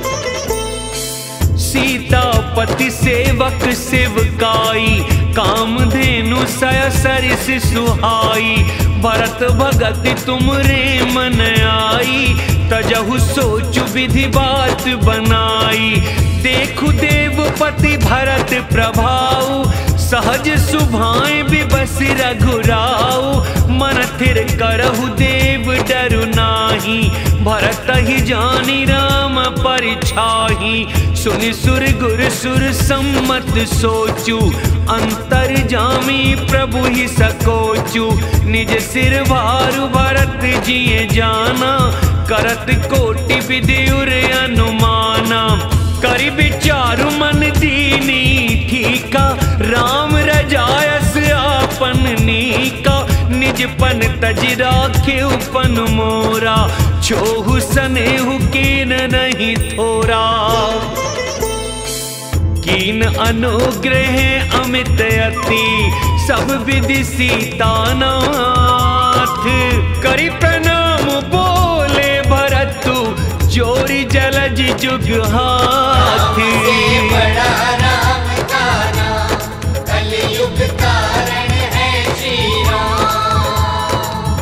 सीतापति सेवक सेवकाई, कामधेनु सय सरिस सुहाई। भरत भगत तुमरे मन आई, तजहु सोचु विधि बात बनाई। देखु देवपति भरत प्रभाऊ, सहज सुभाए बिबस रघुराऊ। मन थिर करहु देव डरु नाही, भरत ही जानी राम परिछाही। सुनि सुर गुर सुर सम्मत सोचू, अंतर जामी प्रभु ही सकोचू। निज सिर भारु भरत जिये जाना, करत कोटि विधि उर अनुमाना। करि विचारु मन दीनी ठीका, राम रजायस आपन नीका। निज पन तज राखे उपन मोरा, छोहु सनेहु कीन नहीं थोरा। कीन अनुग्रह अमित अति सब विधि सीतानाथ। करी प्रणाम बोले भरतु जोरी जलज जुग हाथ। बड़ा राम का नाम कलयुग कारण है श्री राम।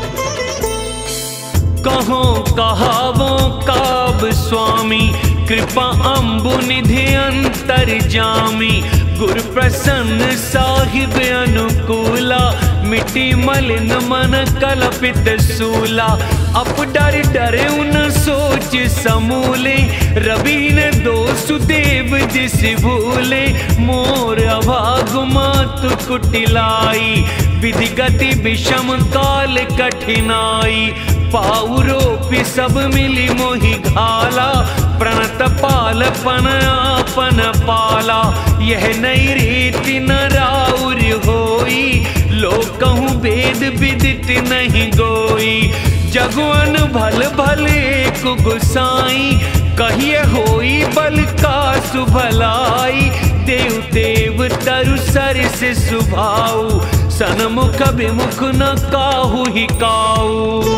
कहो कहावो काब स्वामी कृपा अम्बु निधि अंतर जामी। गुरु प्रसन्न साहिब अनुकूला मिट्टी मलिन मन कलपित सूला। अप डर डरे उन सोच समूले रवि न दोषु देव जिस भूले। मोर अभाग मातु कुटिलाई विधि गति विषम काल कठिनाई। पाउरोपि सब मिली मोहि घाला प्रणत पालपन आपन पाला। यह नई रीति न राउर होई लोग कहूँ वेद विदित नहीं गोई। जगवन भल भल एक गुसाई कहिए होई बल का सुभलाई। देव देव तरु सर से सुभाऊ सनमुख विमुख न काहू ही काऊ।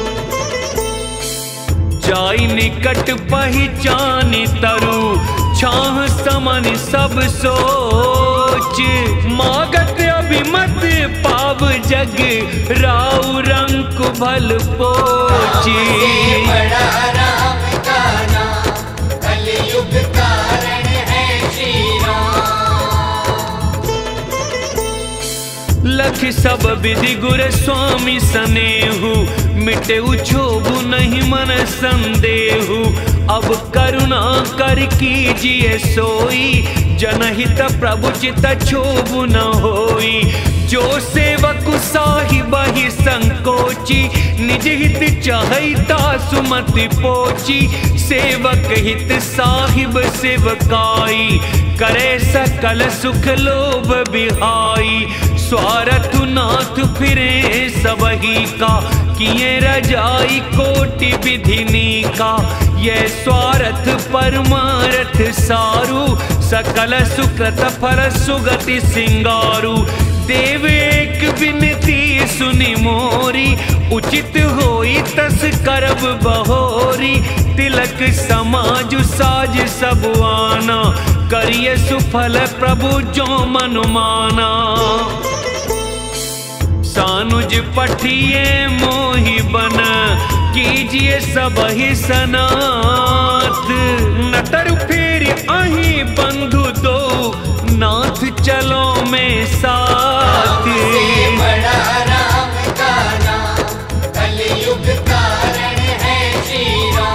जाई निकट पहचानी तरु छाह समन सब सोच। मागत अभिमत पाव जग राउ रंक भल पोची। बड़ा राम का नाम कलयुग कारण है श्री राम। लख सब विधि गुर स्वामी सनेहु मिटे उछोबु नहीं मन संदेहु। अब करुणा कर कीजिए सोई जनहित प्रभु चित क्षोभु न होई। जो सेवक साहिब ही संकोची निज हित चाहता सुमति पोची। सेवक हित साहिब सेवकाई करे सकल सुख लोभ बिहाई। स्वार्थ नाथ फिरे सबही का किए रजाई कोटि विधिनी का। ये स्वार्थ परमार्थ सारु सकल सुकृत फल सुगति सिंगारु। देव एक विनती सुनि मोरी उचित होई तस करब बहोरी। तिलक समाज साज सब आना करिए सुफल प्रभु जो मन माना। सानुज पठिए मोहि बन कीजिए सब ही सनाथ। नटर फिर अही बंधु दो नाथ चलो में साथ। बड़ा राम का नाम कलयुग कारण है श्री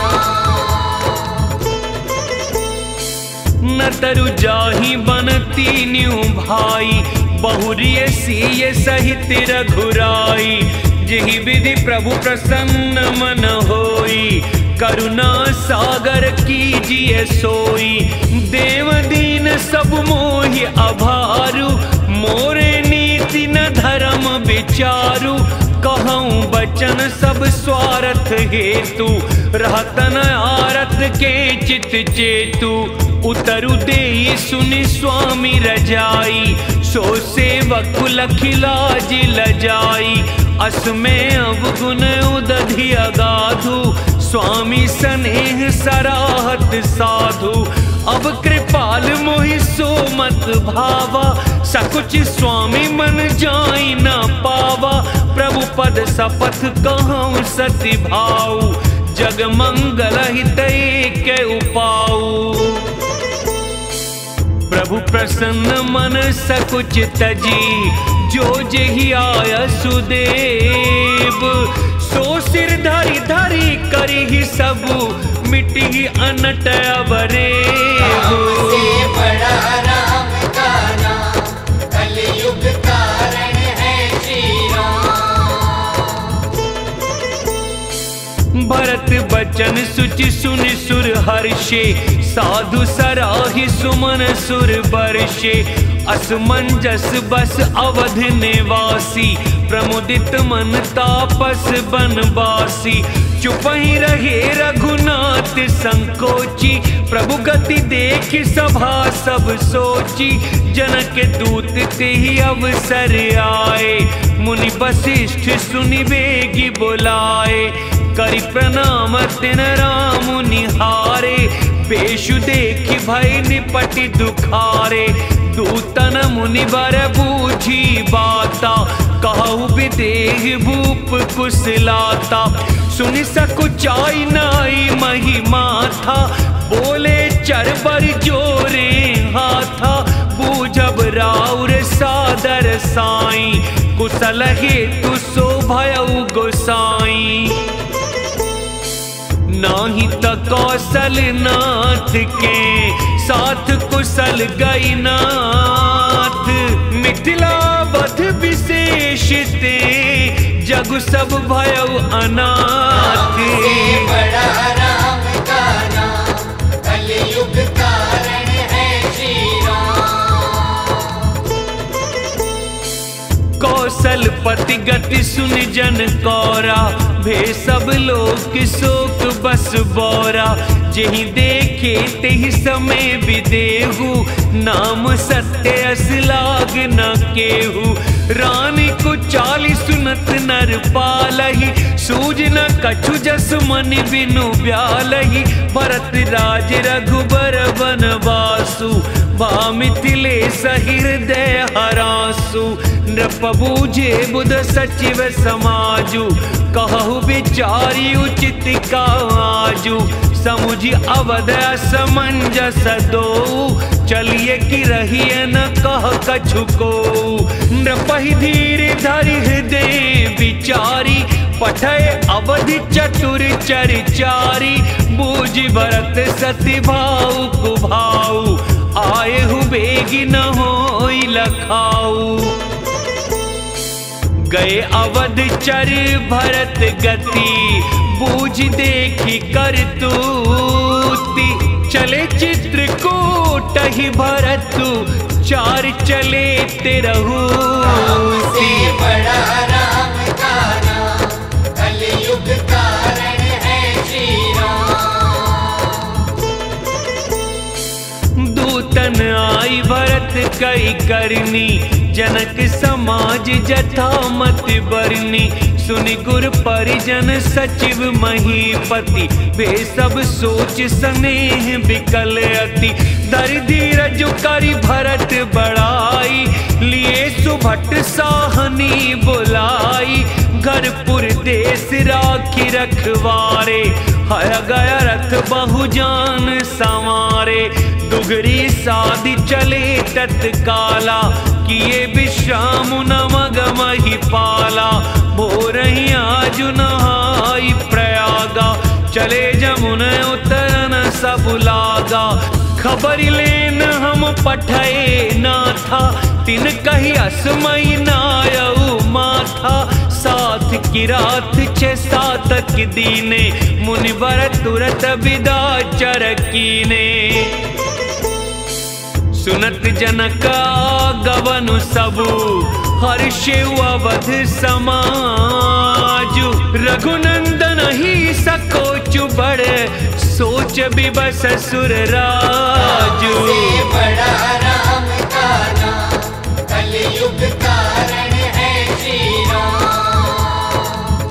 राम। नतरु जाहि बन तीन्यू भाई बहुरिय सिय सहित रघुराई। जिहि विधि प्रभु प्रसन्न मन होई करुणा सागर कीजिए सोई। देव दीन सब मोहि अभारु मोरे नीति न धर्म विचारु। कहूँ बचन सब स्वार्थ हेतु रहतन आरत के चित चेतु। उतरु देई सुनि स्वामी रजाई सो सेवक लखिलाज लजाई। असमें अवगुण उदधि अगाधु स्वामी स्नेह सराहत साधु। अब कृपाल मोहि सो मत भावा सकुच स्वामी मन जाई न पावा। प्रभु पद सपथ कहूँ सति भाऊ जग मंगल हित के उपाऊ। प्रभु प्रसन्न मन सकुच तजी जो जेहि आय सुदेव। सो सिर धरि धरि करी सबु मिटी अनट अवरेव। बड़ा राम का नाम कलयुग कारण है श्री राम। भरत बचन सुचि सुनि सुर हर्षे साधु सराहि सुमन सुर बर्षे। असमंजस बस अवध निवासी, प्रमुदित मन तापस बनवासी। चुप ही रहे रघुनाथ संकोची, प्रभु गति देख सभा सब सोची। जनक दूत ते ही अवसर आए, मुनि वशिष्ठ सुनि बेगी बुलाए। करि प्रणाम तिन राम निहारे, पेशु देखि भय निपटि दुखारे। दूतन मुनि बर बूझी बाता, कहु विदेह भूप कुशलाता। सुनि सकुचाई नाई महिमा था, बोले चरबर जोरे हाथा। बूझब राउर सादर साई, कुशल हेतु सो भयउ गोसाई। नाही त कौशल नाथ के, साथ कुशल गई नाथ। मिथिला वध विशेष ते, जग सब भयउ अनाथ। से बड़ा राम का नाम, कलयुग कारण है श्री राम। कौशल पति गति सुन जन कौरा, भे सब लोक शोक बस बौरा। जेहि देखे तेहि समय विदेहु, नाम सत्य अस लाग न केहू। रानी को चाली सुनत नर पालही, सूझ न कछु जस मन बिनु ब्यालही। भरत राज रघुबर बनवासु, बा मिथिलेश हृदय हरासु। नृप बूझे बुध सचिव समाजु, कहु विचारी उचित काजु। समुझि अवध असमंजस दो, चलिए कि रहिए न कह कछु को। नृपहि धीर धरि हृदय विचारी, पठय अवधि चतुर चरिचारी। बूझि भरत सति भाऊ कुभाऊ, आए हु बेगी न होई लखाऊ। गए अवध चर भरत गति, बूझ देखी करतूती। चले चित्रकूट ही भरतु, चार चले तिरहूती। से बड़ा राम का नाम, कलयुग कारण है श्री राम। दूतन आई भरत कई करनी, जनक समाज जथा मत बरनी। सुनि गुर परिजन सचिव महीपति, वे सब सोच स्नेह विकल अति। धरि धीरज करि भरत बड़ाई, लिए सुभट साहनी बुलाई। घरपुर देश राखी रखवारे, हर गया रथ बहु जान संवारे। दुगरी साधि चले तत्काला, किए विश्राम नमग महिपाला। भोरहि आजु नहाई प्रयागा, चले जमुन उतरन सब लागा। खबर लेन हम पठये नाथा, तिन कही असमय नायऊ माथा। साथ किरात छे सातक दीने, मुनिवर तुरत विदा चरकीने। सुनत जनक गवनु सबु, हर्षे अवध समाजु। रघुनंदन ही सकोचु बड़े, सोच बिबस सुर राजू। से बड़ा राम का नाम, कलयुग कारण है श्री राम।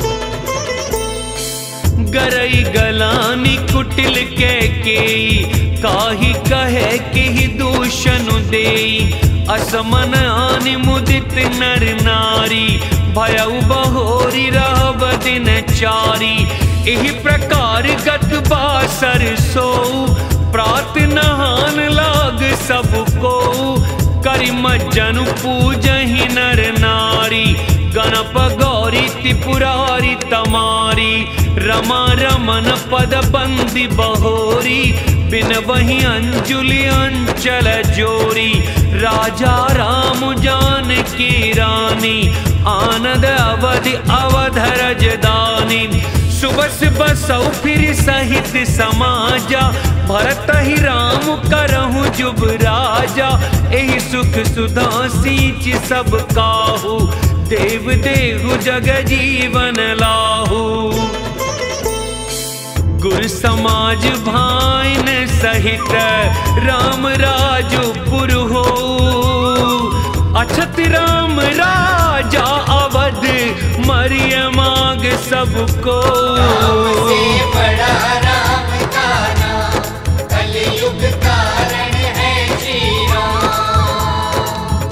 गरई गलानी कुटिल के केई, काही कहे कि ही दूषण देई। असमन आनि मुदित नर नारी, भयउ बहोरी रहब दिन चारी। एहि प्रकार गत बासर सोऊ, प्रात नहान लाग सबको। करि मज्जन पूजहि नर नारी, गणप गौरी त्रिपुरारी तमारी। रमा रमन पद बंदी बहोरी, बिन वही अंजुलि अंचल जोरी। राजा राम जानकी रानी, आनंद अवधि अवध रजदानी। सुबस बसौ फिर सहित समाजा, भरत ही राम करहु जुब राजा। एहि सुख सुधा सींच सब काहू, देव देहु जग जीवन लाहू। गुर समाज भाइन सहित राम राजपुर हो, अछत राम राजा अवध मरिय माग सबको। राम से बड़ा राम का नाम, कलयुग कारण है श्री राम।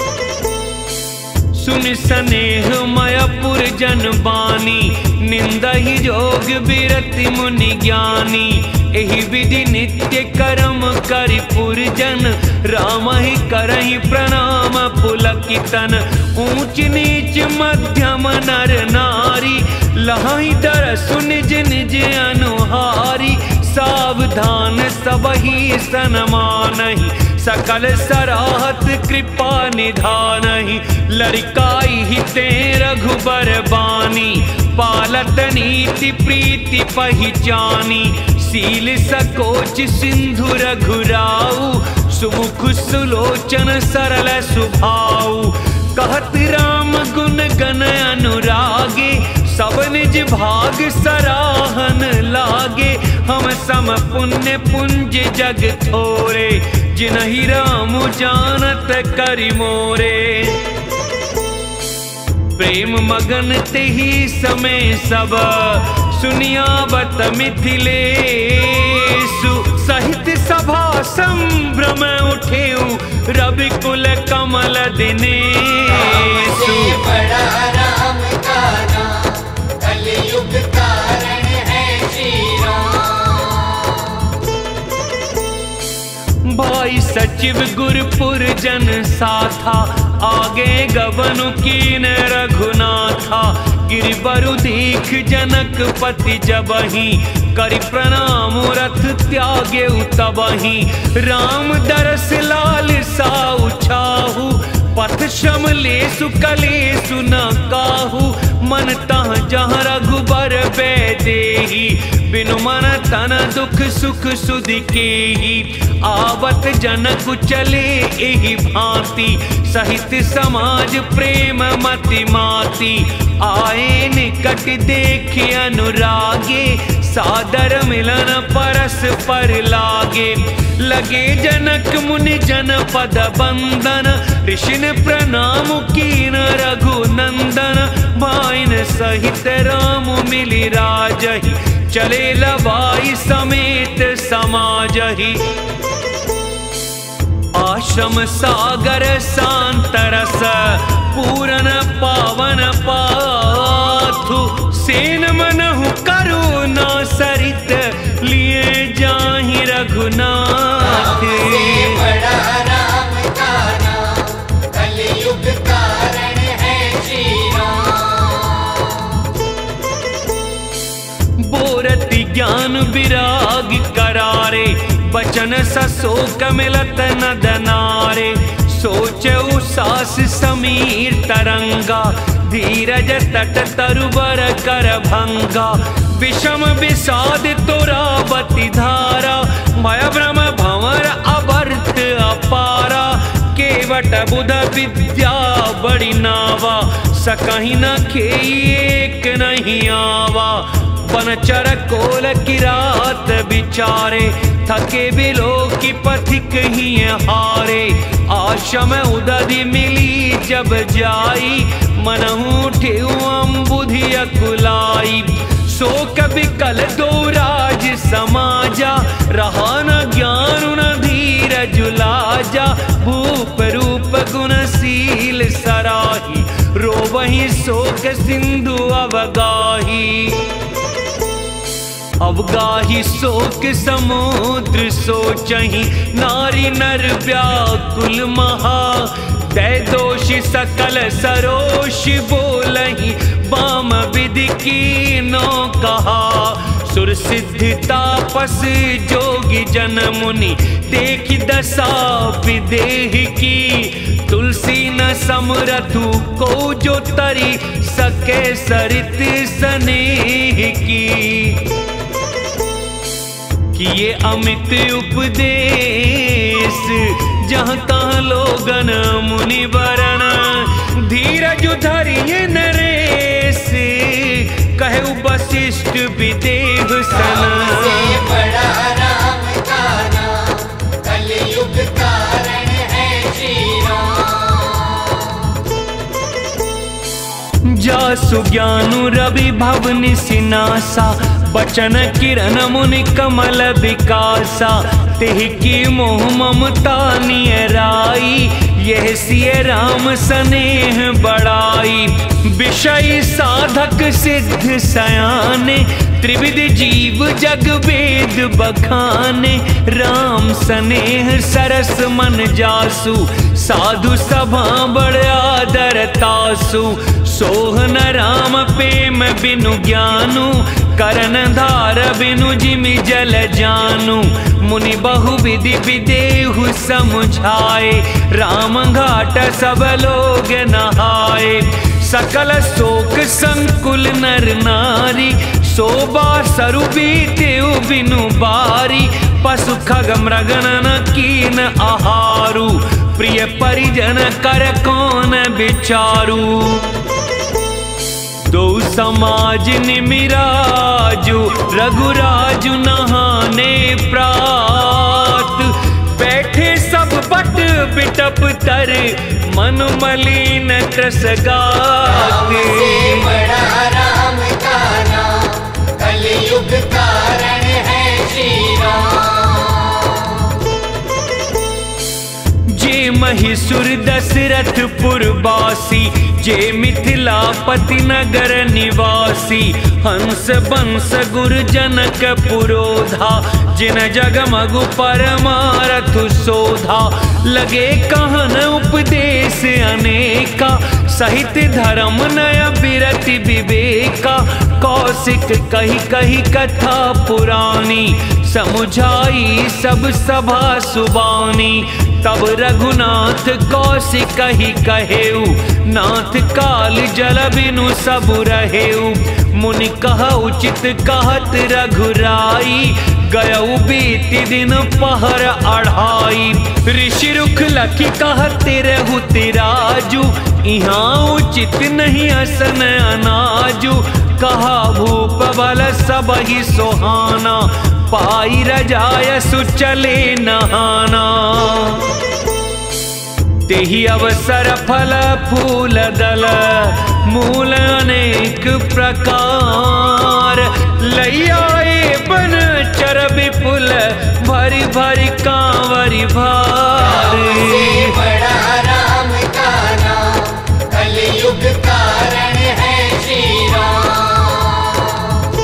सुन स्नेह मयपुर जन बानी, निंदहि जोग बिरति मुनि ज्ञानी। एहि विधि नित्य कर्म करि पुरजन, राम ही करहि प्रणाम पुलकितन। ऊंच नीच मध्यम नर नारी, लहहि दरसु निज निज अनुहारी। सावधान सबहि सन्मानहि, सकल सराहत कृपा निधानहि। लड़काई ही ते रघुबर बानी, पालत नीति प्रीति पहिचानी। सील सकोच सिंधु रघुराऊ, सुमुख सुलोचन सरल सुभाऊ। कहत राम गुण गण अनुरागे, सब निज भाग सराहन लागे। हम सम पुण्य पुंज जग थोरे, जिनहि राम जानत करि मोरे। प्रेम मगन तेहि समय सब, सुनियावत मिथिलेशु। सहित सभा संभ्रम उठेऊ, रवि कुल कमल दिनेशु। बड़ा राम का नाम, कलयुग कारण है श्री राम। भाई सचिव गुरपुर जन साथा, आगे गबनु कीन रघुनाथा। गिरिबरु दीख जनक पति जबहि, करि प्रणाम रथ त्यागे तबहि। राम दरस लाल साउ छाहु, पथ श्रम लेसु कलेसु न काहू। मन तह जहाँ रघुबर बैदेही, बिनु मन तन दुख सुख सुधि केही। आवत जनक चले एहि भांति, सहित समाज प्रेम मति माती। आए निकट देखे अनुरागे, सादर मिलन परस पर लागे। लगे जनक मुनि जन पद बंदन, ऋषिन प्रणाम कीन रघुनंदन। भाइन सहित राम मिली राजहि, चले लवाई समेत समाजहि। आश्रम सागर शांतरस, पूरन पावन पाथु। सेन मनहु करुणा सरित, लिए जाहि रघुनाथ। बड़ा राम का नाम, कलयुग कारण है श्री राम। बोरति ज्ञान विराग करारे, बचन सशोक मिलत नद नारे। सोचऊ सास समीर तरंगा, धीरज तट तरुबर कर भंगा। विषम विषाद तोरावती धारा, भय भ्रम भंवर अवर्त अपारा। केवट बुध विद्या बड़ी नावा, सकहि न खेई एक नहीं आवा। बनचर कोल किरात विचारे, थके बिलो की पथिक ही हारे। आश्रम उदधि मिली जब जाई, मनहु ठेऊ अम्बुधि अकुलाई। शोक विकल दो राज समाजा, रहा न ज्ञान न धीरज लाजा। भूप रूप गुणशील सराही, रोवहि शोक सिंधु अवगाही। अवगाही शोक समुद्र सोचहि, नारी नर व्याकुल महा। दै दोष सकल सरोष बोलहि, बाम विधि कीनो कहा। सुर सिद्धि तापस जोगी जन मुनि, देखि दशा विदेह की। तुलसी न समरथु को जो तरी, सके सरित स्नेह की, कि ये अमित उपदेश जहाँ तहाँ लोगन मुनि वरण, धीरज धरिए नरेश कहे वशिष्ठ विदेह सन। बड़ा राम का नाम कलयुग कारण है श्री राम। जासु ज्ञानु रवि भवनि सिनासा, बचन किरण मुनि कमल विकासा, तेहि की मोह ममता नियराई, यह सिय राम स्नेह बड़ाई। विषय साधक सिद्ध सयाने, त्रिविध जीव जग वेद बखाने, राम स्नेह सरस मन जासु, साधु सभा बड़ आदर तासु। सोहन राम प्रेम बिनु ज्ञानु, करण धार बिनु जिमि जल जानू। मुनि बहु विधि विदेहु समझाए, राम घाट सब लोग नहाए। सकल शोक संकुल नर नारी, शोभा सरु बीतेउ बिनु बारी। पशु खग मृगन न कीन आहारू, प्रिय परिजन कर कौन विचारू। दो समाज निमिराजु, रघुराजु नहाने प्रात, बैठे सब बट बिटप तर, मन मलिन त्रसगाते। बड़ा राम का नाम कलयुग कारण है श्री राम। जे महिषुर दशरथ पुरवासी, जे मिथिलापति नगर निवासी। हंस बंस गुरु जनक पुरोधा, जिन जगमगु परमारथ सोधा। लगे कहन उपदेश अनेका, सहित धर्म नय बिरति विवेका। कौशिक कही कही कथा पुरानी, समुझाई सब सभा सुबानी। तब रघुनाथ कौशिक कही कहेऊ, नाथ काल जल बिनु सब रहेऊ। मुनि कहा उचित कहत रघुराई, गयऊ बीती दिन पहर अढ़ाई। ऋषि रुख लखी कहते रहु तिराजू, यहाँ उचित नहीं असन अनाजू। कहा भूप बल सब ही सोहाना, पाई रजाय सुचले नहाना। तेहि अवसर फल फूल दल, मूल अनेक प्रकार। लैयाए बन चर विपुल, भरी भरी कांवरी भार। बड़ा राम का नाम कलयुग कारण है श्री राम।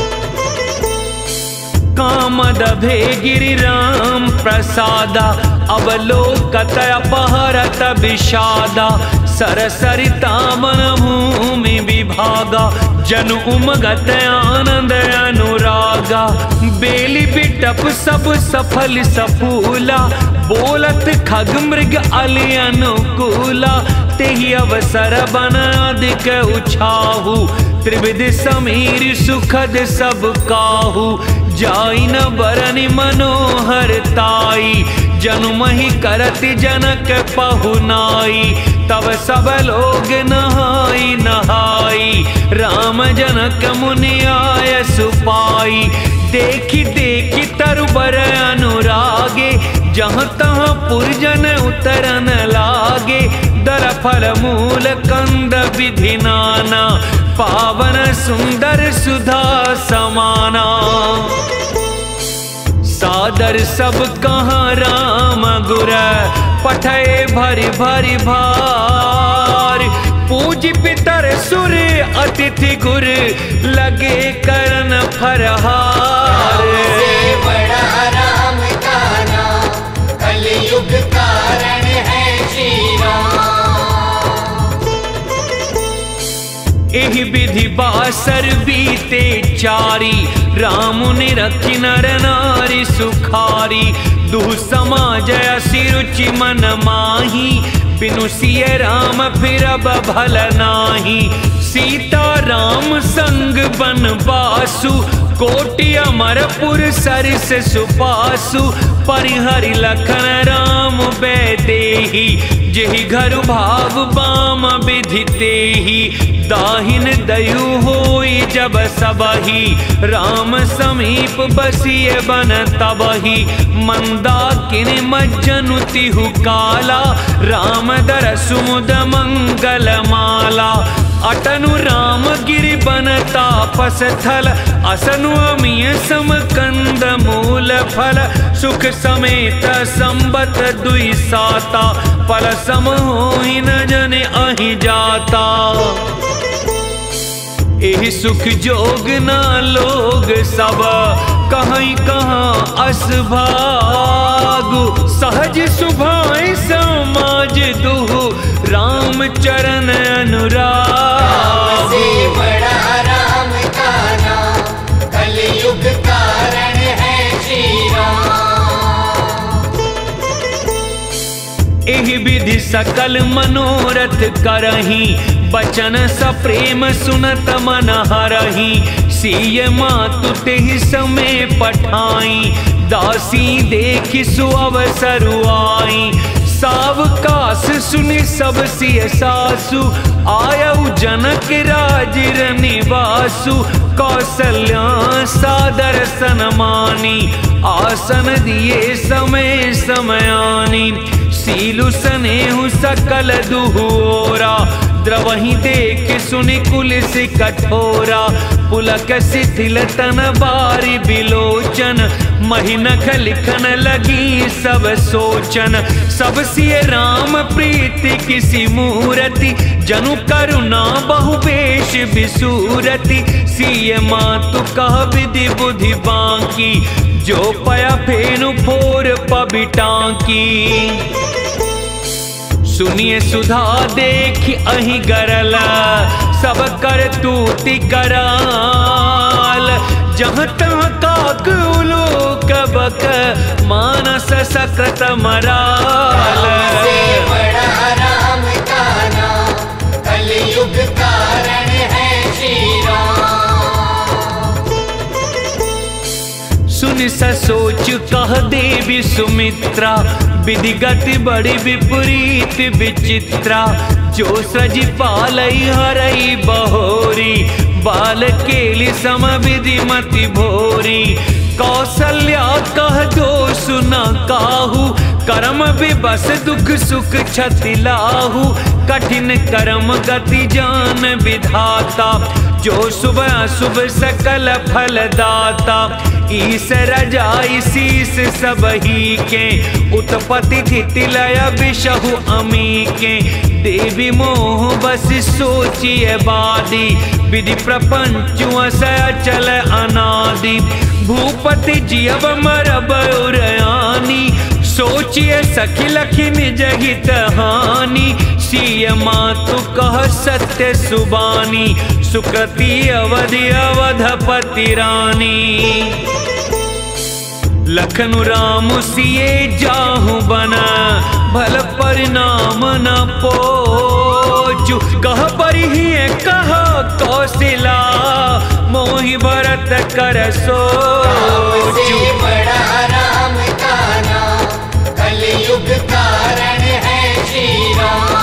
कामदभे गिरि राम प्रसादा, अवलोकत अपहरत विषादा। सरसरिता मन भूमि विभागा, जनु उमगत आनंद अनुरागा। बेली बिटप सब सफल सफूला, बोलत खग मृग अली अनुकूला। तेहि अवसर बन अधिक उछाहु, त्रिविध समीर सुखद सब काहू। जाई न बरनि मनोहर ताई, जनु मही करति जनक पहुनाई। तब सब लोग नहाई नहाई, राम जनक मुनि आय सुपाई। देखी देखी तरुबर अनुरागे, जहाँ तहाँ पुरजन उतरन लागे। दर फल मूल कंद विधि नाना, पावन सुंदर सुधा समाना। सादर सब कहाँ राम गुर, पठे भरि भरि भार। पूज पितर सुर अतिथि गुर, लगे करन फरहार। बड़ा राम का नाम कलयुग कारण है श्री राम। एहि विधि बासर बीते चारी, राम ने रखी नर नारी सुखारी। दुह समाज असी रुचि मन माही, बिनु सिय राम फिरब भल नाही। सीता राम संग बनवासु, कोटि अमरपुर सरिस सुपासु। परिहरि लखन राम बैदेही, जेहि घर भाग बाम विधि तेहि। दाहिन दयु होई जब सबहि, राम समीप बसिए बन तबहि। मंदाकिनी मज्जनु तिहु काला, राम दरसु मुद मंगल माला। अटनु राम गिरि बन तापस थल, असनु अमिय सम कंद मूल फल। सुख समेत संबत दुई साता, पल सम होई न जन अहि जाता। एहि सुख जोग ना लोग सब, कहीं कहाँ अस भागु। सहज सुभाए समाज दुहु, राम चरण अनुराग। से बड़ा राम का नाम, कलयुग कारण है श्री राम। एहि विधि सकल मनोरथ करही, बचन सप्रेम सुनत मन हरही। सिय मातु तेहि समय पठाई, दासी देखि सुअवसर आई। सावकाश सुनि सब सिय सासु, आयउ जनक राजिर निवासु। कौशल्या सादर सनमानी, आसन दिए समय समयानी। सीलु सनेहु सकल दुहोरा, द्रवहि देख सुनि कुलिस कठोरा। पुलक शिथिल तन बारी बिलोचन, महिनख लिखन लगी सब सोचन। सब सिय राम प्रीति किसी मूरति, जनु करुणा बहु वेश बिसूरति। सिय मातु कह विधि बुद्धि बांकी, जो पया फेनु फोर पबिटांकी। सुनिए सुधा देखि अहि गरला, सब कर तूति कराल। जहाँ तहाँ काक उलोक बक, मानस सकृत मराल। से बड़ा राम का नाम, कलयुग कारण है श्री राम। सुनि ससोच कह देवी सुमित्रा, विधिगति बड़ी विपरीत विचित्रा। जो सज पालई हरई बहोरी, बाल केली सम विधि मति भोरी। कौशल्या कह दो सुना काहू, कर्म विबस दुख सुख क्षति लाहू। कठिन कर्म गति जान विधाता, जो शुभ अशुभ सकल फल दाता। ईस रजाई शीस सबही के, उत्पत्ति थिति लय विषहु अमी के। देवी मोह बस सोचिए बादी, विधि प्रपंचु असय चल अनादि। भूपति जियब मरब उरयानी, सोचिए सखी लखी निज हित हानि। सिय मातु कह सत्य सुबानी, सुकृति अवधि अवधपति रानी। लखनु राम सिए जाहु बना, भल परिणाम न पोचु। कह परिहिए कह कौशिला, मोहि भरत कर सोचु। बड़ा राम का नाम, कलयुग कारण है श्री राम।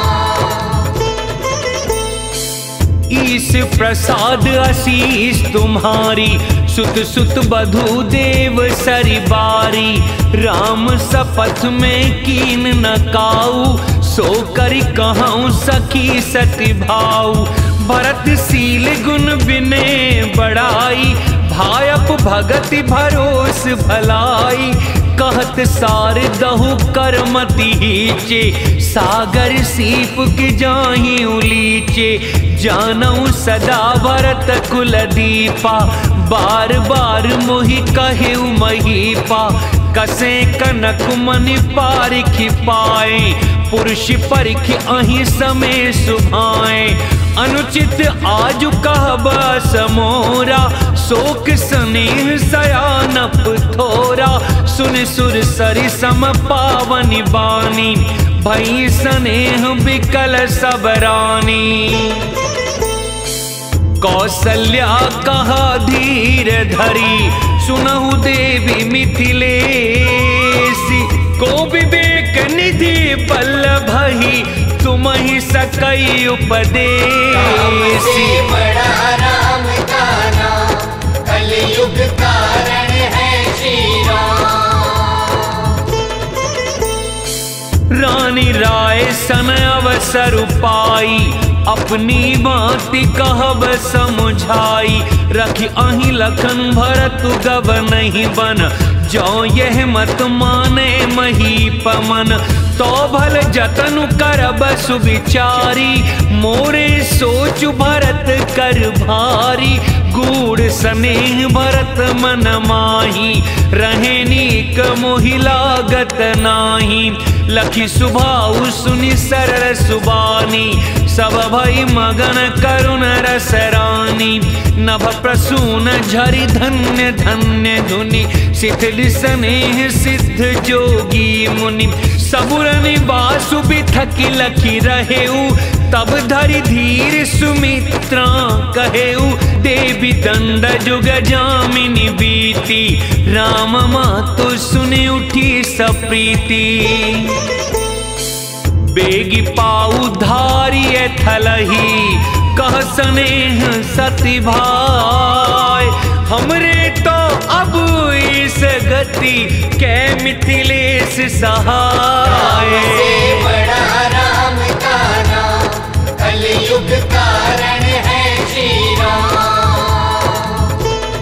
ईश प्रसाद आशीष तुम्हारी, सुत सुत बधु देव सरि बारी। राम शपथ में कीन न काऊ, सो करि कहूँ सखी सति भाऊ। भरत शील गुण विनय बड़ाई, भायप भगति भरोस भलाई। कहत सार दहु करमति हीचे, सागर सीप के जाहि उलीचे। जानऊ सदा भरत कुल दीपा, बार बार मोहि कहे महीपा। कसे कनक मनि पारिख पाए, पुरुष परिख अहि समय सुभाए। अनुचित आज कहब समोरा, शोक स्नेह सयानप थोरा। सुन सुर सरि सम पावनि बानी, भई स्नेह बिकल सब रानी। कौसल्या कहा धीर धरी, सुनहु देवी मिथिलेसी। को विवेक निधि बल्लभहि, तुम ही सकई उपदेसी। बड़ा राम का नाम, कलयुग कारण है श्री राम। रानी राय सन अवसर पाई, अपनी बात कहब समझाई। रखी अहि लखन भरत गब नहीं बन, जो यह मत माने मही पमन। तो भल जतन करब सुविचारी, मोरे सोच भरत कर भारी। गूढ़ स्नेह भरत मन माही, रहे नीक मोहि लागत नाही। लखी सुभाउ सुनि सरल सुबानी, सब भई मगन करुण रस रानी। नभ प्रसून झरि धन्य धन्य धुनि, शिथिल स्नेह सिद्ध जोगी मुनि। सबुरनि वासु बिथकि लखी रहेउ, तब धरि धीर सुमित्रा कहेउ। देवी दंड जुग जामिनी बीती, राम मातु सुनि उठी सप्रीति। बेगी पाऊ धारिय थलही, कह स्नेह सति भाई। हमरे तो अब इस गति, कै मिथिलेश सहाय। बड़ा राम का नाम, कलयुग कारण है श्री राम।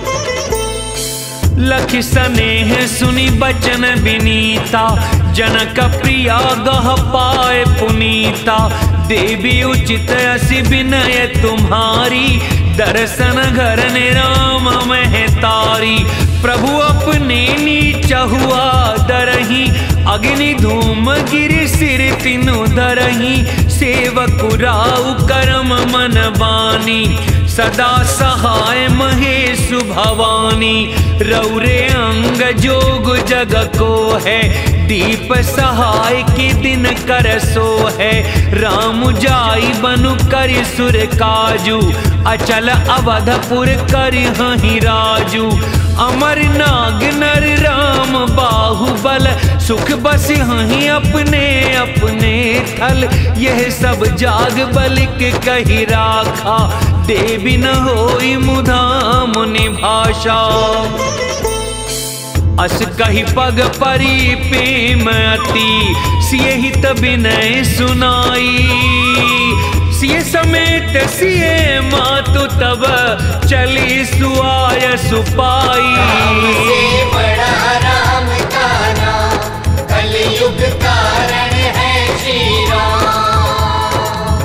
लख स्नेह सुनि बचन विनीता, जनक प्रिया गह पाए पुनीता। देवी उचित असि विनय तुम्हारी, दर्शन घर ने राम महतारी। प्रभु अपने नीचहुआ दरही, अग्नि धूम गिरि सिर तिनु धरही। सेवक राउ करम मन बानी, सदा सहाय महेशु भवानी। रौरे अंग जोग जग को है, दीप सहाय की दिन कर सो है। राम जाई बनु करि सुर काजू, अचल अवधपुर करि हहि राजू। अमर नाग नर राम बाहुबल, सुख बस हहि अपने अपने थल। यह सब जाग बलिक कहि राखा, देवी न होई मुधा मुनि भाषा। अस कहि पग परी प्रेम अति, सिय हित विनय सुनाई। सिय समेत सिय मातु तब, चली सुआय सुपाई। बड़ा राम का नाम, कलयुग कारण है श्री राम।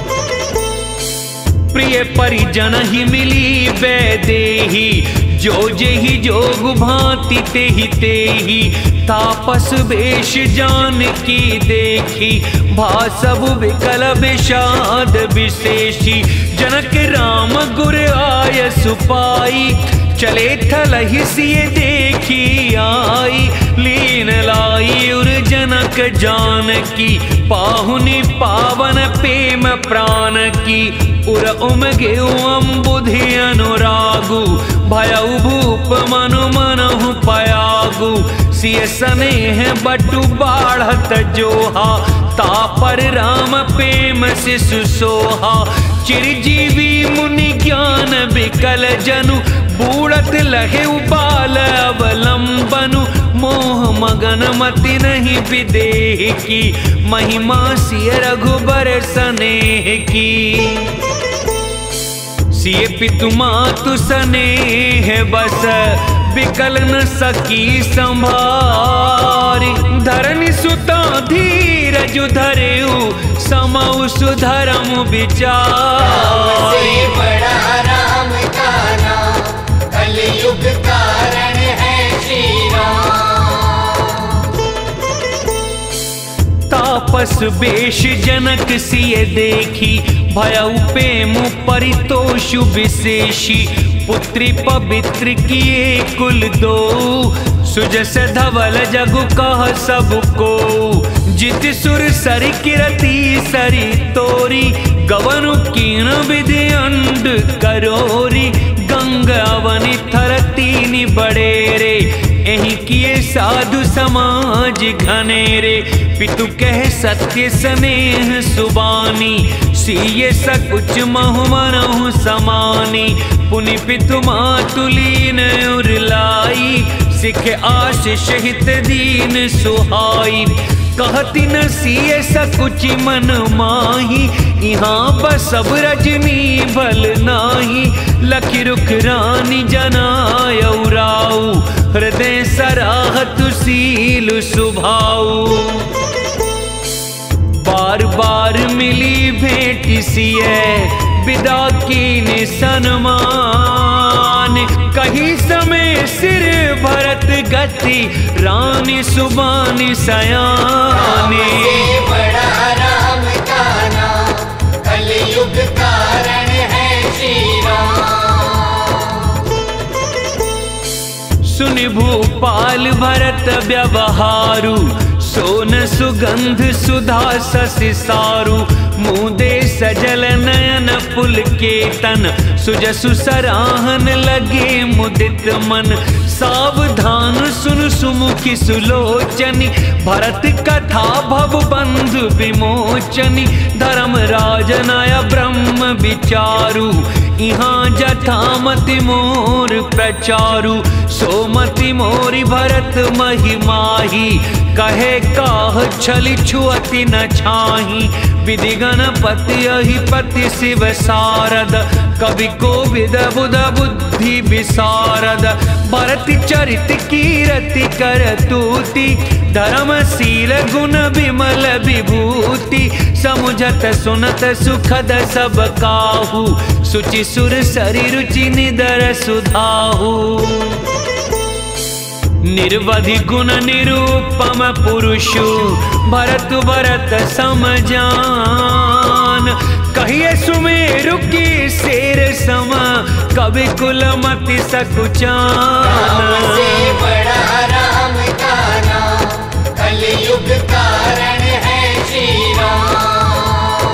प्रिय परिजन ही मिली वैदेही, जो जेहि जोग भांति तेहि तेहि। तापस वेश जान की देखी, भासव विकल विषाद विशेषी। जनक राम गुर आय सुपाई, चले थलहि सिय देखी आई। लीन लाई उर जनक जान की, पाहुनि पावन प्रेम प्राण की। उर उमगे अम्बुधि अनुरागु, भयउ भूप मनु मनहु पयागु। सिय स्नेह बटु बाढ़त जोहा, तापर राम प्रेम शिशु सोहा। चिरजीवी मुनि ज्ञान बिकल जनु, बूढ़त लहे बाल अवलंबनु। मोह मगन मति नहीं विदेह की, महिमा सिय रघुबर स्नेह की। सिय पितु मातु स्नेह बस, बिकल न सकी संभारी। धरनी सुता धीरज धरेउ, समउ सुधरम विचारी। बड़ा राम का नाम, कलयुग कारण है श्री राम। तापस बेश जनक सिय देखी, भयउ प्रेम परितोषु विशेषी पुत्री पवित्र किए कुल दो सुजस धवल जगु कह सबको जित सुर सरि किरती सरि तोरी गवनु कीन विधि अंड करोरी गंगा वनि थर तीन बड़ेरे एहि किए साधु समाज घनेरे पितु कह सत्य स्नेह सुबानी सीये सकुच महु मनहु समानी पुनि पितु मातुलीन उरलाई सिख आशीष हित दीन सुहाई कहती न सीए सकुच मन माही यहाँ बसब रजनी भल नाही लखी रुख रानी जनायउ राऊ हृदय सराहत सील सुभाऊ बार बार मिली भेंट सिए विदा कीने सन्मान कहीं समय सिर भरत गति रानी सुबानी सयाने बड़ा राम का नाम कलयुग कारण है श्री राम। सुनि भूपाल भरत व्यवहारु सोन सुगंध सुधा ससि सारु मुदे सजल नयन पुलकेतन सुजसु सराहन लगे मुदित मन सावधान सुन सुमुखी सुलोचनी भरत कथा भव बंधु विमोचनी धर्म राजनाय ब्रह्म विचारु यहाँ जथामति मोर प्रचारु सोमति मोरि भरत महिमाही कहे काह छलि छुअति न छाही विधि गणपति अहिपति शिव सारद कवि कोविद बुध बुद्धि विसारद भरत चरित कीरति कर तूति धर्मशील गुण विमल विभूति समुझत सुनत सुखद सब काहू सुचि सुर सरि रुचि निदर सुधाहू निर्वधि गुण निरूपम पुरुषु भरत भरत समजान कहिए सुमेरु की शेर सम कवि कुलमति सकुचान से बड़ा राम का नाम कलयुग कारण है श्री राम।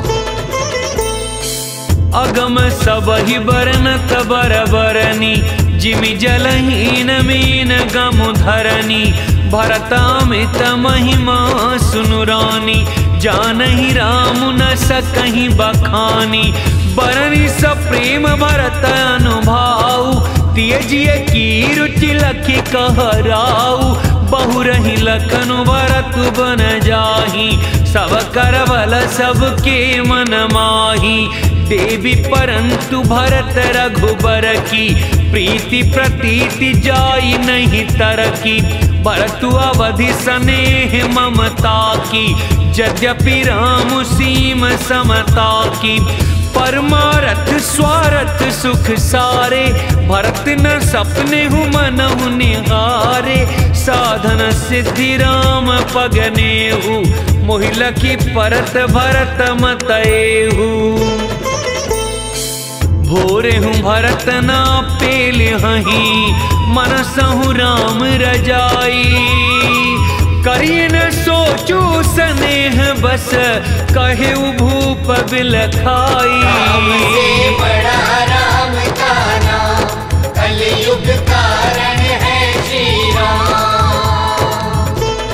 अगम सबहि बरनत बर बरनी जिमि जलहीन मीन गम धरनी भरतामित महिमा सुनु रानी जानहि राम न सकहि बखानी बरनी सप्रेम भरत अनुभाऊ तियजिए की रुचि लखी कहराऊ बहुरहि लखनु भरत बन जाही सब करबल सबके मन माही देवी परंतु भरत रघुबर की प्रीति प्रतीति जाई नहीं तरकी भरतु अवधि स्नेह ममता की यद्यपि राम सीम समता की परमारथ स्वारथ सुख सारे भरत न सपने हु मनहु निहारे साधन सिद्धि राम पगने हु मोहिल की परत भरत मतएहु भोरे हूँ भरत ना पेल हही मनसहु राम रजाई करिए न सोचू स्नेह बस कहे भूप बिलखाई से बड़ा राम का नाम कलयुग कारण है श्री राम।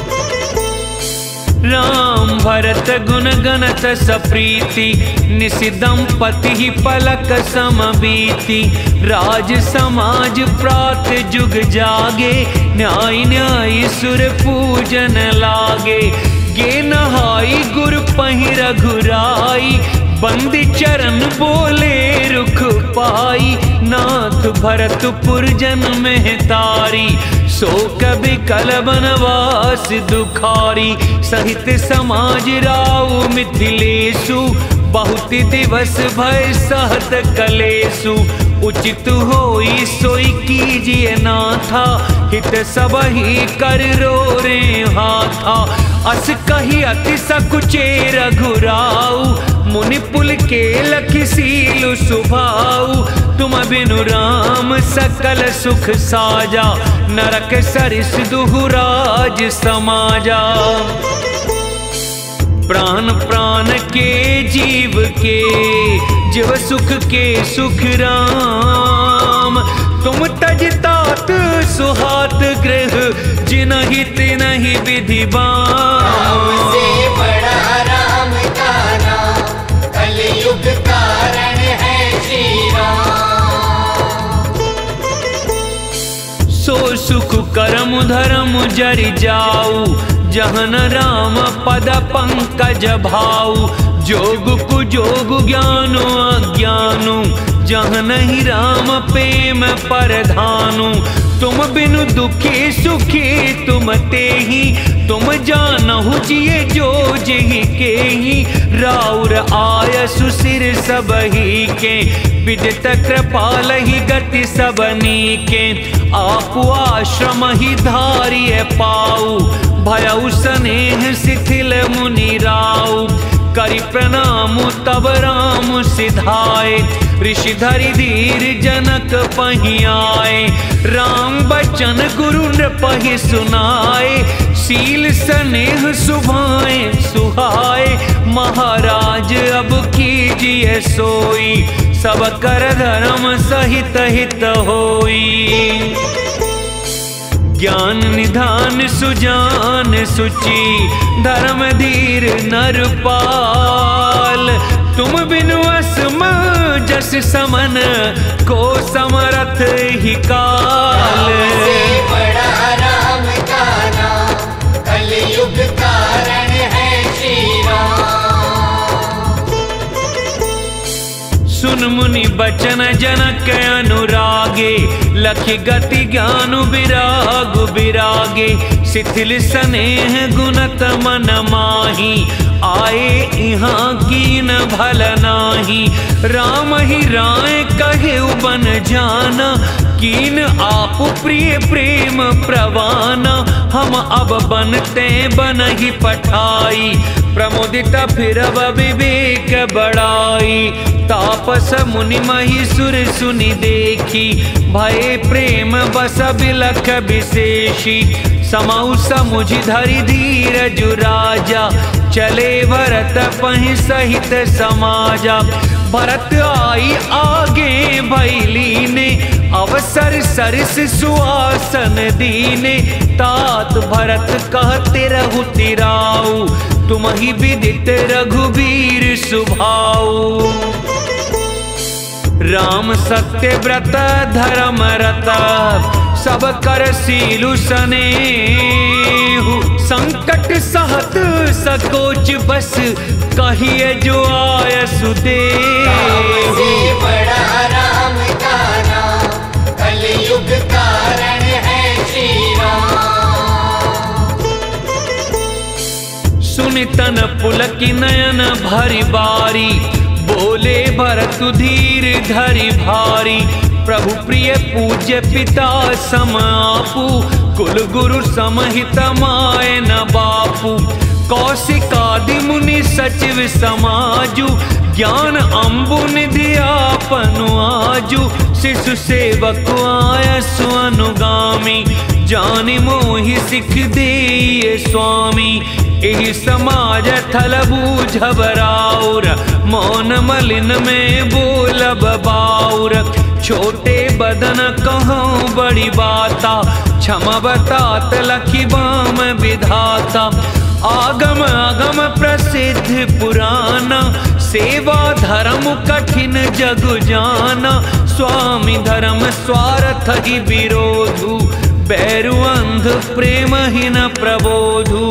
राम भरत गुण गणत सप्रीति निसि दंपति पलक समबीति राज समाज प्रात जुग जागे न्याय न्याय सुर पूजन लागे गे नहाई गुर पहि रघुराई बंदी चरण बोले रुख पाई नाथ भरत पुरजन में तारी सो कभी कल बनवास दुखारी सहित समाज राव मिथिलेशु बहुत दिवस भय सहत कलेशु उचित होई सोई कीजिए नाथा हित सब ही कर रो रे हाथा अस कही अति सकुचे रघुराऊ मुनि पुल के लखि सीलु सुभाऊ, तुम बिनु राम सकल सुख साजा, नरक सरिस दुहुराज समाजा। प्राण प्राण के जीव के, जीव सुख के सुख राम, तुम तज तात सुहात गृह, जिनहि तिनहि विधि बाम। से बड़ा राम का नाम, कलयुग कारण है श्री राम। सो सुख करम धर्म जरि जाऊ, जहन राम पद पंकज भाऊ। जोग कुजोग ज्ञानो अज्ञानु, जहन ही राम प्रेम परधानु। तुम बिनु दुखी सुखी तुम तेहि, तुम जानहु जिये जो जेहि केहि। राउर आय सुसिर सबहि के, विदित कृपालहि गति सबनी के। आपु आश्रम ही धारिय पाऊ, भयउ स्नेह शिथिल मुनि राऊ। करि प्रणाम तब राम सिधाए, ऋषि धरि धीर जनक पहियाए। राम बचन गुरु नृपहि सुनाए, शील स्नेह सुभाए सुहाए। महाराज अब कीजिए सोई, सब कर धर्म सहित हित होई। ज्ञान निधान सुजान सुचि, धर्म धीर नरपाल। तुम बिनु असम जस समन, को समरथ ही काल। से बड़ा राम का नाम, कलयुग कारण है श्री राम। सुन मुनि बचन जनक अनुरागे, लखि गति ज्ञान विराग विरागे। शिथिल स्नेह गुणत मन माही, आए इहाँ कीन भल नाही। राम ही राय कहे बन जाना, कीन आप प्रिय प्रेम प्रवाना। हम अब बनते बन ही पठाई, प्रमोदित फिरब विवेक बढ़ाई। तापस मुनि महिसुर सुनि देखी, भय प्रेम बस बिलख विशेषी। समाउ समुझ धरि धीरज राजा, चले भरत पहि सहित समाजा। भरत आई आगे भैली ने, अवसर सरिस सुआसन दीने। तात भरत कहते रहु तिराऊ, तुम ही विदित रघुबीर सुभाऊ। राम सत्य व्रत धर्म रत, सब कर सीलु सनेहु। संकट सहत सकोच बस, कहिए जो आय सुदेहु। से बड़ा राम का नाम, कलयुग कारण है श्री राम। सुनि तन पुलकि नयन भरि बारी, बोले भरत धीर धरि भारी। प्रभु प्रिय पूज्य पिता सम आपू, कुल गुरु समहित माय न बापू। कौशिकादि मुनि सचिव समाजु, ज्ञान अम्बु निधि आपनु आजु। शिशु सेवक आय सुअनुगामी, जानि मोहि सिख दिए स्वामी। एहि समाज थल बूझब राउर, मौन मलिन में बोलब बाउर। छोटे बदन कहूँ बड़ी बाता, क्षम बतात लखि बाम विधाता। आगम आगम प्रसिद्ध पुराना, सेवा धर्म कठिन जग जाना। स्वामी धर्म स्वार्थ ही विरोधु, बैरु अंध प्रेम ही न प्रबोधु।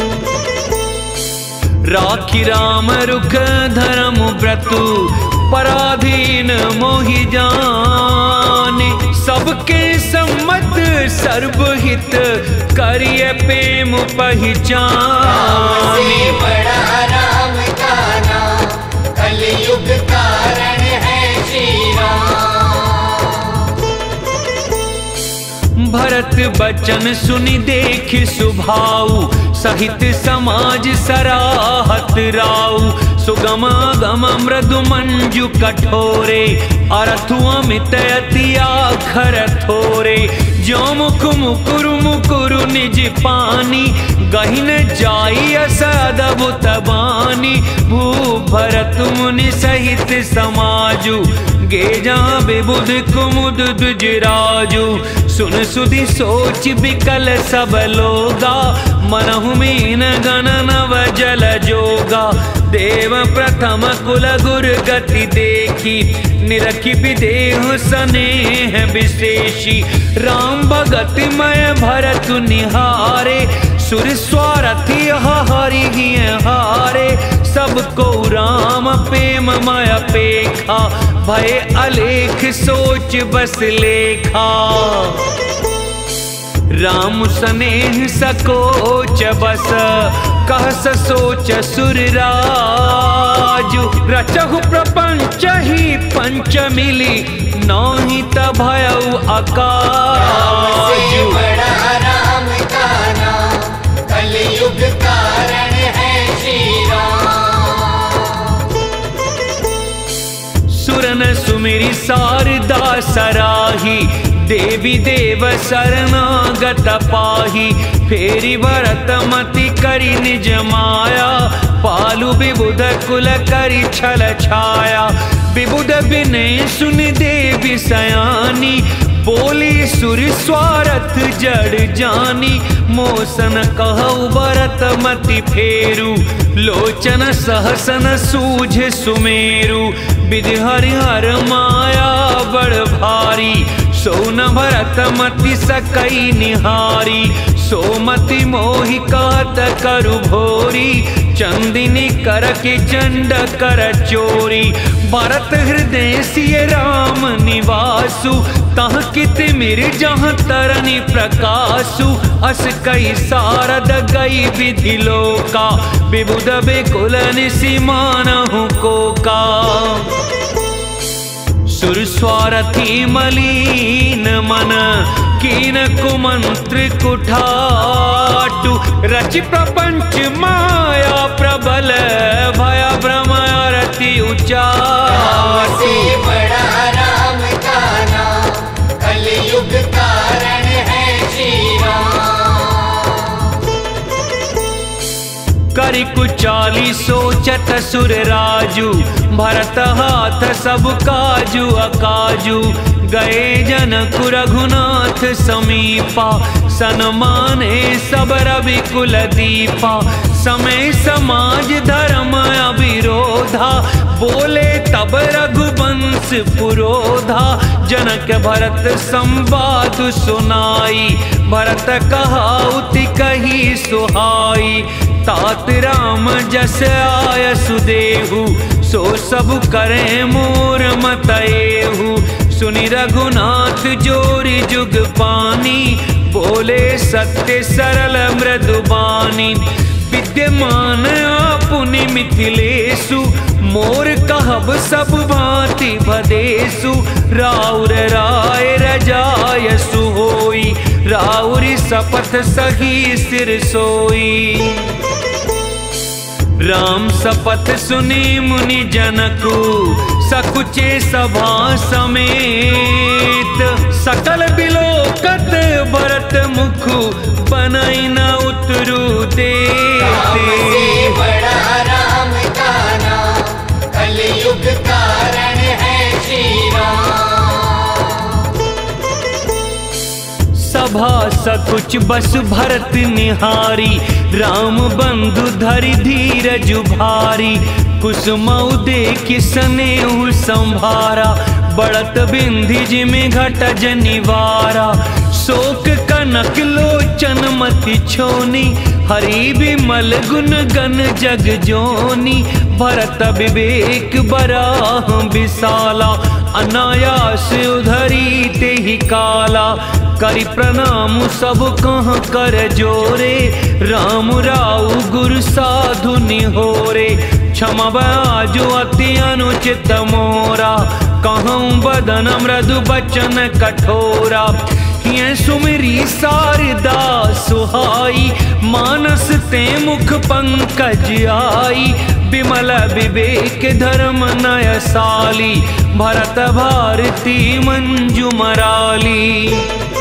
राखी राम रुख धर्म व्रतु, पराधीन मोहि जाने। सबके सम्मत सर्वहित, करिय प्रेम पहचाने। से बड़ा राम का नाम, कलयुग कारण है श्री राम। भरत बचन सुनि देखि सुभाऊ, सहित समाज सराहत राऊ। सुगम गम मृदु मंजु कठोरे अरथु अमित अति आखर थोरे जो मुख मुकुरु मुकुरु निज पानी गहिन जाई असदबुत बानी भू भरत मुनि सहित समाजु गे जहाँ विबुध कुमुद द्विजराजु सुन सुधि सोच बिकल सब लोगा मनहु मीन गण नव जल जोगा देव प्रथम कुल गुर गति देखी निरखी विदेह स्नेह विशेषी राम भगति मय भरत निहारे सुर स्वारथी हरि हारे सबको राम प्रेम मय पेखा भय अलेख सोच बस लेखा राम स्नेह सकोच बस कहस सोच सुर राजु रचहु प्रपंच ही पंच मिली नौहि तभयउ अकाजु बड़ा राम का नाम कलयुग कारण है श्री राम। सुरन सुमिरि शारदा सराही देवी देव शरणागत पाही फेरी भरत मति करी निज माया पालु विबुध कुल करी छल छाया विबुध विनय सुन देवी सयानी बोली सुर स्वारथ जड़ जानी मोसन कहु भरत मति फेरू लोचन सहसन सूझ सुमेरु विधि हरिहर माया बड़ भारी सो न भरत मति सकई निहारी सोमति मोहि कहत करु भोरी चंदिनी कर के चंड कर चोरी भरत हृदय सिय राम निवासु तह कित मिर जहाँ तरनि प्रकाशु अस कई सारद गई विधि लोका विबुध बेकुल निसिमानहु कोका सुर स्वारथी मलीन मन कीन कुमंत्र कुठाटु रचि प्रपंच माया प्रबल भय भ्रम रति उचाटु बड़ा राम का नाम कलयुग कारण है श्री राम। करि कुचाली सोचत सुर राजु भरत हाथ सब काजु अकाजु गए जनक रघुनाथ समीपा सन्माने सब रवि कुल दीपा समय समाज धर्म अविरोधा बोले तब रघुवंश पुरोधा जनक भरत संवाद सुनाई भरत कहाउति कही सुहाई तात राम जस आय सुदेहु सो सब करे मोर मतएहु सुनि रघुनाथ जोरी जुग पानी बोले सत्य सरल मृदुबानी विद्यमान आपुनि मिथिलेशु मोर कहब सब भांति भदेशु राउर राय रजायसु होई राउरी शपथ सही सिर सोई राम शपथ सुनी मुनि जनकु सकुचे सभा समेत सकल बिलोकत भरत मुखु बनई न उतरु देते बड़ा राम का नाम कलयुग कारण है श्री राम। सभा सकुच बस भरत निहारी राम बंधु धरि धीरज भारी कुसुमऊ देख स्नेहु संभारा बढ़त बिंधि जिमि घट जनिवारा शोक कनक लोचन मति छोनी हरि विमल गुण गण जग जोनी भरत विवेक बराह विशाला अनायास उधरी तेहि काला करि प्रणाम सब कह कर जोरे राम राउ गुरु साधु निहोरे क्षमा बाजु अति अनुचित मोरा कहूँ बदन मृदु बचन कठोरा ये सुमिरी शारदा सुहाई, मानस ते मुख पंकज आई। विमल विवेक धर्म नयसाली, भरत भारती मंजू मराली।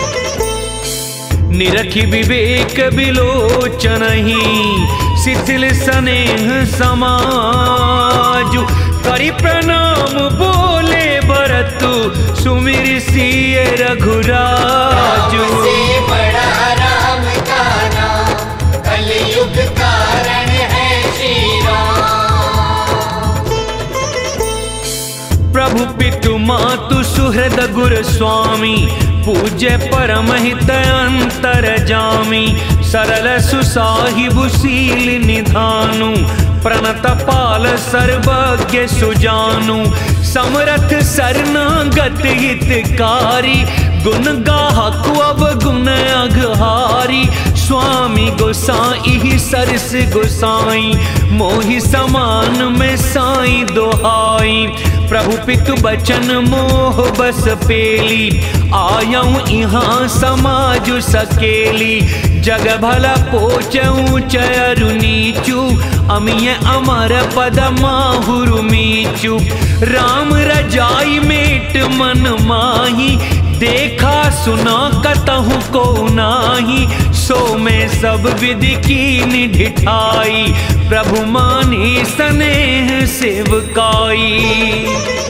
निरखी विवेक विलोचनहि, शिथिल स्नेह समाजु। करि प्रणाम बोले भरतु, सुमिर सिय रघुराजु। राम से बड़ा राम का नाम, कलयुग कारण है श्री राम। प्रभु पितु मातु सुहृद गुर स्वामी, पूज्य परम हित अंतर जामी। सरल सुसाहिबु शील निधानु, प्रणत पाल सर्वज्ञ सुजानु। समरथ शरणागत हितकारी, गुण गाहक अवगुण अघहारी। स्वामी गोसाई सरस गोसाई, मोहि समान में साई दोहाई। प्रभु पितु बचन मोह बस पेली, आयऊं यहाँ समाजु सकेली। जग भला पोचऊं चयरु नीचू, अमिय अमर पद माहुरु मीचू। राम रजाई मेट मन माही, देखा सुना कतहु को नाही। सो में सब विधि कीनि ढिठाई, प्रभु मानी स्नेह सेवकाई।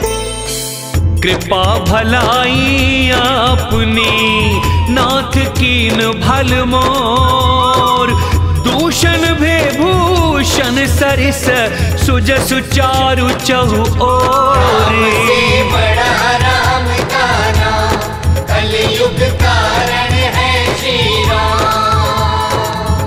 कृपा भलाई आपनी, नाथ कीन भल मोर। दूषण भे भूषण सरिस, सुज सुचारु चहु ओर। राम से बड़ा राम का नाम, कलयुग कारण है श्री राम।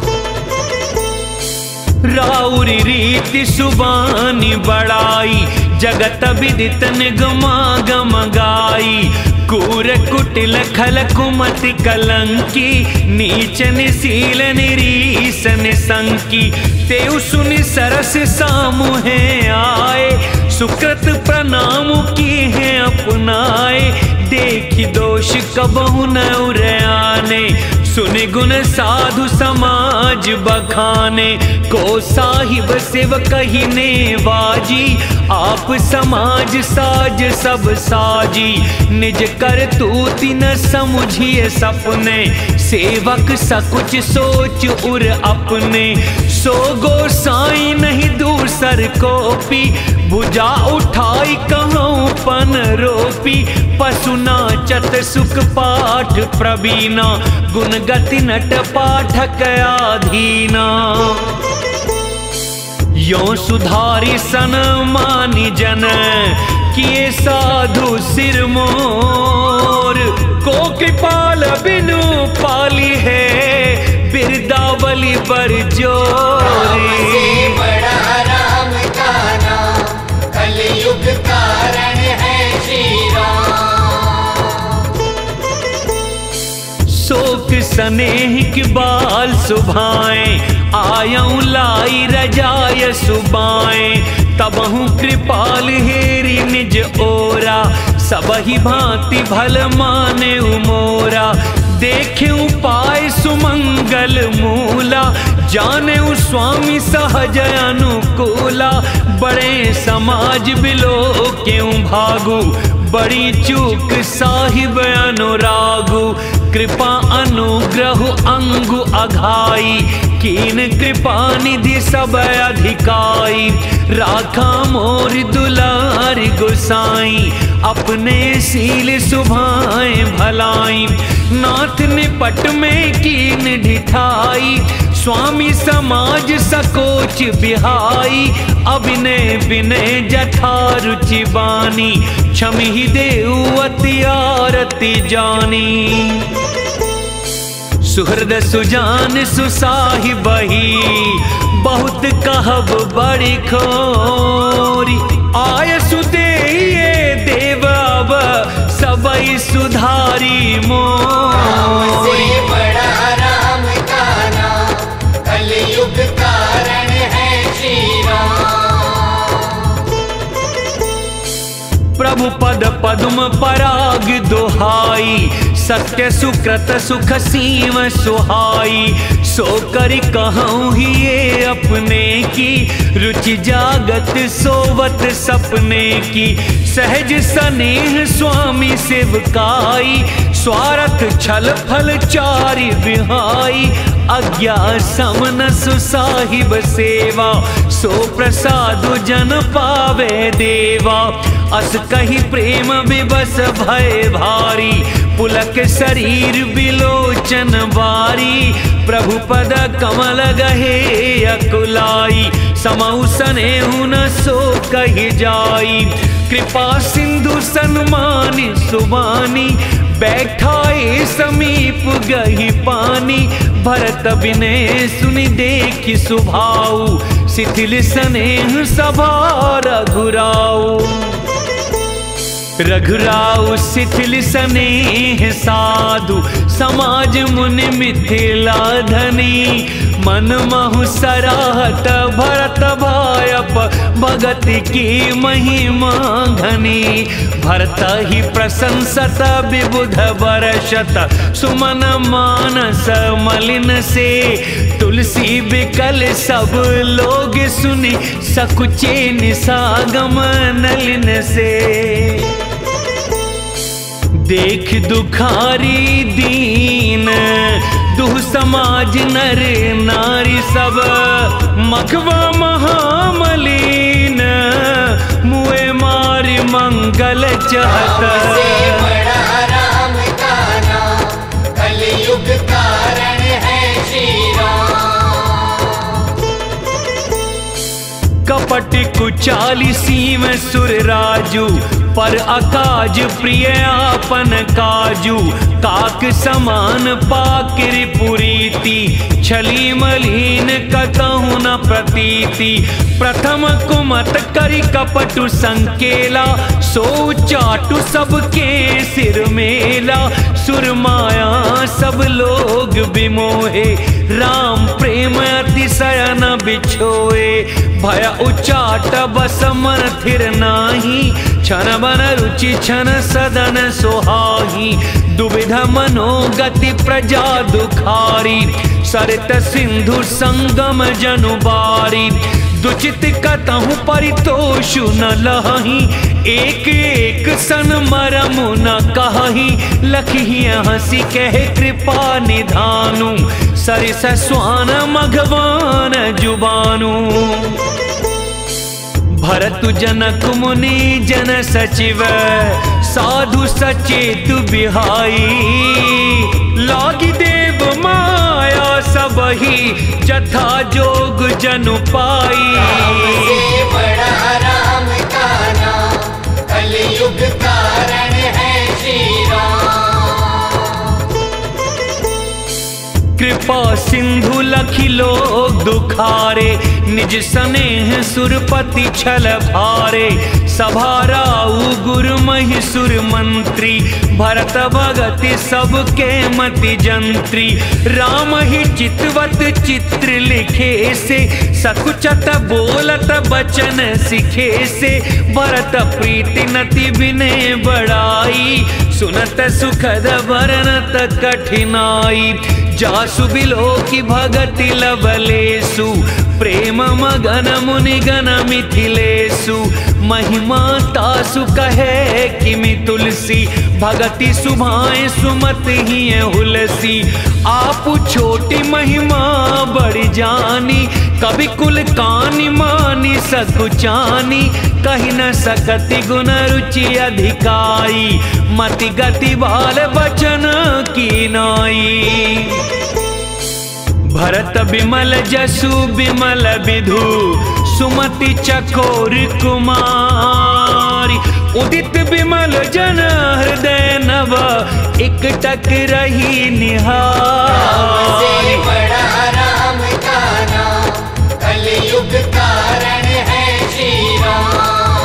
राउरी रीति सुबानी बड़ाई, जगत विदित निगमा गम गाई। कूर कुटिल खल कुमति कलंकी, नीच निशील निरीस निसंकी। तेउ सुनि सरस सामुहे आए, सुकृत प्रणाम की है अपनाए। देखी दोष कबहु न उरयाने, सुनि गुण साधु समाज बखाने। को साहिब शिव कहिने बाजी, आप समाज साज सब साजी। निज कर तूति न समुझिए सपने, सेवक सकुच सोच उर अपने। सो गोसाई नहीं दूसर कोपी, भुजा उठाई कहूँ पन रोपी। पशु नाचत सुख पाठ प्रवीणा, गुण गति नट पाठक आधीना। यो सुधारी सन मानी जन, किए साधु सिर मोर। को कृपाल बिनु पाली है, बिरदावली पर जोरी। राम से बड़ा राम का नाम, कलयुग कारण है श्री राम। शोक स्नेह की बाल सुभाएं, आयऊं लाई रजाय सुबाएं। तबहु कृपाल हेरी निज ओरा, सबहि भांति भल माने उमोरा। देखें पाए सुमंगल मूला, जाने स्वामी सहज अनुकूला। बड़े समाज बिलो क्यों भागु, बड़ी चूक साहिब अनुरागु। कृपा अनुग्रह अंगु अघाई, कीन कृपा निधि सब अधिकाई। राखा मोर दुलार गोसाई, अपने सील सुभाएं भलाई। नाथ निपट में कीन ढिठाई, स्वामी समाज सकोच बिहाई। अभिनय विनय जठा रुचि बानी, क्षमि ही देउ अति आरती जानी। सुहृद सुजान सुसाहिबहि, बहुत कहब बड़ी खोरी। आय सुदेये देव अब सबई सुधारी मोरी। से बड़ा राम का नाम, कलयुग कारण है श्री राम। प्रभु पद पद्म पराग दोहाई, सत्य सुकृत सुख सीम सुहाई, सो कर कहूँ ही ये अपने की, रुचि जागत सोवत सपने की। सहज स्नेह स्वामी सेवकाई, स्वार्थ छल फल चारि विहाई, आज्ञा समन सुसाहिब सेवा, सो प्रसाद जन पावे देवा। अस कही प्रेम विबस भय भारी, पुलक शरीर बिलोचन बारी, प्रभु पद कमल गहे अकुलाई, समऊ स्नेहु न सो कही जाई। कृपा सिंधु सन्मानि सुबानी, बैठाए समीप गही पानी, भरत विनय सुनि देखि सुभाऊ, शिथिल स्नेह सभा रघुराऊ। रघुराऊ शिथिल स्नेह साधु, समाज मुनि मिथिला धनी, मन महु सराहत भरत भायप, भगति की महिमा घनी। भरत ही प्रशंसत विबुध बरसत, सुमन मानस मलिन से, तुलसी बिकल सब लोग सुनी, सकुचे निसागम नलिन से। देख दुखारी दीन, दुह समाज नर नारी सब, मखवा महामलीन, मुए मारी मंगल चाहत। राम से बड़ा राम का नाम, कलयुग कारण है श्री राम। कपट कुचाली सीम सुर राजू, पर अकाज प्रिय आपन काजू, काक समान पाकिर पुरीति, छली मलिन कतहु न प्रतीति। प्रथम कुमत करि कपटु संकेला, सो चाटु सबके सिर मेला। सुरमाया सब लोग विमोहे, राम प्रेम अतिशय न बिछोए। भय उचाट बस मन थिर नाही, क्षण बन रुचि क्षण सदन सुहाही। दुविध मनोगति प्रजा दुखारी, सरित सिंधु संगम जनु बारी। दुचित कतहु परितोषु न लही, एक एक सन मरमु न कही। लखी हंसी कहे कृपा निधानु, सरिस स्वान मघवान जुबानु। भरत जनक मुनि जन सचिव, साधु सचेतु बिहाई। लागी देव माया सबही, जथा जोग जनु पाई। राम से बड़ा राम का नाम, कलयुग कारण है श्री राम। कृपा सिंधु लखि लोग दुखारे, निज स्नेह सुरपति छल भारे। सभाराऊ गुरु महिसुर मंत्री, भरत भगति सबके मति जंत्री। राम ही चितवत चित्र लिखे से, सकुचत बोलत बचन सिखे से। भरत प्रीति नति विनय बढ़ाई, सुनत सुखद बरनत कठिनाई। जासु बिलो की भगति लवलेसु, प्रेम मगन मुनिगन मिथिलेसु। महिमा तासु कहे किमि तुलसी, भगति सुभाए सुमत ही हुलसी। आप छोटी महिमा बड़ी जानी, कवि कुल कानि मानी सकुचानी। कही न सकति गुण रुचि अधिकाई, मति गति बाल बचन की नाई। भरत बिमल जसु बिमल विधु, सुमति चकोर कुमारी। उदित बिमल जन हृदय नव, एक टक रही निहारी। बड़ा राम का नाम, कलयुग कारण है श्री राम।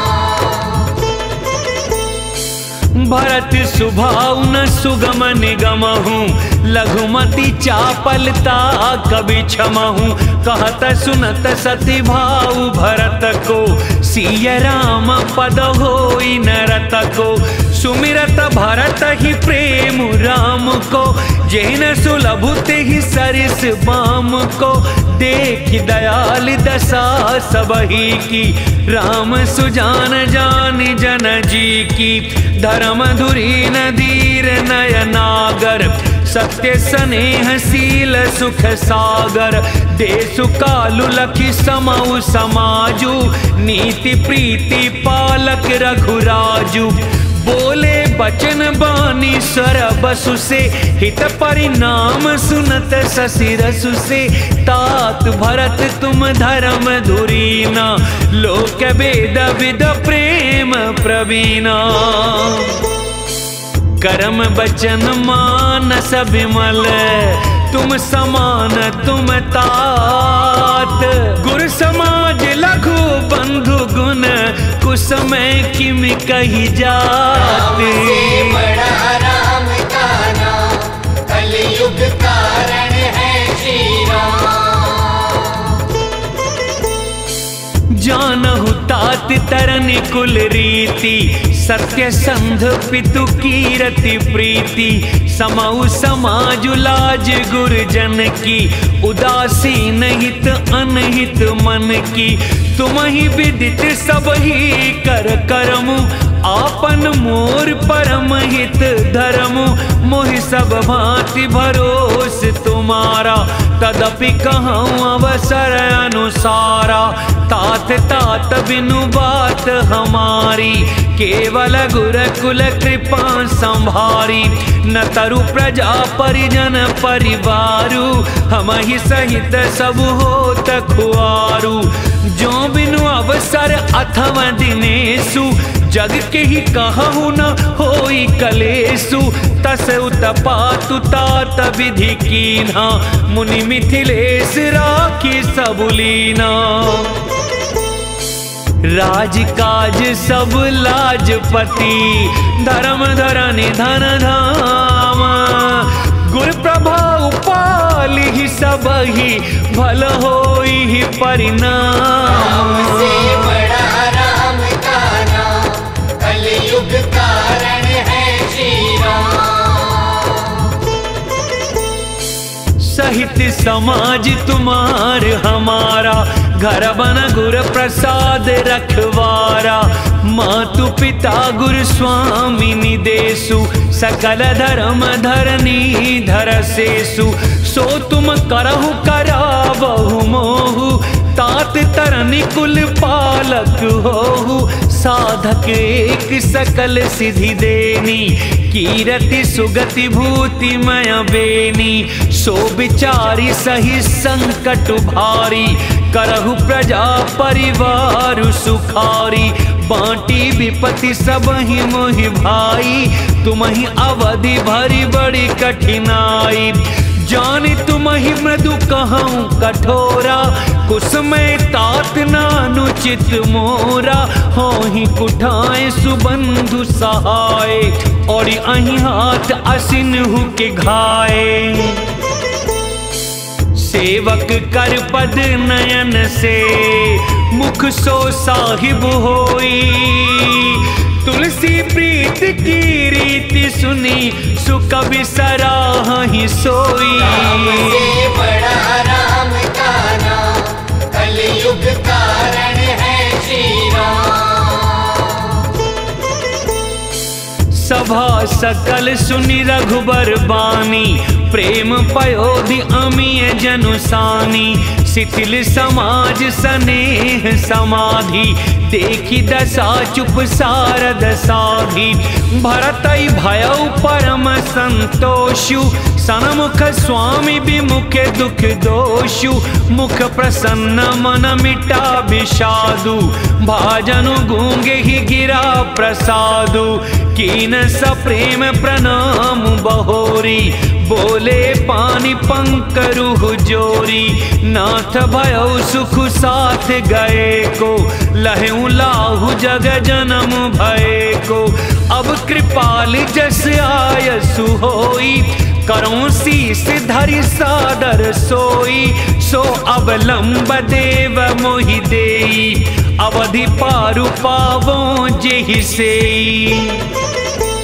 भरत सुभाव न सुगम निगमहु, लघुमति चापलता कवि क्षमहु। कहत सुनत सति भाऊ भरत को, सिय राम पद होई नरत को। सुमिरत भरत ही प्रेम राम को, जैन सुलभु ते ही सरिस बाम को। देख दयाल दशा सबही की, राम सुजान जान जन जी की। धर्म धुरी नदीर नयनागर, सत्य स्नेह शील सुख सागर। देसु कालु लखि समऊ समाजु, नीति प्रीति पालक रघुराजु। बोले बचन बानी सर बसु से, हित परिणाम सुनत ससिरसु से। तात भरत तुम धर्म धुरीना, लोक वेद विद प्रेम प्रवीणा। कर्म बचन मानस विमल, तुम समान तुम तात। गुर समाज लघु बंधु गुण, कुसमय किम कही जात। राम से बड़ा राम का नाम, कलयुग कारण है श्री राम। जानहु तात तरन कुल रीति, सत्य संध पितु कीरति प्रीति। समऊ समाज लाज गुरजन की, उदासीन हित अनहित मन की। तुम ही विदित सब ही कर करमु, आपन मोर परम हित धर्मु। मोहि सब भांति भरोस तुम्हारा, तदपि कहूँ अवसर अनुसारा। तात तात बिनु बात हमारी, केवल गुर कुल कृपा संभारी। न तरु प्रजा परिजन परिवारु, हम ही सहित सब होत खुआरु। जो बिनु अवसर अथवा दिनेसु, जग के ही कहूँ न होई कलेसु। तस उत्पातु तात विधि कीन्हा, मुनि मिथिलेश राखी सबुलीना। राज काज सब लाजपति, धर्म धरनि धन धाम। गुर प्रभाव पाली ही सब ही, भल होई ही परिणाम। राम से बड़ा राम का नाम, कलयुग कारण है श्री राम। सहित समाज तुम्हार हमारा, घर बन गुर प्रसाद रखवारा। मातु पिता गुरु स्वामी निदेशु, सकल धर्म धरनी धर सेसु। सो तुम करहु करावहु मोहु, तात तरनि कुल पालक होहु। साधक एक सकल सिद्धि देनी, कीरति सुगति भूति मय बेनी। सो विचारी सही संकट भारी, करहु प्रजा परिवार सुखारी। बांटी विपत्ति सब ही मोहि भाई, तुम ही अवधि भरी बड़ी कठिनाई। जानि तुम ही मृदु कहूँ कठोरा, कुसमय तात नानुचित मोरा। हो ही कुठाए सुबंधु सहाय, और अहि हाथ असिनहु के घाए। सेवक कर पद नयन से, मुख सो साहिब होई। तुलसी प्रीत की रीति सुनी, सुकवि सराहि सोई। राम से बड़ा राम का नाम, कलयुग कारण है श्री राम। सभा सकल सुनि रघुबर बानी, प्रेम पयोधि अमीय जनुसानी। शिथिल समाज स्नेह समाधि, देखी दशा चुप सारद साधी। भरतई भयउ परम संतोषु, सनमुख स्वामी विमुख दुख दोषु। मुख प्रसन्न मन मिटा विषादु, भाजनु गूंगे ही गिरा प्रसादु। कीन सप्रेम प्रणाम बहोरी, बोले पानी पंकरु जोरी। नाथ भयउ सुख साथ गए को, लहु लाहु जग जन्म भय को। अब कृपाल जस आयसु होई, करो शीस धरि सादर सोई। सो अवलंब देव मोहि देई, अवधि पारु पावो जेहि सेई।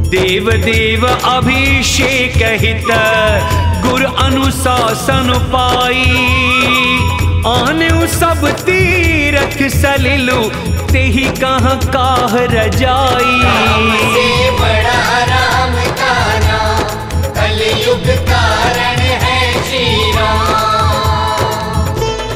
देव देव अभिषेक हित गुर अनुशासन पाई आने सब तीरथ सलिलु तेहि कहाँ काह रजाई। राम से बड़ा राम का नाम कलयुग कारण है श्री राम।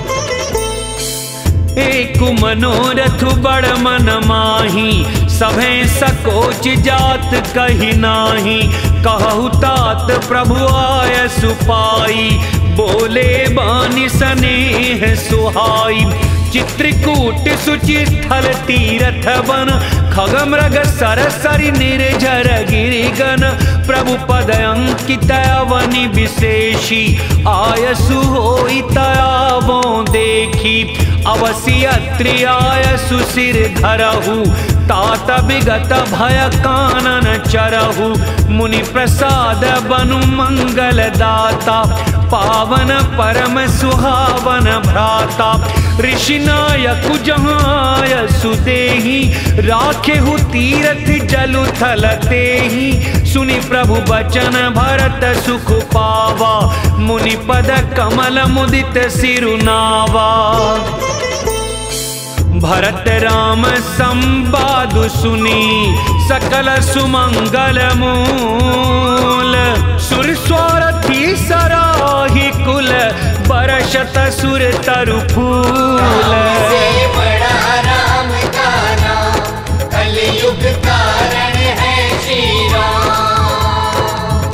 एक मनोरथ बड़ मन माही सभे सकोच जात कही नाही कहु तात प्रभु आय सुपाई बोले बानी स्नेह सुहाई। चित्रकूट सुचिथल तीरथ वन खगमृग सरसरि निर्झर गिरिगन प्रभु पद अंकित अवनि विशेषी आयसु होई तयावों देखी अवसि अत्रि आयसु सिर धरहु तात विगत भय कानन चरहु मुनि प्रसाद बनु मंगल दाता पावन परम सुहावन भ्राता ऋषि नायक जहाँ सुदेही राखेहु तीरथ जलु थल तेहि सुनि प्रभु बचन भरत सुख पावा मुनि पद कमल मुदित सिरुनावा। भरत राम संवाद सुनी सकल सुमंगल मूल सुर स्वारथी सराही कुल बरसत सुर तरु फूल। से बड़ा राम का नाम कलयुग कारण है श्री राम।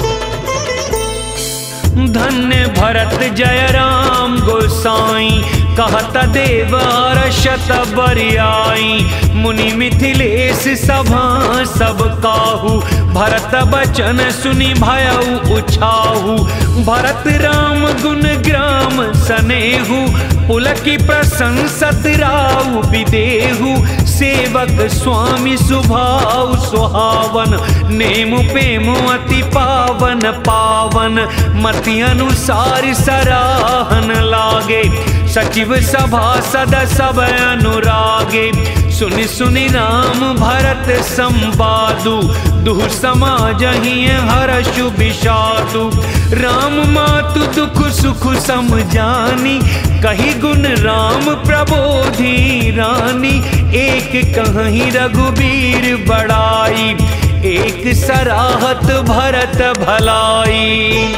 धन्य भरत जय राम गोसाई कहत देव अर्षत बरियाई मुनि मिथिलेश सभा सब काहू भरत बचन सुनि भयउ उछाहू। भरत राम गुण ग्राम सनेहु पुलकी प्रशंसत राउ विदेहु सेवक स्वामी सुभाव सुहावन नेमु पेमु अति पावन पावन मति अनुसार सराहन लागे सचिव सभा सद सब अनुरागे सुनि सुनि राम भरत संवादु दुह समाज ही हर्षु विषादु। राम मातु दुख सुख समझानी कही गुण राम प्रबोधि रानी एक कहीं रघुबीर बड़ाई एक सराहत भरत भलाई।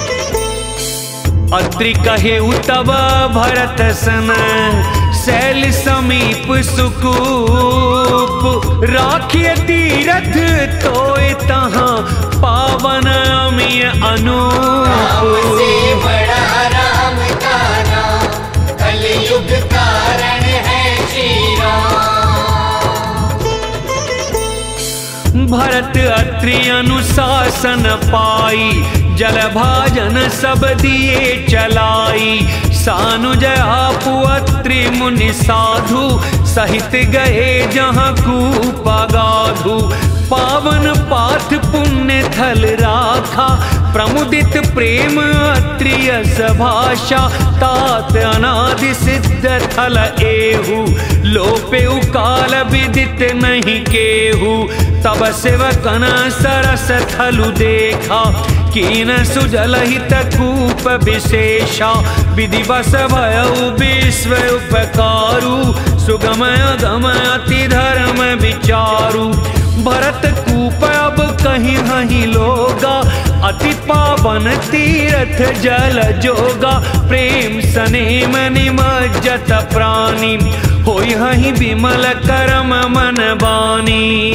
अत्रि कहे तब भरत सन शैल समीप सुकूप राखिय तीरथ तोय तहाँ पावन अमिय अनूप। राम से बड़ा राम का नाम कलयुग कारण है श्री राम। भरत अत्रि अनुशासन पाई जल भाजन सब दिए चलाई सानुज आपु अत्रि मुनि साधु सहित गए जहाँ कूप अगाधु। पावन पाथ पुण्य थल राखा प्रमुदित प्रेम अत्रियस भाषा तात अनादि सिद्ध थल एहु लोपे काल विदित नहीं केहु। तब सेवकन सरस थलु देखा कीन सुजल हित कूप विशेषा विधिवश भयउ विश्व उपकारु सुगम अगम अति धर्म विचारु। भरत कूप अब कहीं हहीं लोगा अति पावन तीर्थ जल जोगा प्रेम सनेम निमज्जत प्राणी होई हहीं विमल करम मन बानी।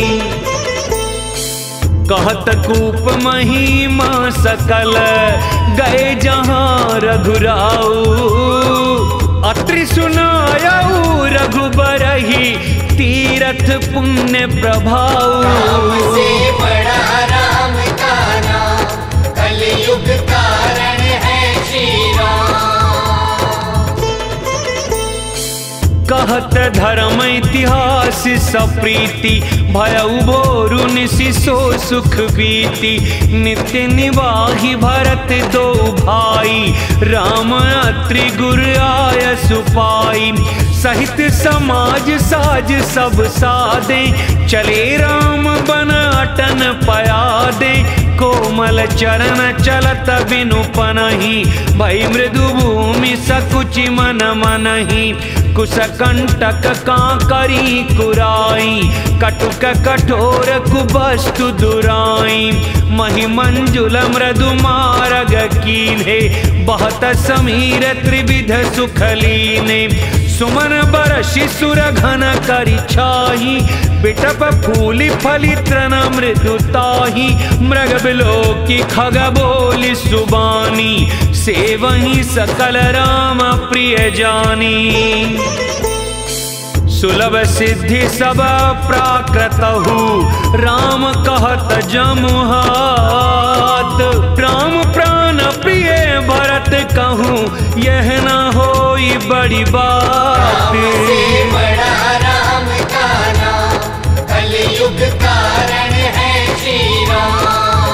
कहत कूप महिमा सकल गए जहाँ रघुराऊ अत्रि सुनायऊ रघुबरहि तीरथ पुण्य प्रभाऊ। राम से बड़ा राम का नाम कलयुग कारण है श्री राम। कह कहत धर्म इतिहास सप्रीति भयउ भोरु निशिसो सुख बीती। नित्य निवाही भरत दो भाई राम अत्रि गुर आय सुपाई। सहित समाज साज सब सादे चले राम बन अटन पयादे। कोमल चरण चलत बिनु पनहि भई मृदु भूमि सकुचि मन मनहि। कुश कंटक कांकरी कुराई कटुक कठोर कुबस्तु दुराई। महि मंजुल मृदु मारग कीन्हे बहत समीर त्रिविध सुख लीने। सुमन बरषि सुर घन करि छाही बिटप फूलि फलि तृण मृदुताही। मृग बिलोकी खग बोलि सुबानी सेवहि सकल राम प्रिय जानी। सुलभ सिद्धि सब प्राकृतहु राम कहत जमु हाथ। राम प्राण प्रिय भरत कहूँ यह न होई बड़ी बात। राम से बड़ा राम का नाम कलयुग कारण है श्री राम।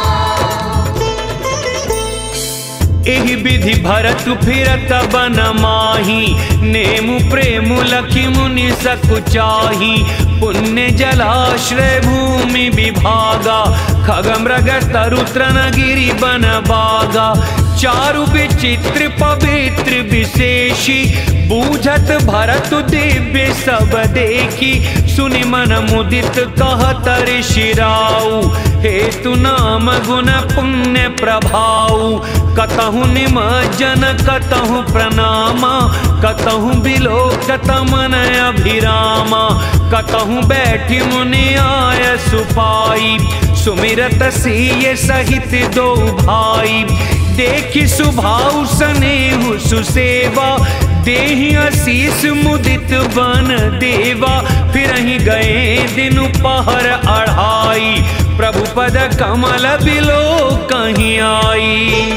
एहि विधि भरत फिरत बन माही नेमु प्रेमु लखि मुनि सकुचाही। पुण्य जलाश्रय भूमि विभागा खग मृग तरु तृण गिरि बन बागा। चारु विचित्र पवित्र विशेषी बूझत भरत दिव्य सब देखी। सुनि मन मुदित कहत ऋषि राउ हेतु नाम गुण पुण्य प्रभाऊ। कतहु निमज्जन कतहु प्रणामा कतहु बिलोकत मन अभिरामा। कतहु बैठि मुनि आय सुपाई सुमिरत सिय सहित दो भाई। देखि सुभाउ सनेहु सुसेवा देहि आशीष मुदित बन देवा। फिरहि गए दिन पहर अढ़ाई प्रभु पद कमल बिलो कहीं आई।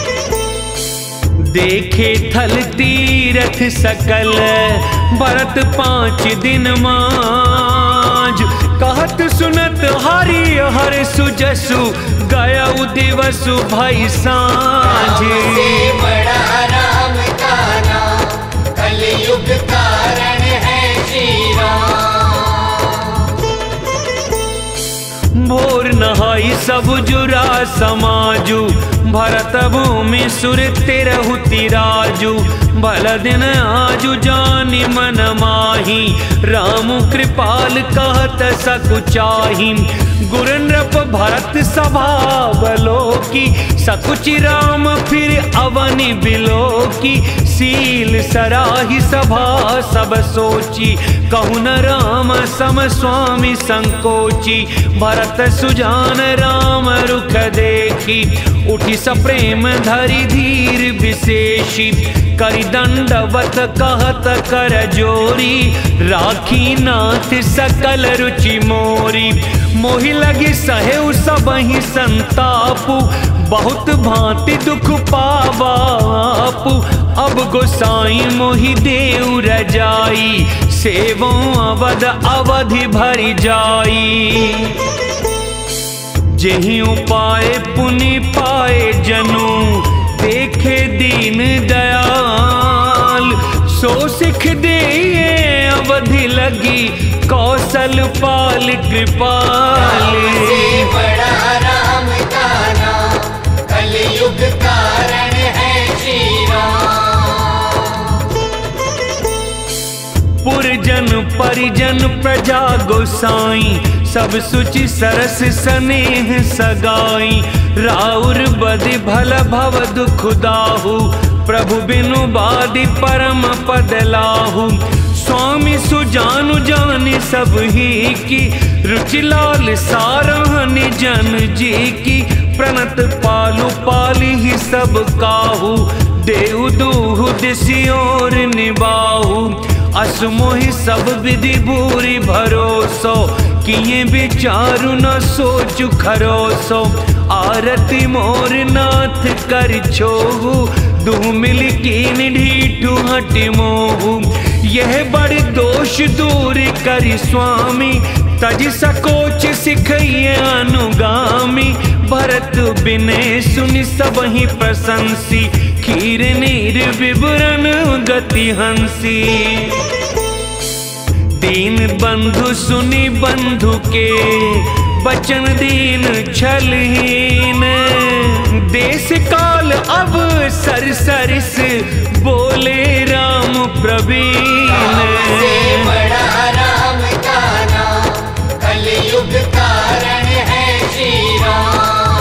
देखे थल तीरथ सकल भरत पाँच दिन माज। कहत सुनत हरि हर सुजसु गया दिवसु भई सांझ। बड़ा राम का नाम कलयुग कारण है श्री राम। भोर नहाई सब जुरा समाजु भरत भूमि सुर तेरहु तिराजु। भल दिन आजु जानि मन माही राम कृपाल कहत सकुचाही। गुर नृप भरत सभा बलोकी सकुचि राम फिर अवनि बिलोकी। सील सराहि सभा सब सोची कहु न राम सम स्वामी संकोची। भरत सुजान राम रुख देखी उठी सप्रेम धरि धीर विशेषी। करि दंडवत कहत कर जोरी राखी नाथ सकल रुचि मोरी। मोहि लगी सहेउ सबहि संतापु बहुत भांति दुख पावापु। अब गोसाई मोहि देउ रजाई सेवो अवध अवधि भरि जाई। जेहि उपाय पुनि पाए जनु देखे दीन दयाल। सो सिख दे अवधि लगी कौशल पाल कृपाल। बड़ा राम का नाम कलयुग कारण है श्री राम। पुरजन परिजन प्रजा गोसाई सब सुचि सरस स्नेह सगाई। राउर बदि भल भव दुख दाहु प्रभु बिनु बादि परम पद लाहु। स्वामी सुजानु जानि सब ही की रुचि लाल सारहनि जन जी की। प्रणत पालु पाली ही सब काहू देउ दूहु दिसियोर निबाहु। असमोहि सब विधि भूरि भरोसो किए विचारु न सोचु खरोसो। आरती मोर नाथ कर छोहु दुह मिल कीन ढीठु हटि मोहु। यह बड़ दोष दूर करि स्वामी, तज सकोच सिखिए अनुगामी। भरत बिने सुनि सबहि प्रशंसी, खीर नीर विवरण गति हंसी। दीन बंधु सुनि बंधु के, बचन दीन छलहीन। देश काल अवसर सरिस, बोले राम प्रवीण। से बड़ा राम का नाम, कलयुग कारण है श्री राम।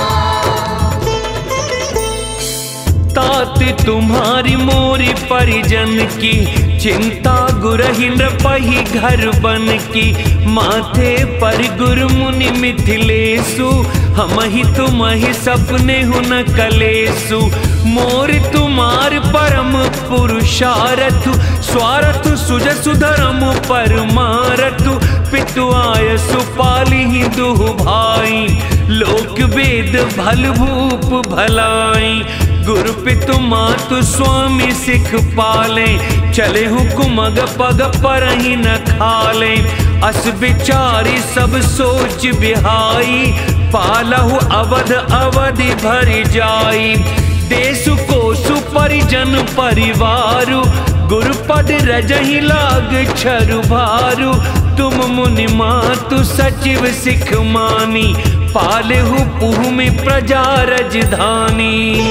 तात तुम्हारी मोरी परिजन की, चिंता गुरहि नृपहि घर बन की। माथे पर गुरु मुनि मिथिलेशु, हमहि तुम्हि सपने हुन कलेसु। मोर तुम्हार परम पुरुषारथ, स्वारथ सुजसु धर्म परमारथ। पितु आयसु पालिहि दुहु भाई, लोक वेद भल भूप भलाई। गुरु पितु मातु स्वामी सिख पाले, चले हुकुमग पग परहि न खाले। अस विचारी सब सोच बिहाई, पालहु अवध अवधि भरि जाई। देसु कोसु परिजन परिवारु, गुरुपद रजहि लाग छरु भारु। तुम मुनि मातु सचिव सिख मानी, पालेहु पुहु प्रजा रजधानी।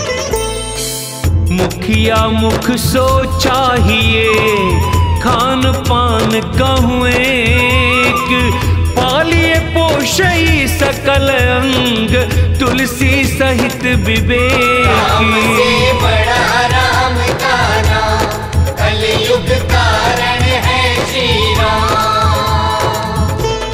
मुखिया मुख सो चाहिए, खान पान कहूँ एक। पालिए पोषई सकल अंग, तुलसी सहित विवेक। से बड़ा राम का नाम, कलयुग कारण है श्री राम।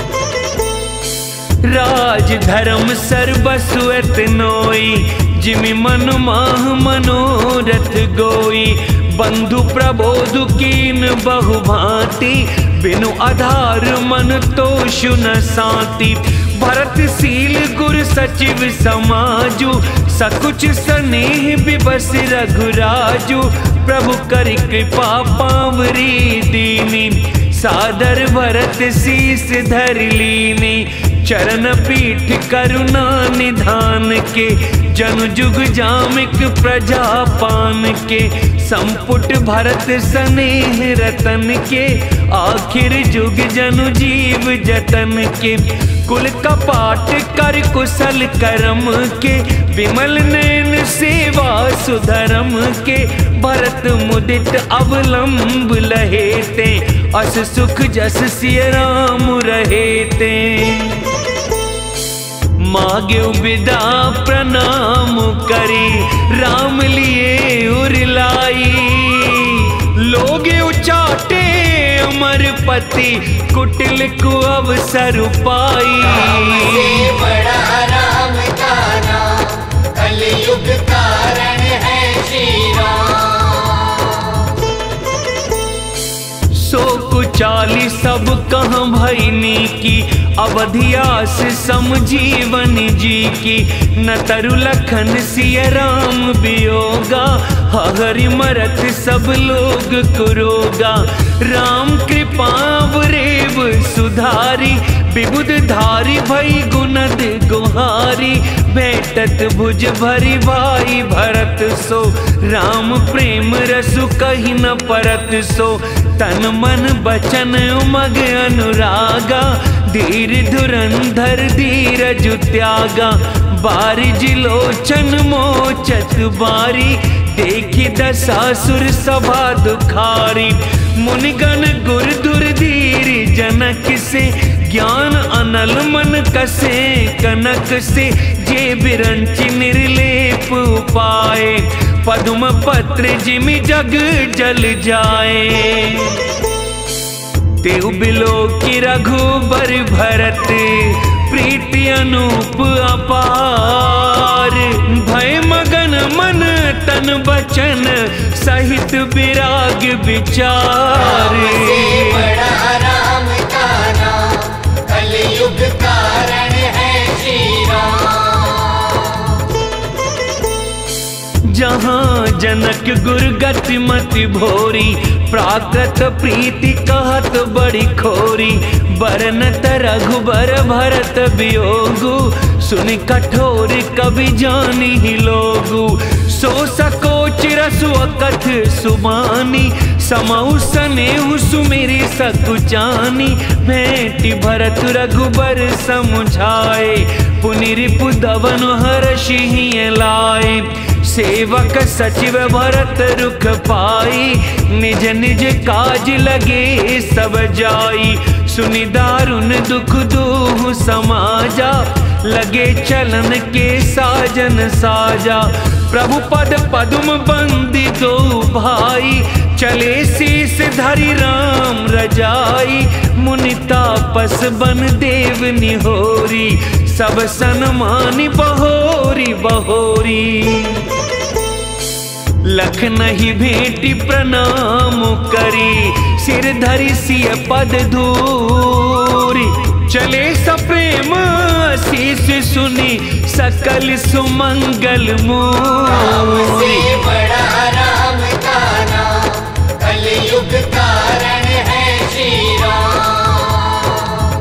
राज धर्म सर्वस्व एतनोई, जिमि मन माह मनोरथ गोई। बंधु प्रबोध कीन बहु भांति, बिनु आधार मन तोषु न साति। भरत शील गुर सचिव समाजु, सकुच स्नेह बिबस रघुराजु। प्रभु कर कृपा पावरी दीनी, सादर भरत शीस धर लीनी। चरण पीठ करुणा निधान के, जनु जुग जामिक प्रजा पान के। संपुट भरत स्नेह रतन के, आखिर जुग जनु जीव जतन के। कुल कपाट कर कुशल करम के, विमल नैन सेवा सुधरम के। भरत मुदित अवलंब लहेते, अस सुख जस सिय राम रहेते। मागे विदा प्रणाम करी, राम लिए उरलाई। लोगे उचाटे अमर पति, कुटिल को अवसर पाई। से बड़ा राम का नाम, कलयुग कारण है श्री राम। सो कुचाली सब कहाँ भैनी की, अवधियास समजीवन जी की। न तरु लखन सिय राम वियोगा, हरि मरत सब लोग कुरोगा। राम कृपा रेव सुधारी, विबुध धारी भई गुणद गुहारी। भेटत भुज भरी भाई भरत सो, राम प्रेम रसु कहि न परत सो। तन मन बचन उमग अनुरागा, धीर धुरंधर धीरज त्यागा। बारिज लोचन मोचत बारी, देखी दशासुर सभा दुखारी। मुनिगण गुर धुर धीर जनक से, ज्ञान अनल मन कसे कनक से। जे बिरंचि निर्लेप उपाय, पद्म पत्र जिमि जग जल जाए। तेउ बिलो की रघुबर भरत, प्रीति अनूप अपार। भय मगन मन तन बचन, सहित विराग विचार। से बड़ा राम का नाम, कलयुग कारण है श्री राम। जहाँ जनक गुर गति मति भोरी, प्राकृत प्रीति कहत बड़ी खोरी, बरनत रघुबर भरत वियोगु, सुन कठोर कवि जानी ही लोगु। सो सकोच रसु अकथ सुबानी, समऊ सनेहु सुमिरी सकुचानी। भेंटि भरत रघुबर समुझाए, पुनि रिपु दवन हर्षि लाए। सेवक सचिव भरत रुख पाई, निज निज काज लगे सब जाई। सुनि दारुण दुख दूह समाजा, लगे चलन के साजन साजा। प्रभु पद पदुम बंदी दो भाई, चले शीस धरि राम रजाई। मुनि तापस बन देव निहोरी, सब सन्मानि बहोरी बहोरी। लख नहीं भेंटि प्रणाम करी, सिर धरि सिय पद धूरी। चले सप्रेम शीस सुनी, सकल सुमंगल मूरी। बड़ा राम का नाम, कलयुग कारण है श्री राम।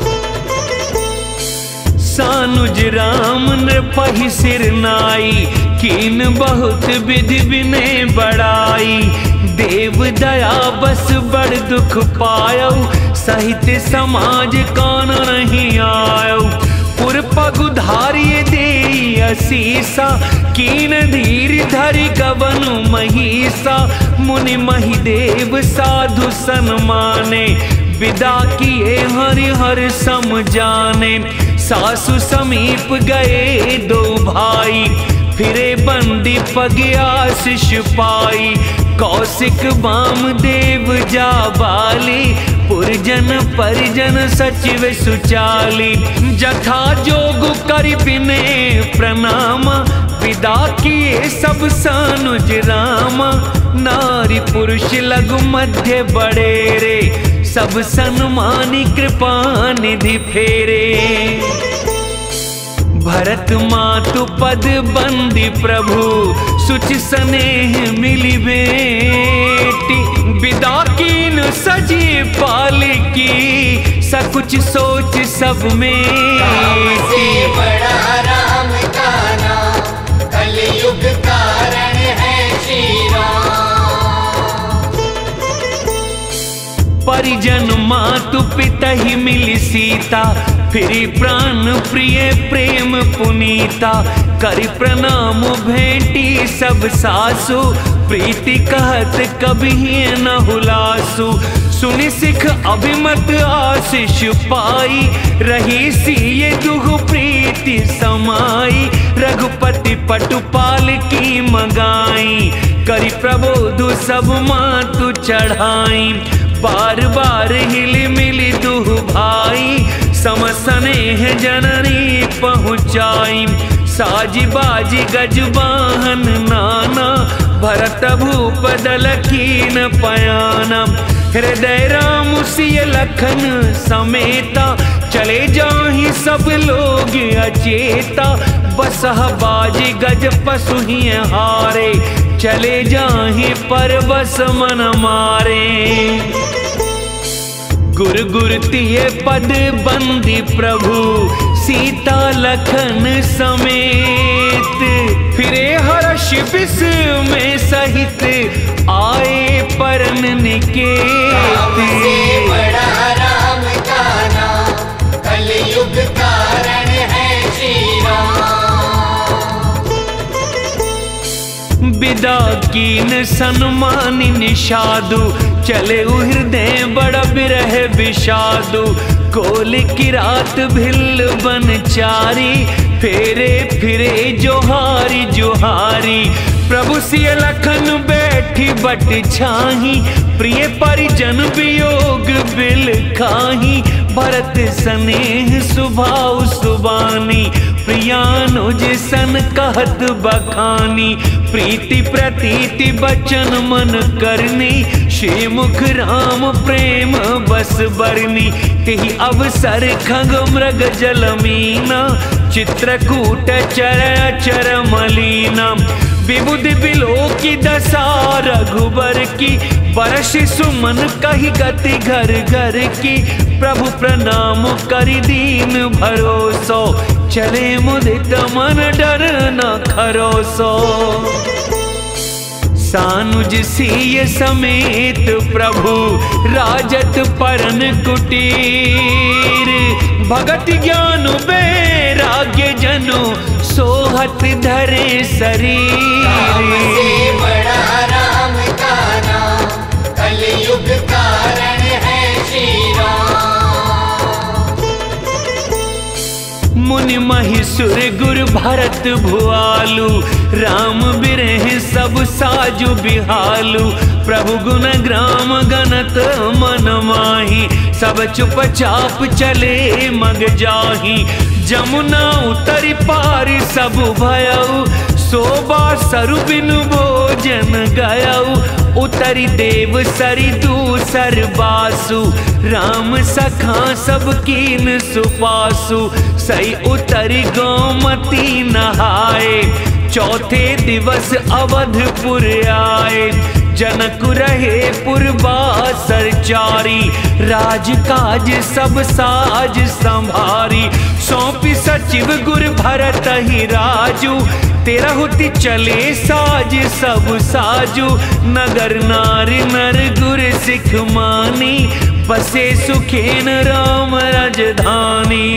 सानुज राम नृपहि सिर नाई, कीन बहुत विधि विनय बड़ाई। देव दया बस बड़ दुख पायो, सहित समाज कौन नहीं आयो। पुर पगु धारिय देई असीसा, कीन धीर धरि गवन महिषा। मुनि महि देव साधु सन्माने, विदा किए हरि हर सम जाने। सासु समीप गए दो भाई, फिरे बंदी पगिया शिशु पाई। कौशिक वाम देव जा बाली, पुरजन परिजन सचिव सुचाली। जथा जोग कर बिने प्रणाम, विदा किए सब सानुज राम। नारी पुरुष लघु मध्य बड़ेरे, सब सन्मानी कृपा निधि फेरे। भरत मातु पद बंदी प्रभु, सुच स्नेह मिली बेटी। विदा कीन सजी पालिकी, सकुच सोच सब में। बड़ा राम का नाम, कलयुग कारण है श्री राम। परिजन मातु पिता ही मिली सीता, फिरी प्राण प्रिय प्रेम पुनीता। करि प्रणाम भेंटी सब सासु, प्रीति कहत कभी न हुलासु। सुनि सिख अभिमत आशीष पाई, रही सिय दुह प्रीति समाई। रघुपति पटुपाल की मगाई, करि प्रबोधु सब मातु चढ़ाई। बार बार हिल मिली दुह भाई, सम स्नेह जननी पहुँचाई। साजी बाजी गजवाहन नाना, भरत भूप दल कीन पयाना। हृदय राम सिय लखन समेता, चले जाहि सब लोग अचेता। बसह बाजी गज पशु ही हारे, चले जाहि पर बस मन मारे। गुर गुर तिये पद बंदी प्रभु, सीता लखन समेत। फिरे हर्ष विष में सहित, आए परन निकेत। बड़ा राम का नाम, कलयुग कारण है श्री राम। विदा कीन सन्मानि निषादु, चले हृदय बड़ा बिरह विषादु। कोल की रात भिल बन चारी, फेरे फिरे जोहारी जोहारी। प्रभु सिय लखन बैठी बट छाही, प्रिय परिजन वियोग बिल खाही। भरत स्नेह सुभाव सुबानी, प्रियानुज सन कहत बखानी। प्रीति प्रतीति बचन मन करनी, श्री मुख राम प्रेम बस बरनी। तेहि अवसर खग मृग जल मीना, चित्रकूट चर अचर मलीना। विबुध बिलो की दशा रघुबर की, बरस सुमन कही गति घर घर की, प्रभु प्रणाम करि दीन भरोसो, चले मुदित मन डर न खरोसो। सानुज सिय समेत प्रभु राजत परन कुटीर, भगत ज्ञान वैराग्य जनु सोहत धरे शरीर। राम से बड़ा राम का नाम, कलयुग कारण है श्री राम। मुनि महिषुर गुर भरत भुआलु, राम बिरह सब साजु बिहालु। प्रभु गुण ग्राम गणत मन माही, सब चुपचाप चले मग जाही। जमुना उतरि पार सब भयउ, शोभा सरु बिनु भोजन गयउ। उतरि देव सरि दूसर बासु, राम सखा सब कीन सुपासु। सई उतरि गोमती नहाए, चौथे दिवस अवधपुर आए। जनक रहे पुरवासर चारी, राजकाज सब साज संभारी। सौंपी सचिव गुर भरत ही राजू, तेरा होती चले साज सब साजू। नगर नारी नर गुर सिख मानी, बसे सुखेन राम राजधानी।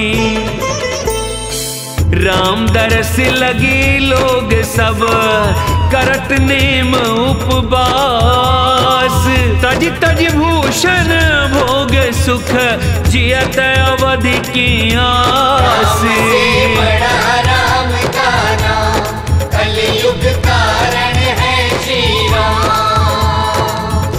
राम दरस लगे लोग सब, करत नेम उपवास। तज तज भूषण भोग सुख, जियत अवधि की आस। राम से बड़ा राम का नाम, कलयुग कारण है श्री राम।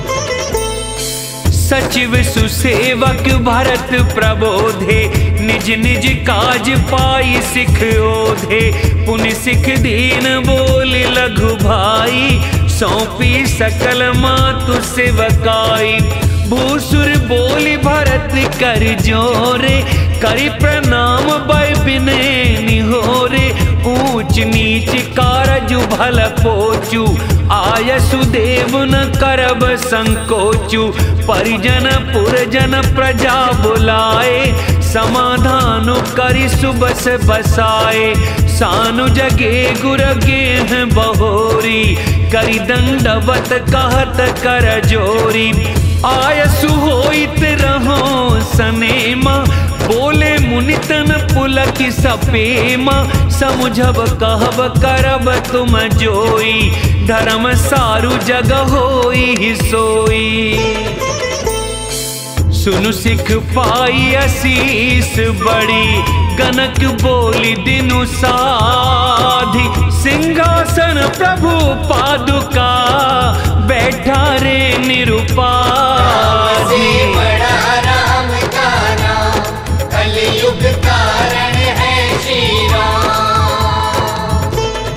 सचिव सुसेवक भरत प्रबोधे, निज निज काज पाई सिख ओधे। पुनि सिख दीन बोल लघु भाई, सौंपी सकल मातु सेवकाई। भूसुर बोली भरत कर जोरे, करि प्रणाम भय विनय निहोरे। ऊंच नीच कारजु भल पोचु, आयसु देव न करब संकोचु। परिजन पुरजन प्रजा बुलाए, समाधान करि सुबस बसाए। सानु जगे गुर गेह बहोरी, करि दंडवत कहत कर जोरी। आयसु होइत रहो सनेमा, बोले मुनितन पुलक सपेमा। समुझब कहब करब तुम जोई, धर्म सारु जग होई सोई। सुनु सिख पाई असीस बड़ी, गनक बोली दिनु साधि। सिंहासन प्रभु पादुका, बैठा रे निरुपाधि। राम से बड़ा राम का नाम, कलयुग कारण है श्री राम।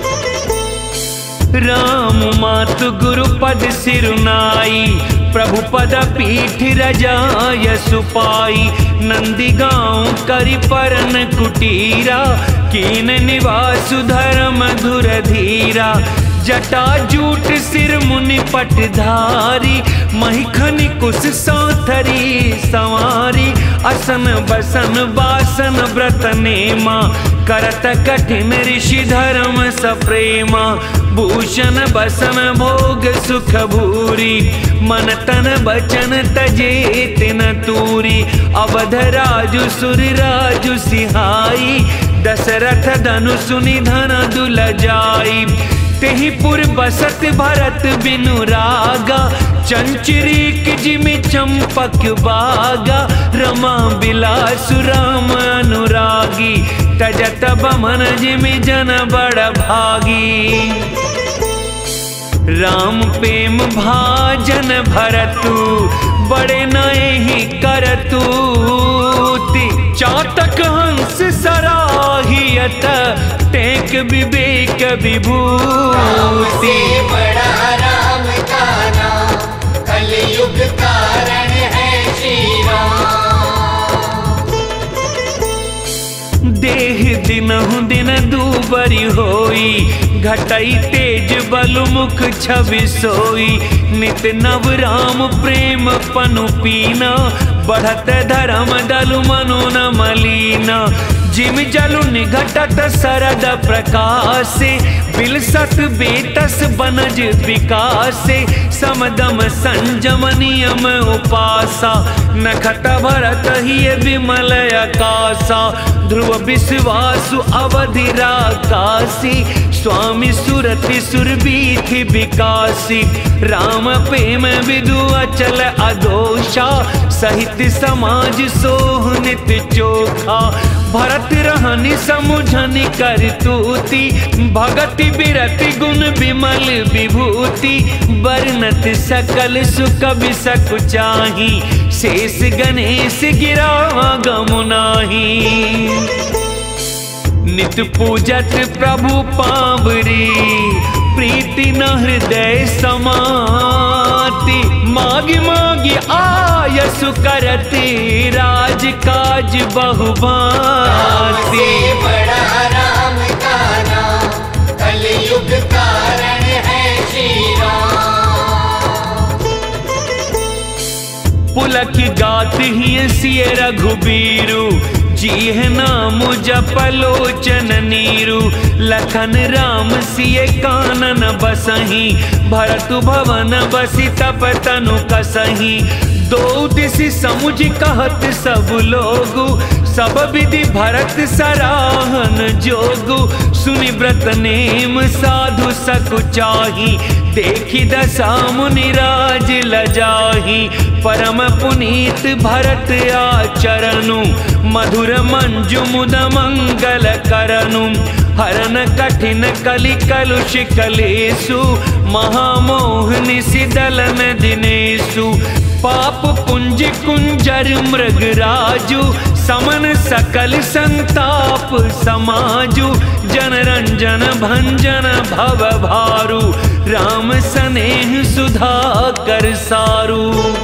राम मातु गुरु पद सिरुनाई, प्रभु पद पीठ रजाय सुपाई। नंदी गाँव करि परन कुटीरा, कीन निवासु धर्म धुर धीरा। जटा जूट सिर मुनि पटधारी, महिखनि कुश सौथरी संवारी। असन बसन बासन व्रत नेमा, करत कठिन ऋषि धर्म सप्रेमा। भूषण बसन भोग सुख भूरी, मन तन बचन तजे तिन तूरी। अवध राजु सुर राजु सिहाई, दशरथ धनु सुनि धन दुल जाई। तेहि पुर बसत भरत बिनु रागा, चंचरीक जिमि चंपक बागा। रमा बिलासु राम अनुरागी, तजत बमन जिमि जन बड़ भागी। राम प्रेम भाजन भरतु, बड़े नहि करतूति। चातक हंस सराहियत, टेक विवेक राम से विभूति। बड़ा राम का नाम, कलयुग कारण है श्री राम। देह दिनहु दिन दूबरी होई, घटई तेज बल मुख छवि सोई। नित नव राम प्रेम पनु पीना, बढ़त धर्म दलु मनु न मलीना। जिम जलु निघटत सरद प्रकाशे, बिलसत बेतस बनज विकासे। समदम संजम नियम उपासा, नखत भरत ही विमल आकाशा। ध्रुव विश्वासु अवधि राकासी, स्वामी सुरति सुरबीथि विकासी। राम प्रेम विदु अचल अदोषा, सहित समाज सोह नित चोखा। भरत रहनि समुझनि करतूति, भगति बिरति गुण विमल विभूति। वर्णत सकल सुख बिसकु चाही, शेष गणेश गिरा गमु नाही। नित पूजत प्रभु पावरी, प्रीति न हृदय समाति। मागी मागी आयसु करती, राज काज बहुभांति। बड़ा राम का नाम, कलयुग कारण है श्री राम। पुलक गात ही सिय रघुबीरु, जी है नाम जपलोचन नीरु। लखन राम सिय कानन बसही, भरत भवन बसी तप तनु कसही। दो दिशि समुझ कहत सब लोगु, सब विधि भरत सराहन जोगु। सुनि व्रत नेम साधु सकु चाही, देखी दशा मुनि राज लजाही। परम पुनीत भरत आचरणु, मधुर मंजु मुद मंगल करनु। हरन कठिन कलि कलुष कलेसु, महामोह निशिदलन दिनेसु। पाप पुंज कुंजर मृग राजु, समन सकल संताप समाजु। जन रंजन भंजन भव भारु, राम सनेह सुधा कर सारू।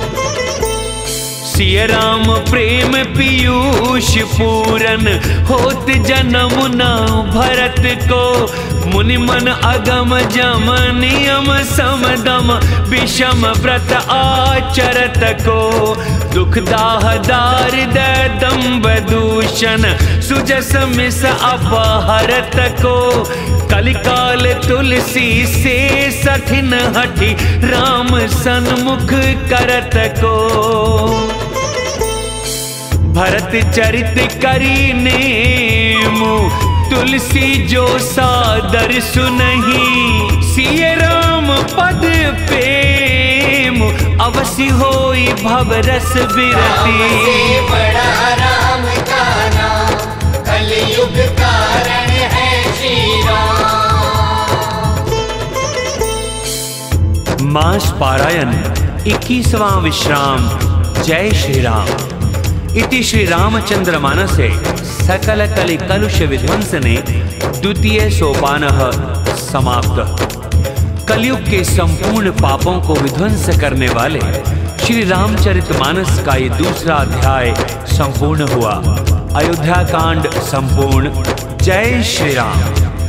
सिय राम प्रेम पीयूष पूरन, होत जन्म न भरत को। मुनि मन अगम जम नियम समदम, विषम व्रत आचरत को। दुख दाह दारिद दंभ दूषण, सुजस मिस अपहरत को। कलिकाल तुलसी से सठिन हठि, राम सन्मुख करत को। भरत चरित करी नेमु, तुलसी जो सादर सुनहि। सिय राम पद प्रेम, अवसि होई भव रस बिरती। बड़ा राम का नाम, कलयुग कारण है श्री राम। मास पारायण इक्कीसवां विश्राम। जय श्री राम। इति श्री रामचंद्र मानसे सकल कलि कलुष विध्वंसने द्वितीय सोपानः समाप्त। कलयुग के संपूर्ण पापों को विध्वंस करने वाले श्री रामचरितमानस का ये दूसरा अध्याय संपूर्ण हुआ। अयोध्या कांड संपूर्ण। जय श्री राम।